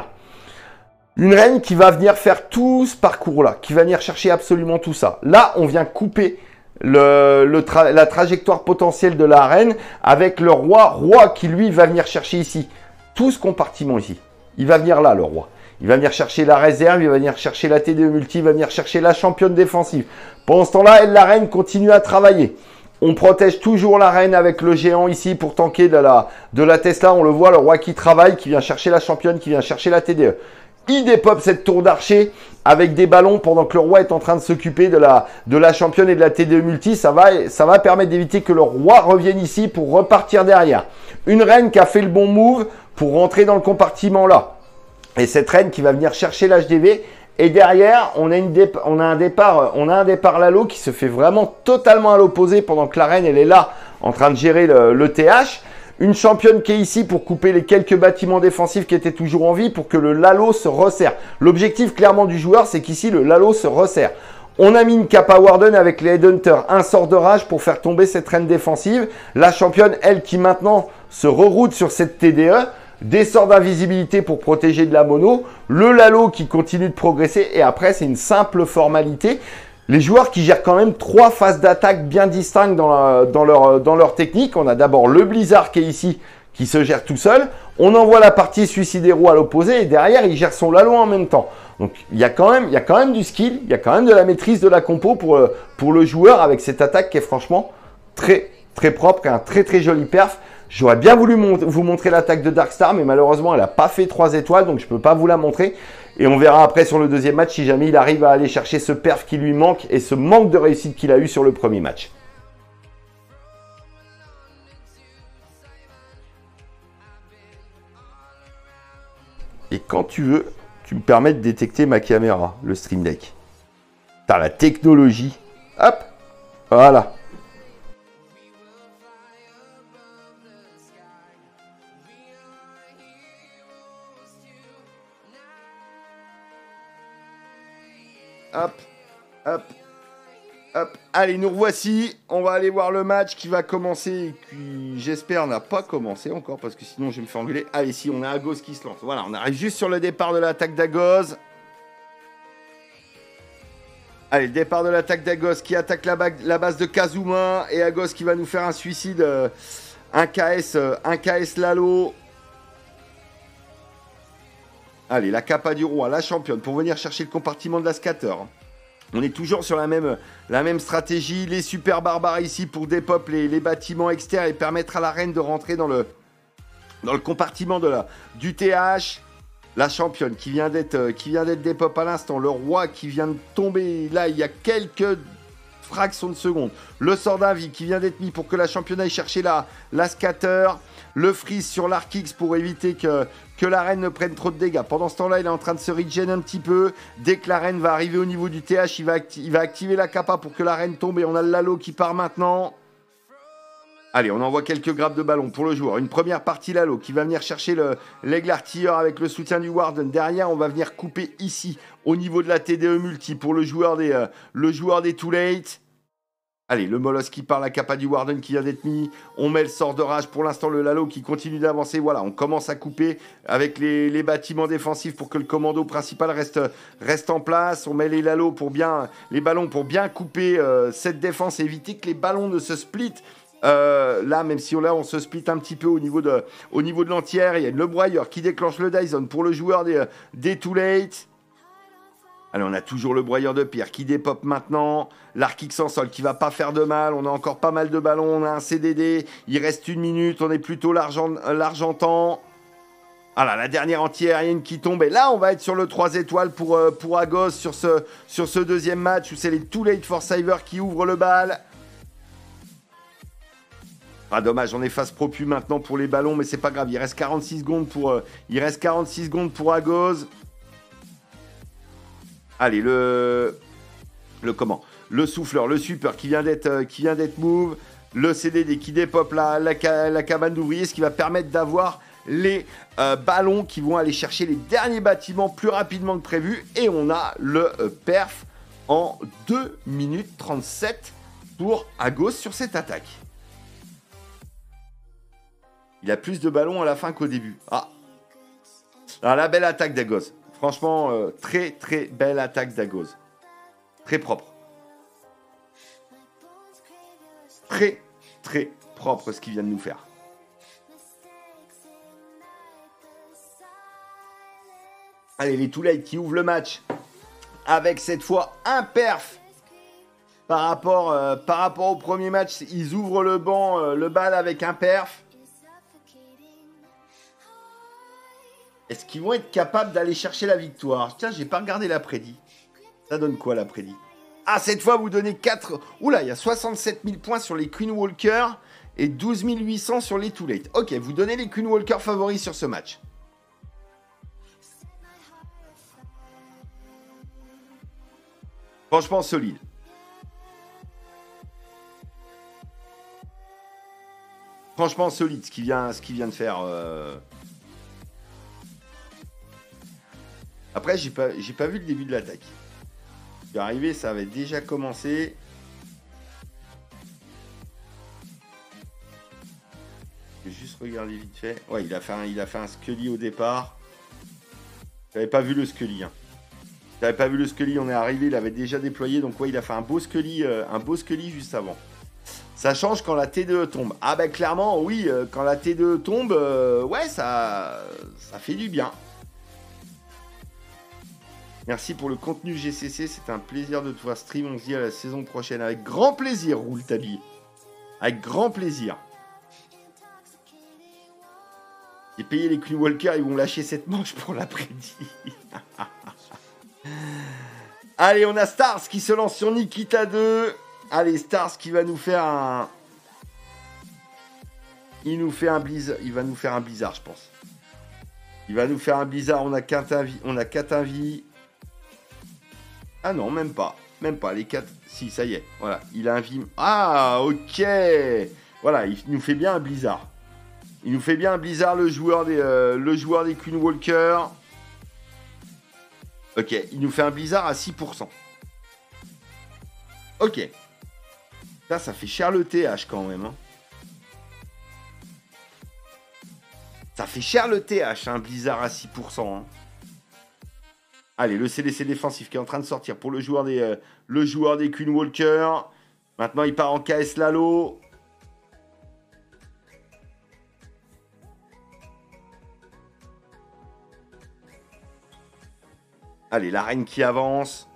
Une reine qui va venir faire tout ce parcours-là, qui va venir chercher absolument tout ça. Là, on vient couper Le, le tra la trajectoire potentielle de la reine avec le roi, roi qui lui va venir chercher ici tout ce compartiment ici. Il va venir là le roi. Il va venir chercher la réserve, il va venir chercher la T D E multi, il va venir chercher la championne défensive. Pendant ce temps-là, elle, la reine continue à travailler. On protège toujours la reine avec le géant ici pour tanker de la, de la Tesla. On le voit, le roi qui travaille, qui vient chercher la championne, qui vient chercher la T D E. Il dépop cette tour d'archer avec des ballons pendant que le roi est en train de s'occuper de la, de la championne et de la T D E multi. Ça va, ça va permettre d'éviter que le roi revienne ici pour repartir derrière. Une reine qui a fait le bon move pour rentrer dans le compartiment là. Et cette reine qui va venir chercher l'H D V. Et derrière, on a, une on a un départ, on a un départ Lalo qui se fait vraiment totalement à l'opposé pendant que la reine, elle est là en train de gérer le, le T H. Une championne qui est ici pour couper les quelques bâtiments défensifs qui étaient toujours en vie pour que le Lalo se resserre. L'objectif clairement du joueur, c'est qu'ici le Lalo se resserre. On a mis une Kappa Warden avec les Headhunters, un sort de rage pour faire tomber cette reine défensive. La championne, elle, qui maintenant se reroute sur cette T D E. Des sorts d'invisibilité pour protéger de la mono. Le Lalo qui continue de progresser. Et après, c'est une simple formalité. Les joueurs qui gèrent quand même trois phases d'attaque bien distinctes dans, la, dans, leur, dans leur technique. On a d'abord le Blizzard qui est ici, qui se gère tout seul. On envoie la partie Suicidero à l'opposé et derrière, il gère son Lalo en même temps. Donc, il y a quand même, il y a quand même du skill, il y a quand même de la maîtrise de la compo pour, pour le joueur avec cette attaque qui est franchement très, très propre et un très, très joli perf. J'aurais bien voulu mon vous montrer l'attaque de Darkstar, mais malheureusement, elle n'a pas fait trois étoiles, donc je ne peux pas vous la montrer. Et on verra après sur le deuxième match si jamais il arrive à aller chercher ce perf qui lui manque et ce manque de réussite qu'il a eu sur le premier match. Et quand tu veux, tu me permets de détecter ma caméra, le Stream Deck. T'as la technologie. Hop, voilà. Hop, hop, hop. Allez, nous revoici. On va aller voir le match qui va commencer et qui, j'espère, n'a pas commencé encore parce que sinon je vais me faire engueuler. Allez, si, on a Agos qui se lance. Voilà, on arrive juste sur le départ de l'attaque d'Agos. Allez, le départ de l'attaque d'Agos qui attaque la, la base de Kazuma et Agos qui va nous faire un suicide. Euh, un K S, euh, un K S Lalo. Allez, la Kappa du roi, la championne, pour venir chercher le compartiment de la scatter. On est toujours sur la même, la même stratégie. Les super barbares ici pour dépop les, les bâtiments externes et permettre à la reine de rentrer dans le, dans le compartiment de la, du T H. La championne qui vient d'être qui vient d'être dépop à l'instant. Le roi qui vient de tomber là, il y a quelques fractions de secondes. Le sort d'invie qui vient d'être mis pour que la championne aille chercher la, la scatter. Le freeze sur l'Arkix pour éviter que, que la reine ne prenne trop de dégâts. Pendant ce temps-là, il est en train de se regen un petit peu. Dès que la reine va arriver au niveau du T H, il va, il va activer la Kappa pour que la reine tombe. Et on a le Lalo qui part maintenant. Allez, on envoie quelques grappes de ballon pour le joueur. Une première partie Lalo qui va venir chercher le, l'aigle artilleur avec le soutien du Warden. Derrière, on va venir couper ici au niveau de la T D E multi pour le joueur des, euh, le joueur des Too Late. Allez, le Molosse qui part, la capa du Warden qui vient d'être mis. On met le sort de rage. Pour l'instant, le Lalo qui continue d'avancer. Voilà, on commence à couper avec les, les bâtiments défensifs pour que le commando principal reste, reste en place. On met les Lalo pour bien, les ballons pour bien couper euh, cette défense et éviter que les ballons ne se splitent. Euh, là, même si on, là, on se split un petit peu au niveau de, au niveau de l'entière, il y a le broyeur qui déclenche le Dyson pour le joueur des, des Too Late. Allez, on a toujours le broyeur de pierre qui dépop maintenant. L'Arc X en sol qui va pas faire de mal. On a encore pas mal de ballons. On a un C D D. Il reste une minute. On est plutôt l'argent, l'argentan. Voilà, la dernière anti-aérienne qui tombe. Et là, on va être sur le trois étoiles pour, euh, pour Agos sur ce, sur ce deuxième match où c'est les Too Late for Cyber qui ouvrent le bal. Ah dommage, on est face propu maintenant pour les ballons, mais c'est pas grave. Il reste quarante-six secondes pour, euh, il reste quarante-six secondes pour Agos. Allez, le, le comment, le souffleur, le super qui vient d'être, euh, qui vient d'être move, le C D D qui dépop la, la, la cabane d'ouvriers, ce qui va permettre d'avoir les euh, ballons qui vont aller chercher les derniers bâtiments plus rapidement que prévu. Et on a le euh, perf en deux minutes trente-sept pour Agos sur cette attaque. Il a plus de ballons à la fin qu'au début. Ah, alors, la belle attaque d'Agos. Franchement, euh, très très belle attaque d'Agos. Très propre. Très très propre ce qu'il vient de nous faire. Allez, les Too Late qui ouvrent le match avec cette fois un perf. Par rapport, euh, par rapport au premier match, ils ouvrent le banc, euh, le bal avec un perf. Est-ce qu'ils vont être capables d'aller chercher la victoire? Tiens, j'ai pas regardé l'après-dit. Ça donne quoi l'après-dit? Ah, cette fois, vous donnez quatre... Oula, il y a soixante-sept mille points sur les Queen Walker et douze mille huit cents sur les Too Late. Ok, vous donnez les Queen Walker favoris sur ce match. Franchement, solide. Franchement, solide ce qu'il vient, ce qu'il vient de faire... Euh... Après, j'ai pas, j'ai pas vu le début de l'attaque. Je suis arrivé, ça avait déjà commencé. Je vais juste regarder vite fait. Ouais, il a fait un, il a fait un Scully au départ. J'avais pas vu le Scully. Hein. J'avais pas vu le Scully, on est arrivé, il avait déjà déployé. Donc ouais, il a fait un beau Scully, euh, un beau Scully juste avant. Ça change quand la T deux tombe. Ah ben clairement, oui, euh, quand la T deux tombe, euh, ouais, ça, ça fait du bien. Merci pour le contenu G C C, c'est un plaisir de te voir stream. On se dit à la saison prochaine. Avec grand plaisir, Roule Tabi. Avec grand plaisir. J'ai payé les Queen Walker, ils vont lâcher cette manche pour l'après-midi. Allez, on a Stars qui se lance sur Nikita deux. Allez, Stars qui va nous faire un... Il nous fait un blizzard. Il va nous faire un blizzard, je pense. Il va nous faire un blizzard. On a quatre invies. On a quatre invies. Ah non, même pas. Même pas. Les quatre. Si, ça y est. Voilà. Il a un vie. Ah, ok. Voilà. Il nous fait bien un blizzard. Il nous fait bien un blizzard, le joueur des, euh, le joueur des Queen Walker. Ok. Il nous fait un blizzard à six pour cent. Ok. Ça, ça fait cher le T H quand même. Hein. Ça fait cher le T H, un blizzard à six pour cent. Hein. Allez, le C D C défensif qui est en train de sortir pour le joueur des, euh, le joueur des Queen Walker. Maintenant, il part en K S Lalo. Allez, la reine qui avance.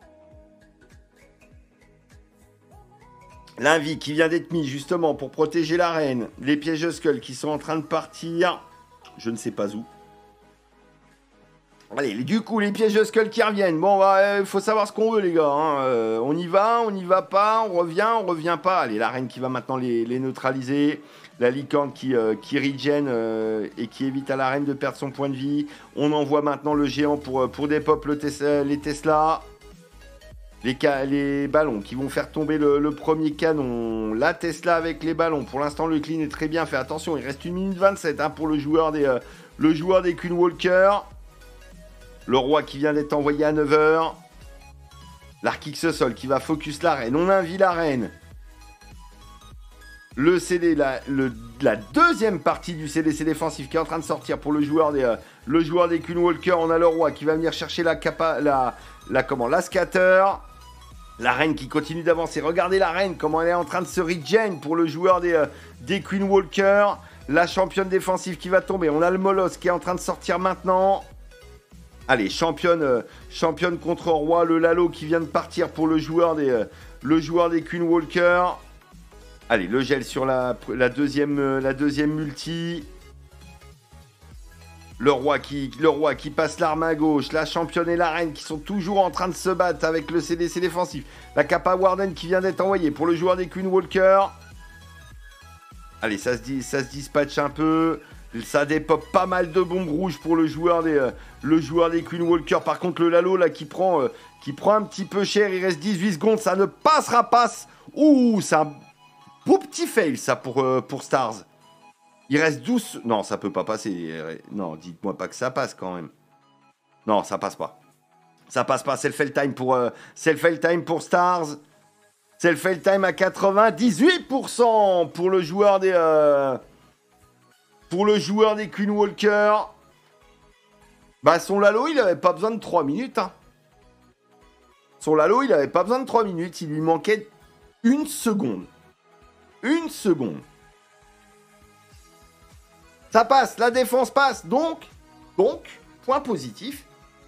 L'invie qui vient d'être mis justement pour protéger la reine. Les pièges Skull qui sont en train de partir. Je ne sais pas où. Allez, du coup, les pièges Skull qui reviennent. Bon, il bah, euh, faut savoir ce qu'on veut, les gars. Hein. Euh, on y va, on n'y va pas, on revient, on revient pas. Allez, la reine qui va maintenant les, les neutraliser. La licorne qui, euh, qui regen euh, et qui évite à la reine de perdre son point de vie. On envoie maintenant le géant pour, pour dépop le tes les Tesla. Les, les ballons qui vont faire tomber le, le premier canon. La Tesla avec les ballons. Pour l'instant, le clean est très bien fait. Attention, il reste une minute vingt-sept hein, pour le joueur des, euh, le joueur des Queen Walker. Le roi qui vient d'être envoyé à neuf heures. L'arc X-Sol qui va focus la reine. On invite la reine. Le C D, la, le, la deuxième partie du C D C défensif qui est en train de sortir pour le joueur des, euh, le joueur des Queen Walker. On a le roi qui va venir chercher la capa, la, la, comment, la scatter. La reine qui continue d'avancer. Regardez la reine, comment elle est en train de se regen pour le joueur des, euh, des Queen Walker. La championne défensive qui va tomber. On a le Molosse qui est en train de sortir maintenant. Allez, championne, euh, championne contre roi. Le Lalo qui vient de partir pour le joueur des, euh, le joueur des Queen Walker. Allez, le gel sur la, la, deuxième, euh, la deuxième multi. Le roi, qui, le roi qui passe l'arme à gauche. La championne et la reine qui sont toujours en train de se battre avec le C D C défensif. La Kappa Warden qui vient d'être envoyée pour le joueur des Queen Walker. Allez, ça se, dit, ça se dispatche un peu. Ça dépop pas mal de bombes rouges pour le joueur des, euh, le joueur des Queen Walker. Par contre, le Lalo là qui prend, euh, qui prend un petit peu cher. Il reste dix-huit secondes. Ça ne passera pas. Ouh, c'est un beau petit fail ça pour, euh, pour Stars. Il reste douze... Non, ça peut pas passer. Non, dites-moi pas que ça passe quand même. Non, ça passe pas. Ça passe pas. C'est le fail time pour, euh, c'est le fail time pour Stars. C'est le fail time à quatre-vingt-dix-huit pour cent pour le joueur des... Euh, pour le joueur des Queen Walker. Bah, son Lalo, il avait pas besoin de trois minutes. Hein. Son Lalo, il avait pas besoin de trois minutes. Il lui manquait une seconde. Une seconde. Ça passe, la défense passe. Donc, donc, point positif.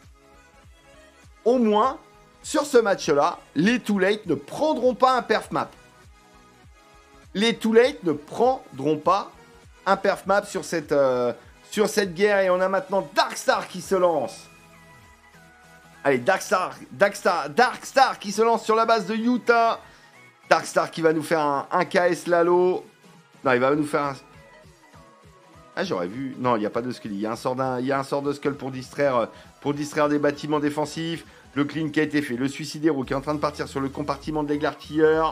Au moins, sur ce match-là, les Too Late ne prendront pas un perf map. Les Too Late ne prendront pas un perf map sur cette, euh, sur cette guerre. Et on a maintenant Darkstar qui se lance. Allez, Darkstar, Darkstar, Darkstar qui se lance sur la base de Utah. Darkstar qui va nous faire un, un K S Lalo. Non, il va nous faire un... Ah, j'aurais vu... Non, il n'y a pas de skull. Il y a un sort, d'un... il y a un sort de skull pour distraire, pour distraire des bâtiments défensifs. Le clean qui a été fait. Le suicidéro qui est en train de partir sur le compartiment de l'aigle artilleur.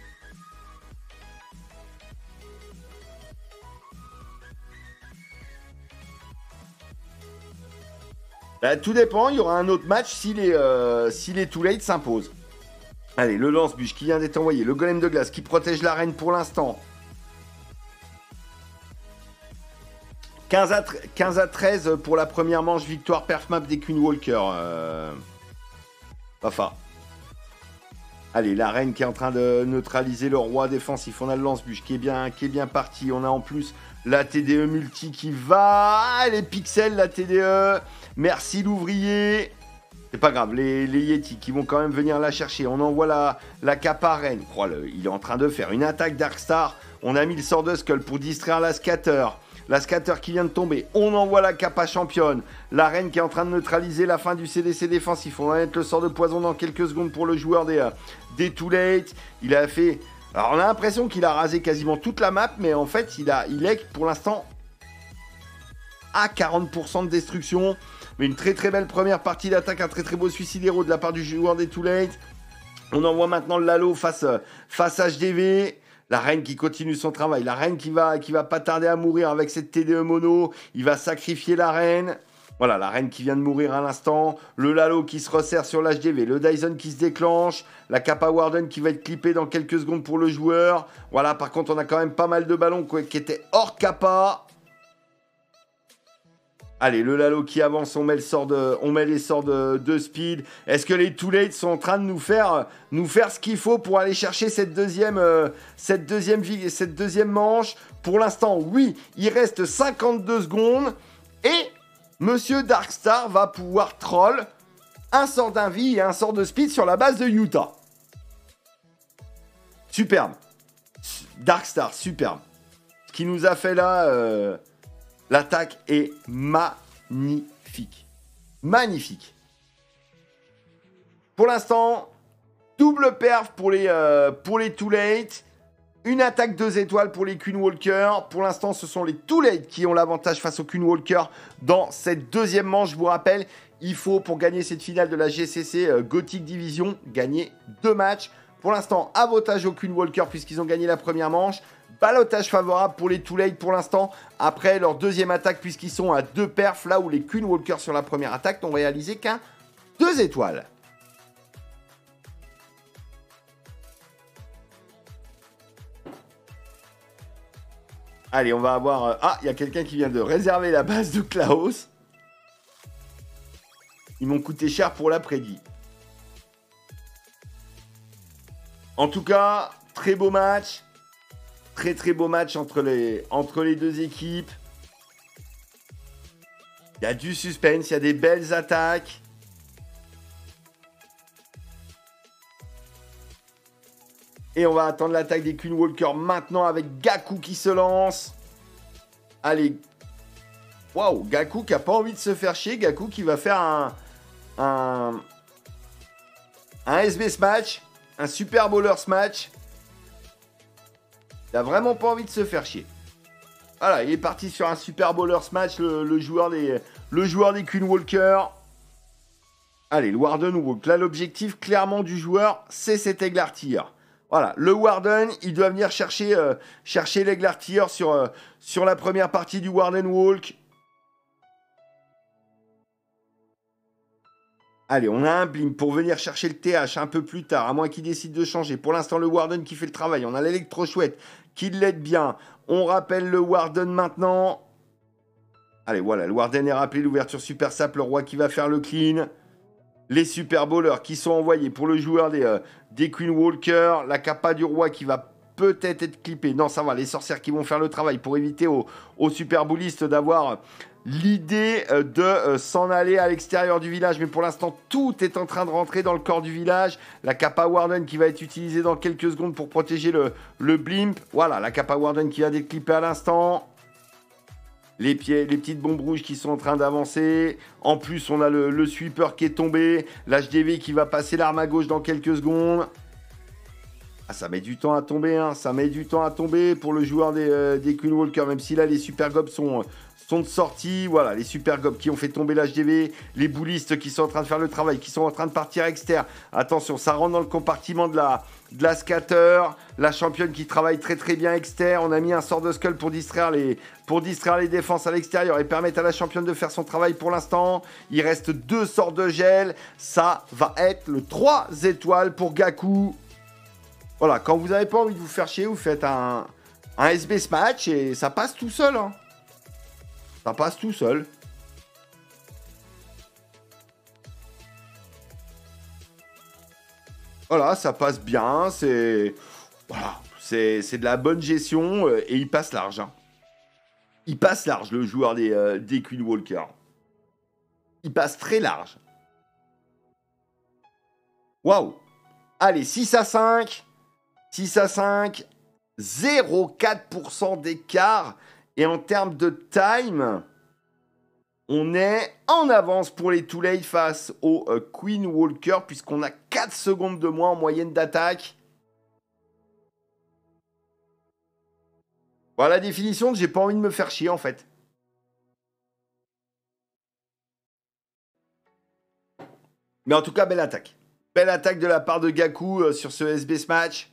Bah, tout dépend. Il y aura un autre match si les, euh, si les Too Late s'imposent. Allez, le lance-bûche qui vient d'être envoyé. Le golem de glace qui protège la reine pour l'instant. quinze à treize pour la première manche, victoire perf map des Queen Walker. Euh... Enfin. Allez, la reine qui est en train de neutraliser le roi défensif. On a le lance-bûche qui est bien, qui est bien parti. On a en plus la T D E multi qui va. Ah, les pixels, la T D E. Merci l'ouvrier. C'est pas grave, les, les Yeti qui vont quand même venir la chercher. On envoie la, la Kappa reine. Oh, le, il est en train de faire une attaque Darkstar. On a mis le sort de Skull pour distraire la scatter. La scatter qui vient de tomber. On envoie la Kappa championne. La reine qui est en train de neutraliser la fin du C D C défensif. On va mettre le sort de poison dans quelques secondes pour le joueur des, des Too Late. Il a fait... Alors on a l'impression qu'il a rasé quasiment toute la map. Mais en fait, il, a, il est pour l'instant à quarante pour cent de destruction. Mais une très très belle première partie d'attaque. Un très très beau suicidéro de la part du joueur des Too Late. On envoie maintenant le Lalo face, face H D V. La reine qui continue son travail. La reine qui va, qui va pas tarder à mourir avec cette T D E mono. Il va sacrifier la reine. Voilà, la reine qui vient de mourir à l'instant. Le Lalo qui se resserre sur l'H D V. Le Dyson qui se déclenche. La Kappa Warden qui va être clippée dans quelques secondes pour le joueur. Voilà, par contre, on a quand même pas mal de ballons quoi, qui étaient hors Kappa. Allez, le Lalo qui avance, on met, le sort de, on met les sorts de, de speed. Est-ce que les Too Late sont en train de nous faire, nous faire ce qu'il faut pour aller chercher cette deuxième, euh, cette deuxième, cette deuxième manche? Pour l'instant, oui, il reste cinquante-deux secondes. Et Monsieur Darkstar va pouvoir troll un sort d'invie et un sort de speed sur la base de Utah. Superbe. Darkstar, superbe. Ce qu'il nous a fait là... Euh... L'attaque est magnifique. Magnifique. Pour l'instant, double perf pour les, euh, pour les Too Late. Une attaque deux étoiles pour les Queen Walker. Pour l'instant, ce sont les Too Late qui ont l'avantage face aux Queen Walker dans cette deuxième manche. Je vous rappelle, il faut, pour gagner cette finale de la G C C euh, Gothic Division, gagner deux matchs. Pour l'instant, avantage aux Queen Walker puisqu'ils ont gagné la première manche. Balotage favorable pour les Too Late pour l'instant. Après leur deuxième attaque, puisqu'ils sont à deux perfs, là où les Queen Walker sur la première attaque n'ont réalisé qu'un deux étoiles. Allez, on va avoir... Euh... Ah, il y a quelqu'un qui vient de réserver la base de Klaus. Ils m'ont coûté cher pour l'après-midi. En tout cas, très beau match. Très très beau match entre les, entre les deux équipes. Il y a du suspense, il y a des belles attaques. Et on va attendre l'attaque des Queen Walker maintenant avec Gaku qui se lance. Allez. Waouh, Gaku qui n'a pas envie de se faire chier. Gaku qui va faire un... Un, un S B Smash. Un Super Bowler Smash. Il a vraiment pas envie de se faire chier. Voilà, il est parti sur un Super Bowler Smash, le, le, joueur, des, le joueur des Queen Walker. Allez, le Warden Walk. Là, l'objectif, clairement, du joueur, c'est cet Eglartier. Voilà, le Warden, il doit venir chercher, euh, chercher l'Eglartier sur, euh, sur la première partie du Warden Walk. Allez, on a un Blim pour venir chercher le T H un peu plus tard, à moins qu'il décide de changer. Pour l'instant, le Warden qui fait le travail. On a l'électro-chouette qui l'aide bien. On rappelle le Warden maintenant. Allez, voilà, le Warden est rappelé. L'ouverture super sap, le roi qui va faire le clean. Les super bowlers qui sont envoyés pour le joueur des, euh, des Queen Walker. La capa du roi qui va peut-être être clippée. Non, ça va, les sorcières qui vont faire le travail pour éviter aux, aux super bowlistes d'avoir... l'idée de euh, s'en aller à l'extérieur du village. Mais pour l'instant, tout est en train de rentrer dans le corps du village. La Kappa Warden qui va être utilisée dans quelques secondes pour protéger le, le blimp. Voilà, la Kappa Warden qui vient d'être clippée à l'instant. Les, pieds, les petites bombes rouges qui sont en train d'avancer. En plus, on a le, le sweeper qui est tombé. L'H D V qui va passer l'arme à gauche dans quelques secondes. Ah, ça met du temps à tomber, hein. Ça met du temps à tomber pour le joueur des, euh, des Queen Walker. Même si là, les super gobs sont... Euh, sont de sortie, voilà, les super gobs qui ont fait tomber l'H D V, les boulistes qui sont en train de faire le travail, qui sont en train de partir externe. Attention, ça rentre dans le compartiment de la, de la scatter, la championne qui travaille très très bien externe. On a mis un sort de skull pour distraire les, pour distraire les défenses à l'extérieur et permettre à la championne de faire son travail pour l'instant. Il reste deux sorts de gel, ça va être le trois étoiles pour Gaku. Voilà, quand vous n'avez pas envie de vous faire chier, vous faites un, un S B Smash et ça passe tout seul, hein. Ça passe tout seul. Voilà, ça passe bien. C'est voilà, c'est c'est de la bonne gestion euh, et il passe large. Hein. Il passe large, le joueur des, euh, des Queen Walker. Il passe très large. Waouh. Allez, six à cinq. six à cinq. zéro virgule quatre pour cent d'écart. Et en termes de time, on est en avance pour les Too Late face aux euh, Queen Walker, puisqu'on a quatre secondes de moins en moyenne d'attaque. Voilà la définition de j'ai pas envie de me faire chier, en fait. Mais en tout cas, belle attaque. Belle attaque de la part de Gaku euh, sur ce S B Smash.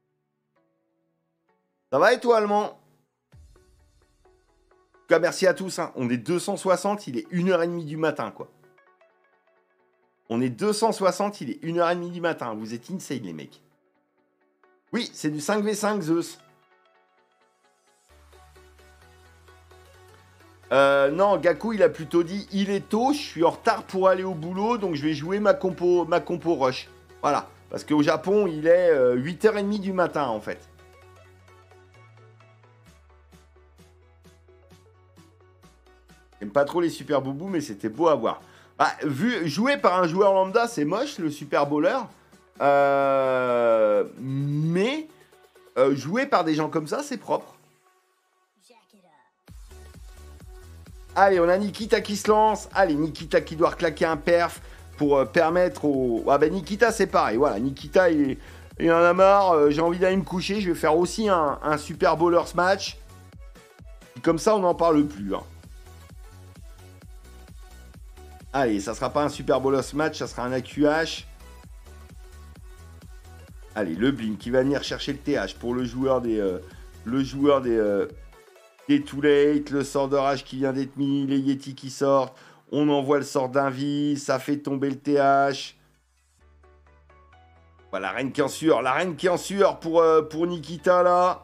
Ça va et toi, Allemand ? En tout cas, merci à tous. Hein. On est deux cent soixante, il est une heure trente du matin, quoi. On est deux cent soixante, il est une heure trente du matin. Vous êtes insane, les mecs. Oui, c'est du cinq v cinq, Zeus. Euh, non, Gaku, il a plutôt dit « Il est tôt, je suis en retard pour aller au boulot, donc je vais jouer ma compo, ma compo rush. » Voilà. Parce qu'au Japon, il est euh, huit heures trente du matin, en fait. J'aime pas trop les super boubous, mais c'était beau à voir. Bah, vu, joué par un joueur lambda, c'est moche, le super bowler. Euh, mais euh, joué par des gens comme ça, c'est propre. Allez, on a Nikita qui se lance. Allez, Nikita qui doit reclaquer un perf pour euh, permettre au... Ah ben Nikita, c'est pareil. Voilà, Nikita, il est, il y en a marre, euh, j'ai envie d'aller me coucher, je vais faire aussi un, un Super Bowlers match. Comme ça, on n'en parle plus. Hein. Allez, ça sera pas un Super Bowlers match, ça sera un A Q H. Allez, le Blink qui va venir chercher le T H pour le joueur des... Euh, le joueur des... Euh, des Too Late, le sort de rage qui vient d'être mis, les Yeti qui sortent. On envoie le sort d'invie, ça fait tomber le T H. Voilà, la reine qui en sueur, la reine qui en sueur pour, euh, pour Nikita, là.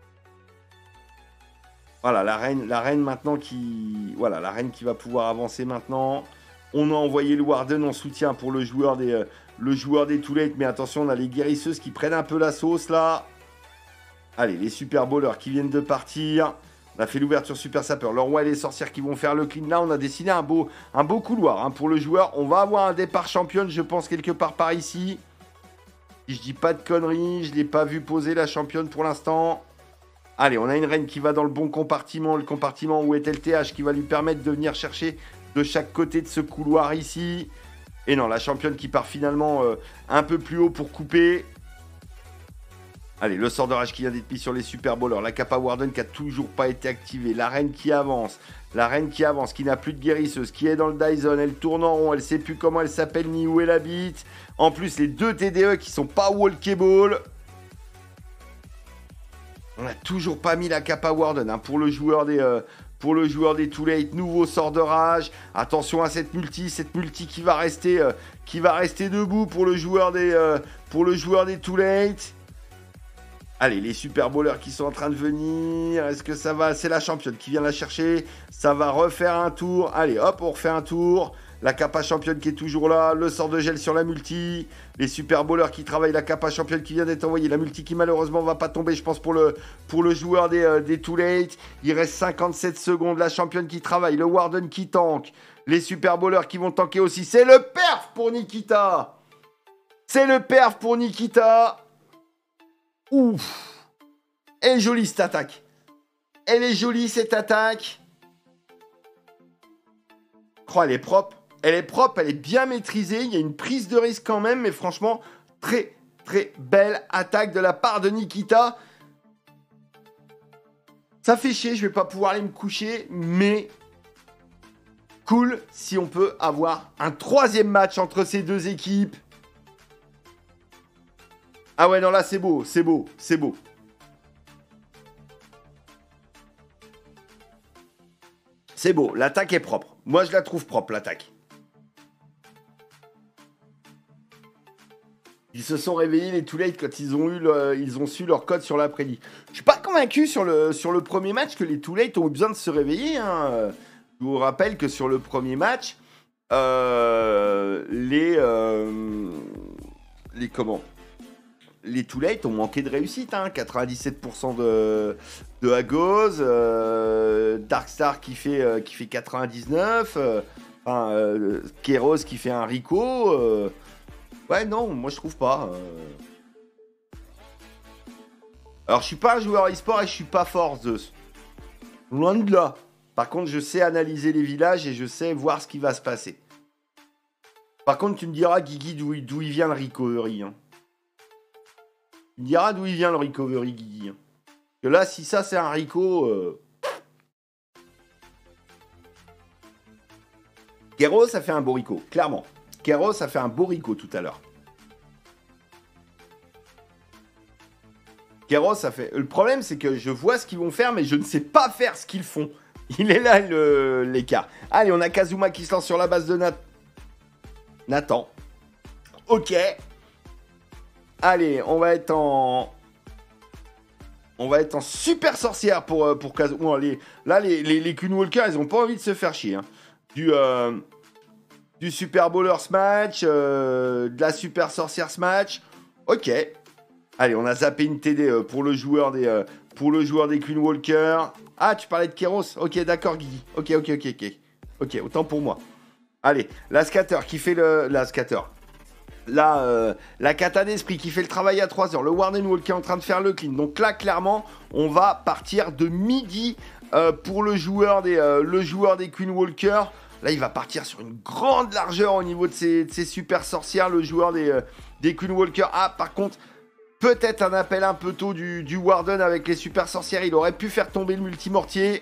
Voilà, la reine, la reine maintenant qui... Voilà, la reine qui va pouvoir avancer maintenant. On a envoyé le Warden en soutien pour le joueur des, euh, le joueur des Too Late. Mais attention, on a les guérisseuses qui prennent un peu la sauce, là. Allez, les Super Bowlers qui viennent de partir. On a fait l'ouverture Super Sapeur. Le roi et les sorcières qui vont faire le clean. Là, on a dessiné un beau, un beau couloir hein, pour le joueur. On va avoir un départ championne, je pense, quelque part par ici. Si je dis pas de conneries, je ne l'ai pas vu poser la championne pour l'instant. Allez, on a une reine qui va dans le bon compartiment. Le compartiment où était le T H qui va lui permettre de venir chercher de chaque côté de ce couloir ici. Et non, la championne qui part finalement euh, un peu plus haut pour couper. Allez, le sort de rage qui vient d'être mis sur les Super Bowlers. La Kappa Warden qui a toujours pas été activée. La reine qui avance. La reine qui avance, qui n'a plus de guérisseuse, qui est dans le Dyson. Elle tourne en rond. Elle sait plus comment elle s'appelle ni où elle habite. En plus, les deux T D E qui sont pas walkable. On n'a toujours pas mis la Kappa Warden hein, pour le joueur des... Euh, Pour le joueur des Too Late, nouveau sort de rage. Attention à cette multi, cette multi qui va rester, euh, qui va rester debout pour le joueur des, euh, pour le joueur des Too Late. Allez, les Super Bowlers qui sont en train de venir. Est-ce que ça va? C'est la championne qui vient la chercher. Ça va refaire un tour. Allez, hop, on refait un tour. La Kappa championne qui est toujours là. Le sort de gel sur la multi. Les Super Bowlers qui travaillent. La Kappa championne qui vient d'être envoyée. La multi qui malheureusement va pas tomber, je pense, pour le, pour le joueur des, euh, des Too Late. Il reste cinquante-sept secondes. La championne qui travaille. Le Warden qui tank. Les Super Bowlers qui vont tanker aussi. C'est le perf pour Nikita. C'est le perf pour Nikita. Ouf. Elle est jolie cette attaque. Elle est jolie cette attaque. Oh, elle est propre. Elle est propre, elle est bien maîtrisée. Il y a une prise de risque quand même, mais franchement, très, très belle attaque de la part de Nikita. Ça fait chier, je vais pas pouvoir aller me coucher, mais cool si on peut avoir un troisième match entre ces deux équipes. Ah ouais, non, là, c'est beau, c'est beau, c'est beau. C'est beau, l'attaque est propre. Moi, je la trouve propre, l'attaque. Ils se sont réveillés, les Too Late, quand ils ont, eu le, ils ont su leur code sur l'après-midi. Je suis pas convaincu sur le, sur le premier match que les Too Late ont eu besoin de se réveiller. Hein. Je vous rappelle que sur le premier match, euh, les... Euh, les comment les Too Late ont manqué de réussite, hein. quatre-vingt-dix-sept pour cent de, de Agos, euh, Darkstar qui fait, euh, qui fait quatre-vingt-dix-neuf, euh, enfin, euh, Keros qui fait un Rico. Euh, ouais, non, moi je trouve pas. Euh... Alors, je suis pas un joueur e-sport et je suis pas fort, Zeus. Loin de là. Par contre, je sais analyser les villages et je sais voir ce qui va se passer. Par contre, tu me diras, Guigui, d'où d'où il vient le recovery, hein. Il me dira d'où il vient le recovery, Guigui. Que là, si ça, c'est un Rico... Euh... Kero, ça fait un beau Rico, clairement. Kero, ça fait un beau Rico tout à l'heure. Kero, ça fait... Le problème, c'est que je vois ce qu'ils vont faire, mais je ne sais pas faire ce qu'ils font. Il est là, le... l'écart. Allez, on a Kazuma qui se lance sur la base de Nat... Nathan. Ok. Allez, on va être en... On va être en super sorcière pour, pour Kazuma. Les... Là, les, les, les Kunwalker, ils ont pas envie de se faire chier. Hein. Du, euh... du Super Bowlers match, euh... de la super sorcière match. Ok. Allez, on a zappé une T D pour le joueur des, euh... pour le joueur des Kunwalker. Ah, tu parlais de Keros. Ok, d'accord, Guigui. Ok, ok, ok, ok. Ok, autant pour moi. Allez, la scatter qui fait le... La scatter. La, euh, la kata d'esprit qui fait le travail à trois heures. Le Warden Wall qui est en train de faire le clean. Donc là, clairement, on va partir de midi euh, pour le joueur des, euh, le joueur des Queen Walker. Là, il va partir sur une grande largeur au niveau de ses, de ses super sorcières. Le joueur des, euh, des Queen Walker. Ah, par contre, Peut-être un appel un peu tôt du, du Warden avec les super sorcières. Il aurait pu faire tomber le multimortier.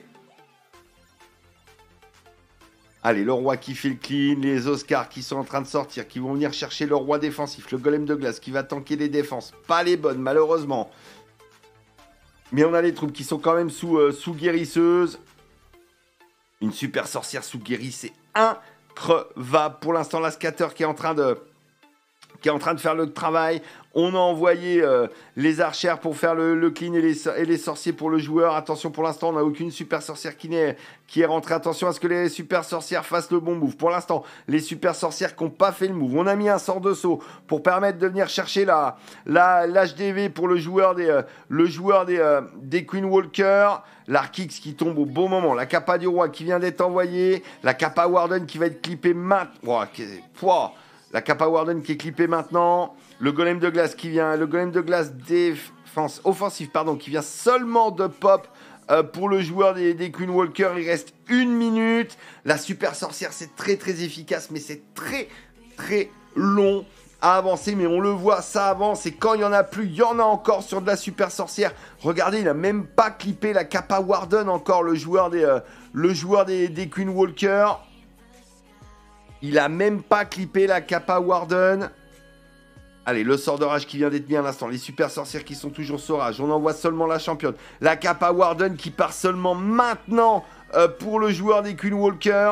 Allez, le roi qui fait le clean, les Oscars qui sont en train de sortir, qui vont venir chercher le roi défensif, le golem de glace qui va tanker les défenses. Pas les bonnes, malheureusement. Mais on a les troupes qui sont quand même sous, euh, sous guérisseuse. Une super sorcière sous guérisse, c'est increvable. Pour l'instant, la scatter qui est en train de... qui est en train de faire le travail. On a envoyé euh, les archères pour faire le, le clean et les, et les sorciers pour le joueur. Attention, pour l'instant, on n'a aucune super sorcière qui, n'est, qui est rentrée. Attention à ce que les super sorcières fassent le bon move. Pour l'instant, les super sorcières qui n'ont pas fait le move. On a mis un sort de saut pour permettre de venir chercher la, la, l'H D V pour le joueur des, euh, le joueur des, euh, des Queen Walker. L'Arkix qui tombe au bon moment. La Kappa du roi qui vient d'être envoyée. La Kappa Warden qui va être clippée maintenant. Oh, La Kappa Warden qui est clippée maintenant. Le golem de glace qui vient. Le golem de glace défense, offensif, pardon, qui vient seulement de pop euh, pour le joueur des, des Queen Walker. Il reste une minute. La super sorcière, c'est très très efficace, mais c'est très très long à avancer. Mais on le voit, ça avance. Et quand il n'y en a plus, il y en a encore sur de la super sorcière. Regardez, il n'a même pas clippé la Kappa Warden encore, le joueur des, euh, le joueur des, des Queen Walker. Il a même pas clippé la Kappa Warden. Allez, le sort de rage qui vient d'être mis à l'instant. Les super sorcières qui sont toujours sur rage. On envoie seulement la championne. La Kappa Warden qui part seulement maintenant euh, pour le joueur des Queen Walker.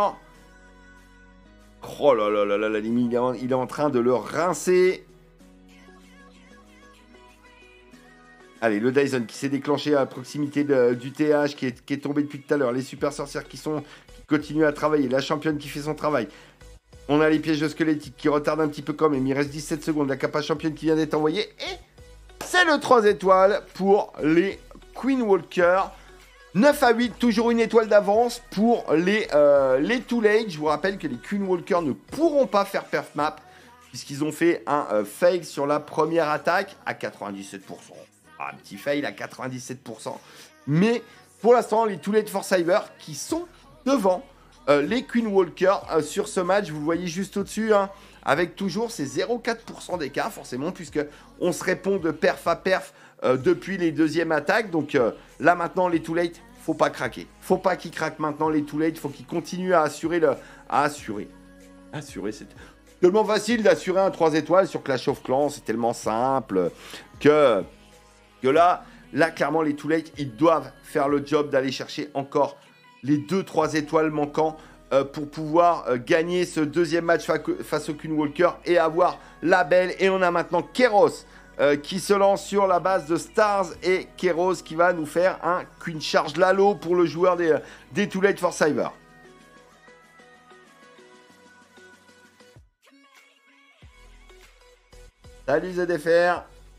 Oh là là là là, la limite, il est en train de le rincer. Allez, le Dyson qui s'est déclenché à proximité de, du T H, qui est, qui est tombé depuis tout à l'heure. Les super sorcières qui, sont, qui continuent à travailler. La championne qui fait son travail. On a les pièges squelettiques qui retardent un petit peu quand même. Il reste dix-sept secondes. La Kappa championne qui vient d'être envoyée. Et c'est le trois étoiles pour les Queen Walker. neuf à huit, toujours une étoile d'avance pour les, euh, les Too Late. Je vous rappelle que les Queen Walker ne pourront pas faire perf map puisqu'ils ont fait un euh, fail sur la première attaque à quatre-vingt-dix-sept pour cent. Ah, un petit fail à quatre-vingt-dix-sept pour cent. Mais pour l'instant, les Too Late for Cyber qui sont devant Euh, les Queen Walker euh, sur ce match, vous voyez juste au-dessus, hein, avec toujours ces zéro virgule quatre pour cent d'écart, forcément, puisque on se répond de perf à perf euh, depuis les deuxièmes attaques. Donc euh, là, maintenant, les Too Late, faut pas craquer. Faut pas qu'ils craquent maintenant, les Too Late. Faut qu'ils continuent à assurer le... À assurer. Assurer, c'est tellement facile d'assurer un trois étoiles sur Clash of Clans. C'est tellement simple que, que là, là, clairement, les Too Late, ils doivent faire le job d'aller chercher encore les deux trois étoiles manquants euh, pour pouvoir euh, gagner ce deuxième match fa face au Queen Walker et avoir la belle. Et on a maintenant Keros euh, qui se lance sur la base de Stars et Keros qui va nous faire un Queen Charge Lalo pour le joueur des, des Too Late for Cyber. Salut Z F R.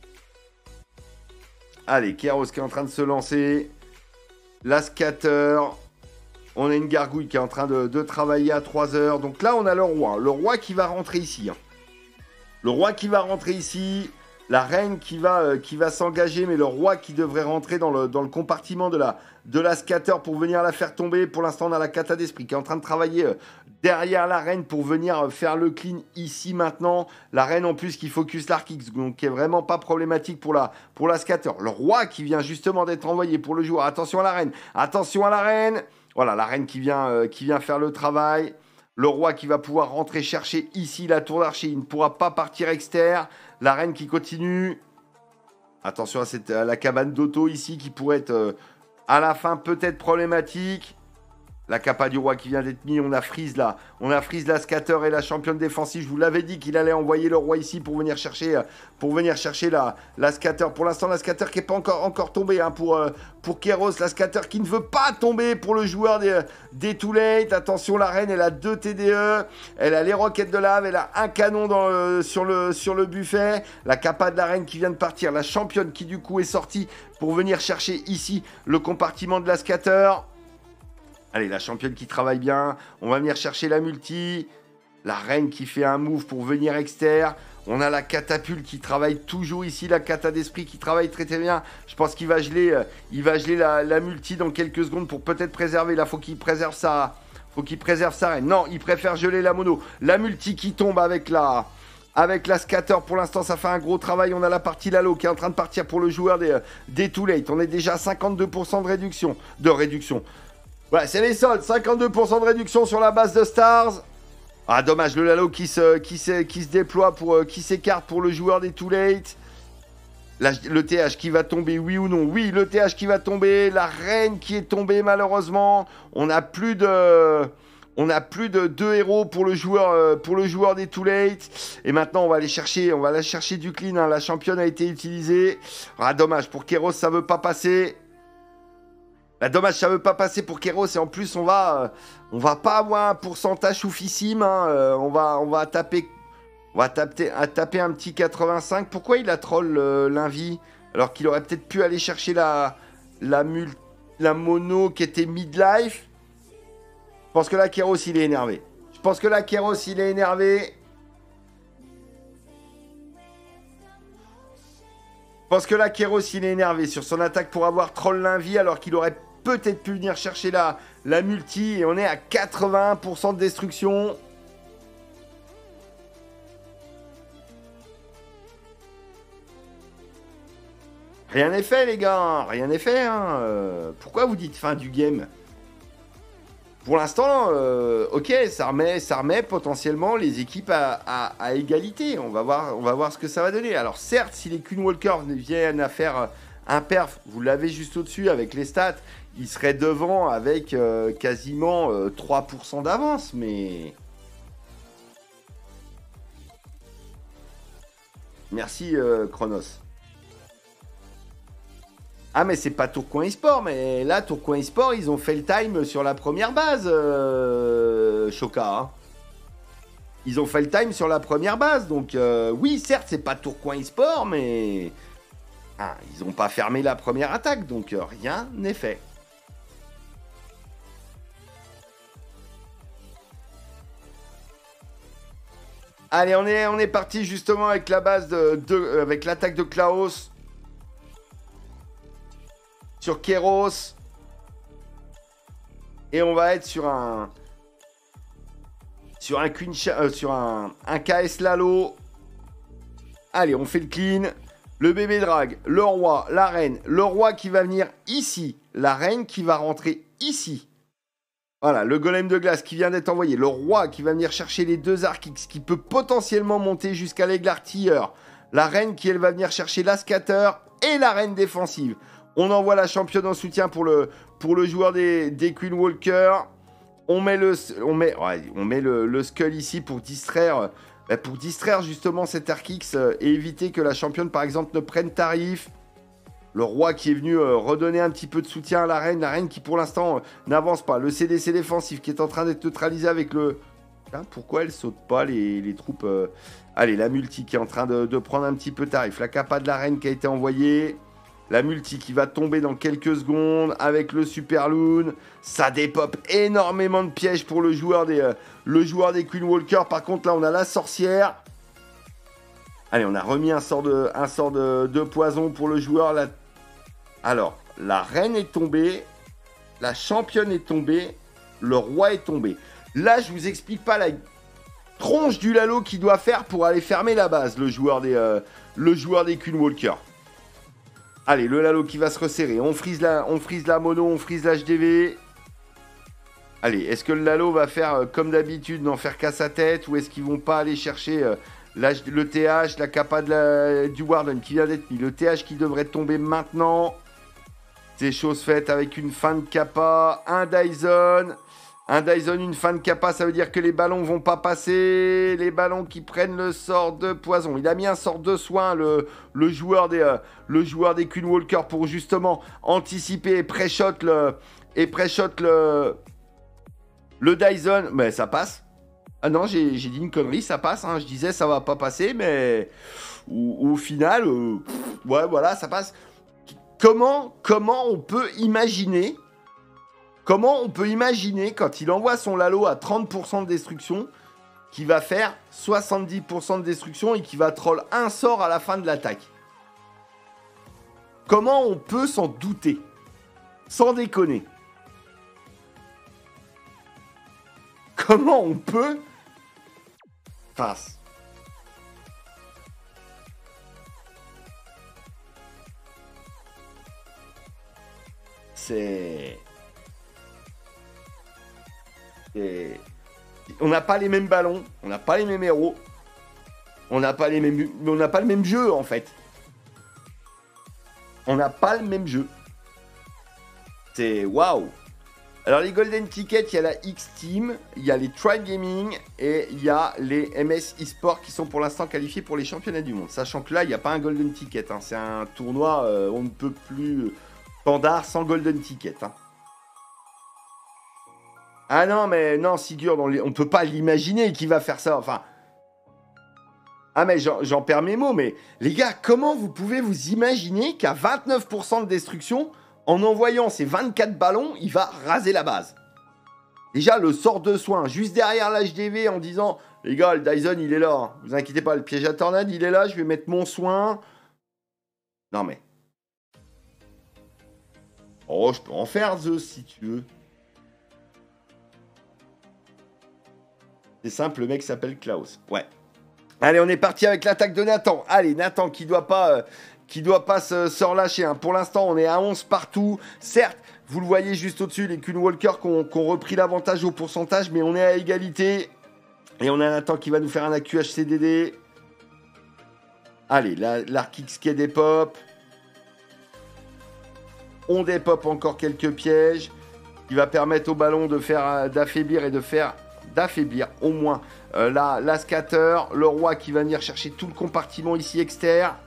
Allez, Keros qui est en train de se lancer. La scatter. On a une gargouille qui est en train de, de travailler à trois heures. Donc là, on a le roi. Le roi qui va rentrer ici. Hein. Le roi qui va rentrer ici. La reine qui va, euh, qui va s'engager. Mais le roi qui devrait rentrer dans le, dans le compartiment de la, de la scatter pour venir la faire tomber. Pour l'instant, on a la cata d'esprit qui est en train de travailler euh, derrière la reine pour venir euh, faire le clean ici maintenant. La reine en plus qui focus l'Arkix. Donc qui est vraiment pas problématique pour la, pour la scatter. Le roi qui vient justement d'être envoyé pour le joueur. Attention à la reine. Attention à la reine. Voilà, la reine qui vient, euh, qui vient faire le travail. Le roi qui va pouvoir rentrer chercher ici la tour d'archer. Il ne pourra pas partir externe. La reine qui continue. Attention à, cette, à la cabane d'auto ici qui pourrait être euh, à la fin peut-être problématique. La Kappa du roi qui vient d'être mis. On a Freeze là. On a Freeze la scatter et la championne défensive. Je vous l'avais dit qu'il allait envoyer le roi ici pour venir chercher, euh, pour venir chercher la, la scatter. Pour l'instant, la scatter qui n'est pas encore, encore tombée hein, pour, euh, pour Keros. La scatter qui ne veut pas tomber pour le joueur des, des Too Late. Attention, la reine, elle a deux T D E. Elle a les roquettes de lave. Elle a un canon dans le, sur, le, sur le buffet. La Kappa de la reine qui vient de partir. La championne qui du coup est sortie pour venir chercher ici le compartiment de la scatter. Allez, la championne qui travaille bien. On va venir chercher la multi. La reine qui fait un move pour venir externe. On a la catapulte qui travaille toujours ici. La cata d'esprit qui travaille très très bien. Je pense qu'il va geler, euh, il va geler la, la multi dans quelques secondes pour peut-être préserver. Là, faut qu'il préserve sa, faut qu'il préserve sa reine. Non, il préfère geler la mono. La multi qui tombe avec la, avec la scatter. Pour l'instant, ça fait un gros travail. On a la partie Lalo qui est en train de partir pour le joueur des, des Too Late. On est déjà à cinquante-deux pour cent de réduction. De réduction. Ouais, c'est les soldes. cinquante-deux pour cent de réduction sur la base de Stars. Ah, dommage. Le Lalo qui se, qui se, qui se déploie, pour, euh, qui s'écarte pour le joueur des Too Late. La, le T H qui va tomber, oui ou non? Oui, le T H qui va tomber. La reine qui est tombée, malheureusement. On n'a plus de... On n'a plus de deux héros pour le joueur, euh, pour le joueur des Too Late. Et maintenant, on va aller chercher, on va aller chercher du clean. Hein. La championne a été utilisée. Ah, dommage. Pour Keros, ça veut pas passer. Bah, dommage, ça veut pas passer pour Keros. Et en plus, on va, euh, on va pas avoir un pourcentage oufissime. Hein. Euh, on va, on va taper, on va taper, à taper un petit quatre-vingt-cinq. Pourquoi il a troll euh, l'invie alors qu'il aurait peut-être pu aller chercher la, la, mul- la mono qui était midlife? Je pense que là, Keros, il est énervé. Je pense que là, Keros, il est énervé. Je pense que là, Keros, il est énervé sur son attaque pour avoir troll l'invie alors qu'il aurait peut-être pu venir chercher la, la multi. Et on est à quatre-vingt-un pour cent de destruction. Rien n'est fait, les gars. Rien n'est fait. Hein. Euh, pourquoi vous dites fin du game ? Pour l'instant, euh, ok, ça remet, ça remet potentiellement les équipes à, à, à égalité. On va, voir, on va voir ce que ça va donner. Alors certes, si les Queen Walkers viennent à faire un perf, vous l'avez juste au-dessus avec les stats, ils seraient devant avec euh, quasiment euh, trois pour cent d'avance, mais... Merci euh, Chronos. Ah mais c'est pas Tourcoing eSport, mais là Tourcoing eSport ils ont fait le time sur la première base, euh, Choca. Hein. Ils ont fait le time sur la première base, donc euh, oui certes c'est pas Tourcoing eSport, mais ah, ils ont pas fermé la première attaque, donc euh, rien n'est fait. Allez on est, on est parti justement avec la base de, de avec l'attaque de Klaus. Sur Keros. Et on va être sur un... Sur un Queen... Euh, sur un, un K S Lalo. Allez, on fait le clean. Le bébé drag, le roi, la reine. Le roi qui va venir ici. La reine qui va rentrer ici. Voilà, le golem de glace qui vient d'être envoyé. Le roi qui va venir chercher les deux arcs X, qui peut potentiellement monter jusqu'à l'aigle artilleur. La reine qui, elle, va venir chercher la scatter et la reine défensive. On envoie la championne en soutien pour le, pour le joueur des, des Queen Walker. On met le, on met, ouais, on met le, le Skull ici pour distraire, pour distraire justement cet Arc X et éviter que la championne, par exemple, ne prenne tarif. Le roi qui est venu euh, redonner un petit peu de soutien à la reine. La reine qui, pour l'instant, euh, n'avance pas. Le C D C défensif qui est en train d'être neutralisé avec le... Hein, pourquoi elle saute pas, les, les troupes euh... Allez, la multi qui est en train de, de prendre un petit peu tarif. La capa de la reine qui a été envoyée. La multi qui va tomber dans quelques secondes avec le Super Loon. Ça dépop énormément de pièges pour le joueur des, euh, le joueur des Queen Walker. Par contre, là, on a la sorcière. Allez, on a remis un sort de, un sort de, de poison pour le joueur. La... Alors, la reine est tombée. La championne est tombée. Le roi est tombé. Là, je vous explique pas la tronche du Lalo qu'il doit faire pour aller fermer la base, le joueur des, euh, le joueur des Queen Walker. Allez, le Lalo qui va se resserrer. On frise la, on frise la mono, on frise l'H D V. Allez, est-ce que le Lalo va faire euh, comme d'habitude, n'en faire qu'à sa tête, ou est-ce qu'ils vont pas aller chercher euh, le T H, la capa de la, du Warden qui vient d'être mis, le T H qui devrait tomber maintenant. C'est chose faite avec une fin de capa, un Dyson. Un Dyson, une fin de capa, ça veut dire que les ballons vont pas passer. Les ballons qui prennent le sort de poison. Il a mis un sort de soin, le, le, joueur, des, euh, le joueur des Queen Walker, pour justement anticiper et pré-shot le, et pré-shot le, le Dyson. Mais ça passe. Ah non, j'ai, j'ai dit une connerie, ça passe. Hein. Je disais ça va pas passer, mais au, au final, euh, pff, ouais, voilà, ça passe. Comment, comment on peut imaginer... Comment on peut imaginer, quand il envoie son Lalo à trente pour cent de destruction, qu'il va faire soixante-dix pour cent de destruction et qu'il va troll un sort à la fin de l'attaque? Comment on peut s'en douter? Sans déconner. Comment on peut... Enfin... c'est... c'est... On n'a pas les mêmes ballons, on n'a pas les mêmes héros, on n'a pas les mêmes, on n'a pas le même jeu en fait. On n'a pas le même jeu. C'est waouh. Alors les Golden Tickets, il y a la X-Team, il y a les Tribe Gaming et il y a les M S eSport qui sont pour l'instant qualifiés pour les championnats du monde. Sachant que là, il n'y a pas un Golden Ticket. Hein. C'est un tournoi, euh, on ne peut plus standard sans Golden Ticket. Hein. Ah non, mais non, Sigurd, on ne peut pas l'imaginer qui va faire ça. Enfin... Ah mais j'en perds mes mots, mais les gars, comment vous pouvez vous imaginer qu'à vingt-neuf pour cent de destruction, en envoyant ces vingt-quatre ballons, il va raser la base? Déjà, le sort de soin, juste derrière l'H D V en disant, les gars, le Dyson, il est là, hein. Vous inquiétez pas, le piège à tornade, il est là, je vais mettre mon soin. Non mais... Oh, je peux en faire, Zeus, si tu veux. C'est simple, le mec s'appelle Klaus. Ouais. Allez, on est parti avec l'attaque de Nathan. Allez, Nathan qui doit pas, euh, qui doit pas se, se relâcher. Hein. Pour l'instant, on est à onze partout. Certes, vous le voyez juste au-dessus, les Kuhn Walker qui ont, qui ont repris l'avantage au pourcentage, mais on est à égalité. Et on a Nathan qui va nous faire un A Q H C D D. Allez, l'Arc X qui dépop. On dépop encore quelques pièges qui va permettre au ballon de faire d'affaiblir et de faire d'affaiblir au moins euh, la, la scatter, le roi qui va venir chercher tout le compartiment ici externe.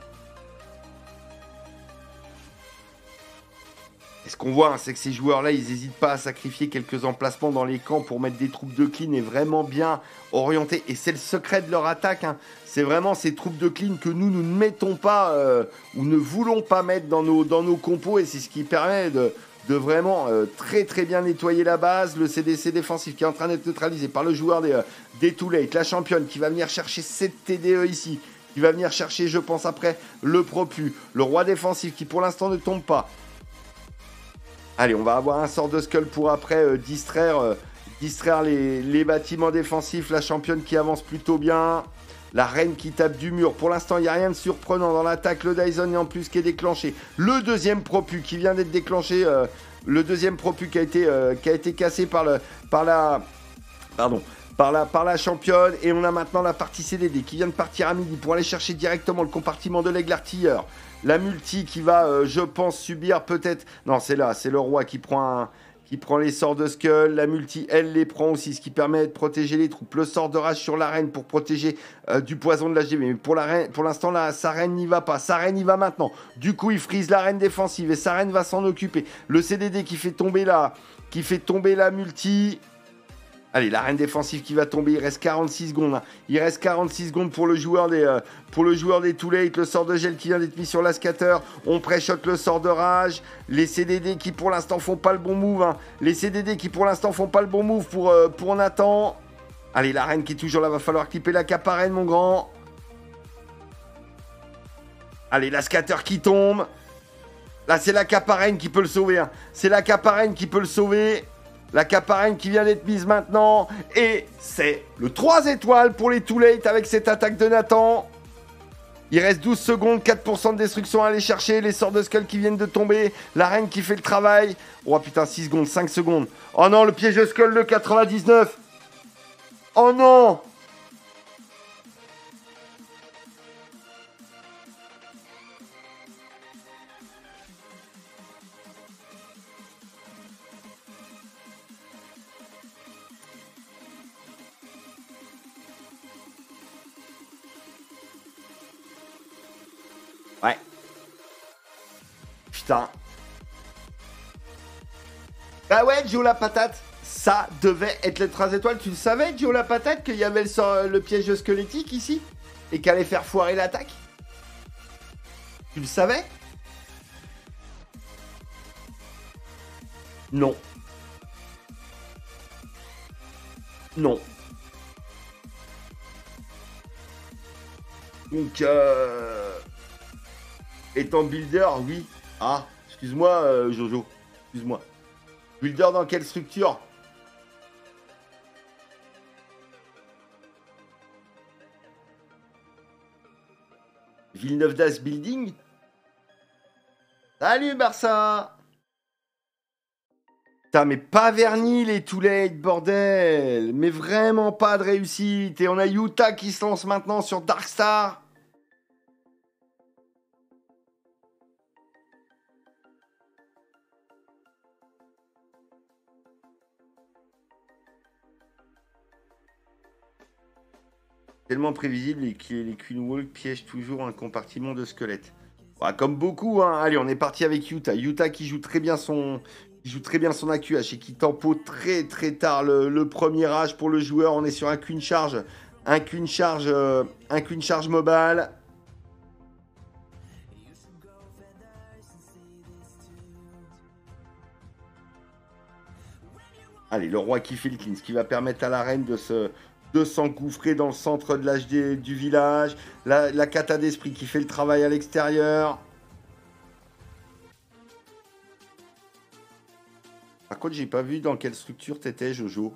Et ce qu'on voit, hein, c'est que ces joueurs-là, ils n'hésitent pas à sacrifier quelques emplacements dans les camps pour mettre des troupes de clean et vraiment bien orientées. Et c'est le secret de leur attaque. Hein. C'est vraiment ces troupes de clean que nous, nous ne mettons pas euh, ou ne voulons pas mettre dans nos, dans nos compos. Et c'est ce qui permet de... de vraiment euh, très très bien nettoyer la base. Le C D C défensif qui est en train d'être neutralisé par le joueur des, euh, des Too Late. La championne qui va venir chercher sept T D E ici. Qui va venir chercher, je pense, après le Propu. Le roi défensif qui pour l'instant ne tombe pas. Allez, on va avoir un sort de Skull pour après euh, distraire, euh, distraire les, les bâtiments défensifs. La championne qui avance plutôt bien. La reine qui tape du mur. Pour l'instant, il n'y a rien de surprenant dans l'attaque. Le Dyson est en plus qui est déclenché. Le deuxième Propu qui vient d'être déclenché. Euh, le deuxième Propu qui a été, euh, qui a été cassé par, le, par la... Pardon. Par la, par la championne. Et on a maintenant la partie C D D qui vient de partir à midi pour aller chercher directement le compartiment de l'aigle artilleur. La multi qui va, euh, je pense, subir peut-être... Non, c'est là. C'est le roi qui prend un... qui prend les sorts de Skull, la multi, elle les prend aussi, ce qui permet de protéger les troupes. Le sort de rage sur la reine pour protéger euh, du poison de l'H D V. Mais pour, la reine, pour l'instant, là, sa reine n'y va pas. Sa reine y va maintenant. Du coup, il frise la reine défensive et sa reine va s'en occuper. Le C D D qui fait tomber la, qui fait tomber la multi. Allez, la reine défensive qui va tomber, il reste quarante-six secondes. Hein. Il reste quarante-six secondes pour le joueur des, euh, pour le joueur des Too Late. Le sort de gel qui vient d'être mis sur la scatter. On pré-shot le sort de rage. Les C D D qui pour l'instant font pas le bon move. Hein. Les C D D qui pour l'instant font pas le bon move pour, euh, pour Nathan. Allez, la reine qui est toujours là, va falloir clipper la caparenne, mon grand. Allez, la scatter qui tombe. Là, c'est la caparenne qui peut le sauver. Hein. C'est la caparenne qui peut le sauver. La caparenne qui vient d'être mise maintenant. Et c'est le trois étoiles pour les Too Late avec cette attaque de Nathan. Il reste douze secondes, quatre pour cent de destruction à aller chercher. Les sorts de Skull qui viennent de tomber. La reine qui fait le travail. Oh putain, six secondes, cinq secondes. Oh non, le piège de Skull de quatre-vingt-dix-neuf. Oh non. Ouais. Putain. Bah ouais, Joe la patate. Ça devait être les trois étoiles. Tu le savais, Joe la patate, qu'il y avait le, le piège squelettique ici et qu'elle allait faire foirer l'attaque? Tu le savais? Non. Non. Donc, euh... étant builder, oui. Ah, excuse-moi, euh, Jojo. Excuse-moi. Builder dans quelle structure? Villeneuve d'As Building. Salut, Barça. Putain, mais pas verni les too late, bordel. Mais vraiment pas de réussite. Et on a Yuta qui se lance maintenant sur Darkstar. Tellement prévisible et que les Queen Walk piègent toujours un compartiment de squelette. Bah, comme beaucoup, hein. Allez, on est parti avec Yuta. Yuta qui joue très bien son, qui joue très bien son A Q H et qui tempo très très tard le, le premier âge pour le joueur. On est sur un Queen Charge, un Queen Charge, euh, un Queen Charge mobile. Allez, le roi qui fait le clean, ce qui va permettre à la reine de se... de s'engouffrer dans le centre de l'âge des- du village. La, la cata d'esprit qui fait le travail à l'extérieur. Par contre, j'ai pas vu dans quelle structure t'étais, Jojo.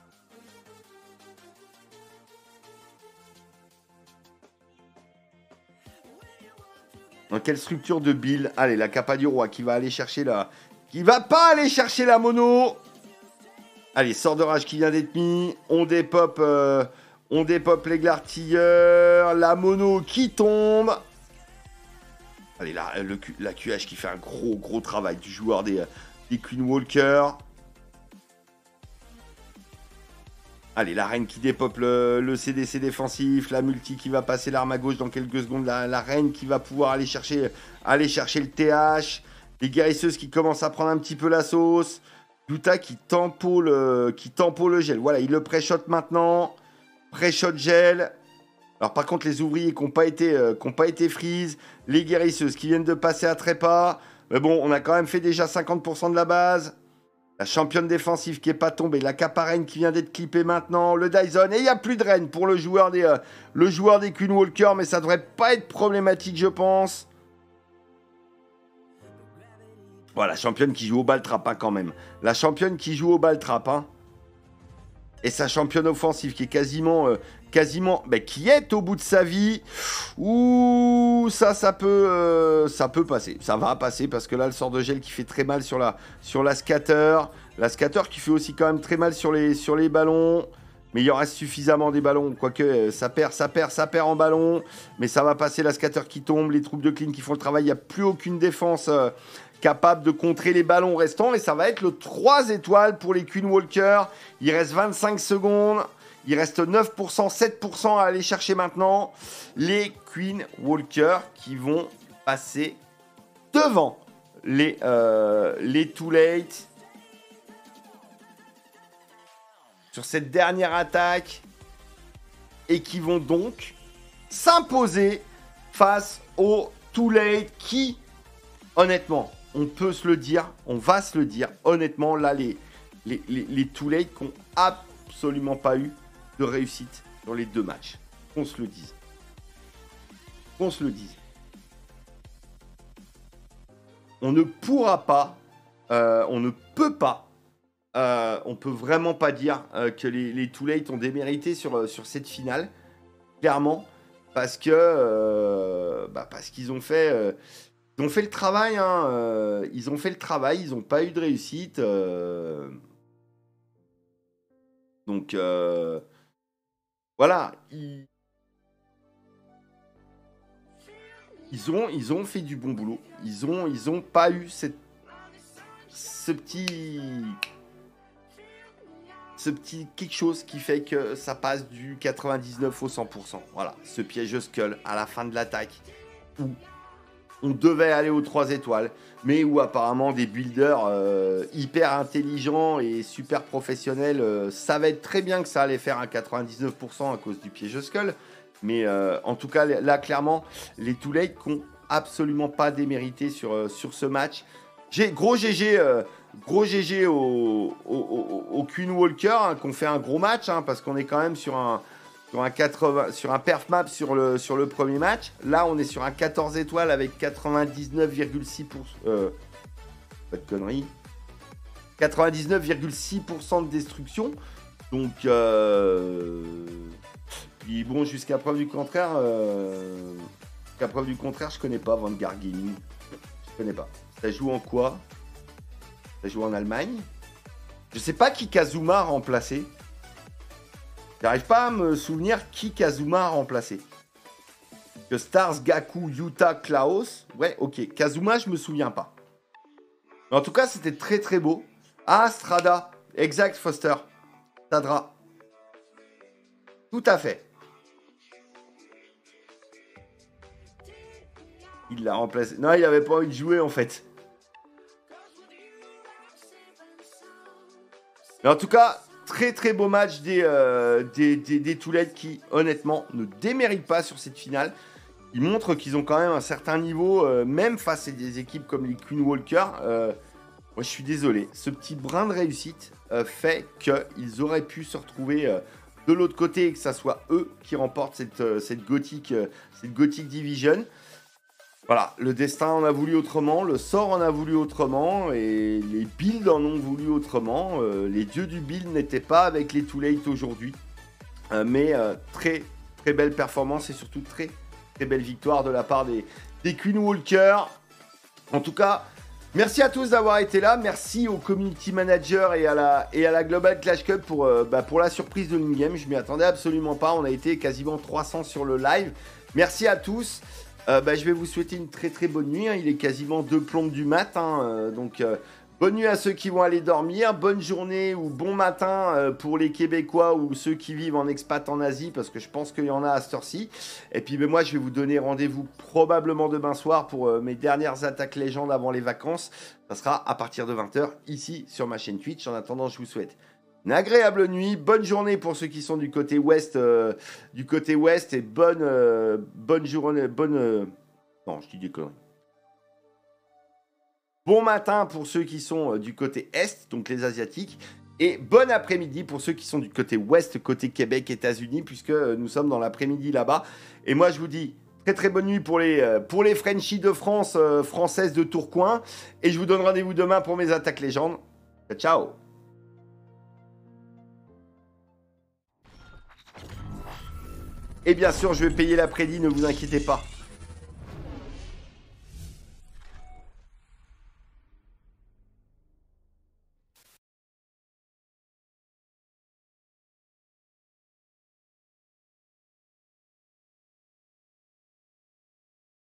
Dans quelle structure de build? Allez, la capa du roi qui va aller chercher la... Qui va pas aller chercher la mono. Allez, sort de rage qui vient d'être mis. On dépop, euh, on dépop les l'artilleur. La mono qui tombe. Allez, la, le, la Q H qui fait un gros, gros travail du joueur des, des Queen Walker. Allez, la reine qui dépop le, le C D C défensif. La multi qui va passer l'arme à gauche dans quelques secondes. La, la reine qui va pouvoir aller chercher, aller chercher le T H. Les guérisseuses qui commencent à prendre un petit peu la sauce. Yuta qui tempo le, qui tempo le gel. Voilà, il le pré-shot maintenant. Pré-shot gel. Alors par contre, les ouvriers qui n'ont pas été, euh, qui n'ont pas été freeze. Les guérisseuses qui viennent de passer à trépas. Mais bon, on a quand même fait déjà cinquante pour cent de la base. La championne défensive qui n'est pas tombée. La caparenne qui vient d'être clippée maintenant. Le Dyson. Et il n'y a plus de reine pour le joueur des, euh, le joueur des Queen Walker. Mais ça ne devrait pas être problématique, je pense. Voilà, la championne qui joue au ball trap, hein, quand même. La championne qui joue au ball trap, hein. Et sa championne offensive qui est quasiment... Euh, quasiment... Bah, qui est au bout de sa vie. Ouh, ça, ça peut... Euh, ça peut passer. Ça va passer parce que là, le sort de gel qui fait très mal sur la, sur la scatter. La scatter qui fait aussi quand même très mal sur les, sur les ballons. Mais il y en reste suffisamment des ballons. Quoique, euh, ça perd, ça perd, ça perd en ballon. Mais ça va passer. La scatter qui tombe. Les troupes de clean qui font le travail. Il n'y a plus aucune défense... Euh, capable de contrer les ballons restants. Et ça va être le trois étoiles pour les Queen Walker. Il reste vingt-cinq secondes. Il reste neuf pour cent, sept pour cent à aller chercher maintenant. Les Queen Walker qui vont passer devant les, euh, les Too Late. Sur cette dernière attaque. Et qui vont donc s'imposer face aux Too Late qui, honnêtement, on peut se le dire, on va se le dire, honnêtement, là, les, les, les, les Too Late qui n'ont absolument pas eu de réussite dans les deux matchs. Qu'on se le dise. Qu'on se le dise. On ne pourra pas, euh, on ne peut pas, euh, on peut vraiment pas dire euh, que les, les Too Late ont démérité sur, sur cette finale, clairement, parce que, euh, bah, parce qu'ils ont fait... Euh, Ils ont fait le travail, hein. euh, ils ont fait le travail, ils n'ont pas eu de réussite. Euh... Donc, euh... voilà. Ils... Ils, ont, ils ont fait du bon boulot. Ils n'ont ils ont pas eu cette... ce petit... Ce petit quelque chose qui fait que ça passe du quatre-vingt-dix-neuf au cent pour cent. Voilà, ce piège skull à la fin de l'attaque. Où on devait aller aux trois étoiles, mais où apparemment des builders euh, hyper intelligents et super professionnels euh, savaient très bien que ça allait faire un quatre-vingt-dix-neuf pour cent à cause du piège skull. Mais euh, en tout cas, là, clairement, les Too Late n'ont absolument pas démérité sur, euh, sur ce match. J'ai, gros G G, euh, gros G G au, au, au, au Queen Walker, hein, qu'on fait un gros match, hein, parce qu'on est quand même sur un... Sur un, quatre-vingts, sur un perf map sur le, sur le premier match. Là, on est sur un quatorze étoiles avec quatre-vingt-dix-neuf virgule six pour cent. Euh, pas de conneries. quatre-vingt-dix-neuf virgule six pour cent de destruction. Donc, euh... puis bon, jusqu'à preuve du contraire, euh... jusqu'à preuve du contraire, je connais pas Vanguard Gaming. Je connais pas. Ça joue en quoi? Ça joue en Allemagne. Je sais pas qui Kazuma a remplacé. J'arrive pas à me souvenir qui Kazuma a remplacé. Que Stars, Gaku, Yuta, Klaus. Ouais, ok. Kazuma, je me souviens pas. Mais en tout cas, c'était très très beau. Ah, Strada. Exact, Foster. Tadra. Tout à fait. Il l'a remplacé. Non, il avait pas envie de jouer en fait. Mais en tout cas, très très beau match des, euh, des, des, des Toulettes qui, honnêtement, ne déméritent pas sur cette finale. Ils montrent qu'ils ont quand même un certain niveau, euh, même face à des équipes comme les Queen Walker. Euh, moi, je suis désolé. Ce petit brin de réussite euh, fait qu'ils auraient pu se retrouver euh, de l'autre côté et que ça soit eux qui remportent cette, euh, cette, gothic, euh, cette Gothic Division. Voilà, le destin en a voulu autrement, le sort en a voulu autrement, et les builds en ont voulu autrement. Euh, les dieux du build n'étaient pas avec les Too Late aujourd'hui. Euh, mais euh, très, très belle performance et surtout très, très belle victoire de la part des, des Queen Walker. En tout cas, merci à tous d'avoir été là. Merci au community manager et à la, et à la Global Clash Cup pour, euh, bah, pour la surprise de l'in-game. Je m'y attendais absolument pas. On a été quasiment trois cents sur le live. Merci à tous. Euh, bah, je vais vous souhaiter une très très bonne nuit, hein. Il est quasiment deux plombes du matin, euh, donc euh, bonne nuit à ceux qui vont aller dormir, bonne journée ou bon matin euh, pour les Québécois ou ceux qui vivent en expat en Asie, parce que je pense qu'il y en a à cette heure-ci. Et puis ben, moi je vais vous donner rendez-vous probablement demain soir pour euh, mes dernières attaques légendes avant les vacances. Ça sera à partir de vingt heures ici sur ma chaîne Twitch. En attendant, je vous souhaite une agréable nuit, bonne journée pour ceux qui sont du côté ouest, euh, du côté ouest et bonne, euh, bonne journée, bonne... Euh... Non, je dis des conneries. Bon matin pour ceux qui sont euh, du côté est, donc les Asiatiques, et bon après-midi pour ceux qui sont du côté ouest, côté Québec, États-Unis, puisque euh, nous sommes dans l'après-midi là-bas. Et moi, je vous dis très très bonne nuit pour les, euh, pour les Frenchies de France, euh, françaises de Tourcoing, et je vous donne rendez-vous demain pour mes attaques légendes. Ciao. Et bien sûr, je vais payer l'après-midi, ne vous inquiétez pas.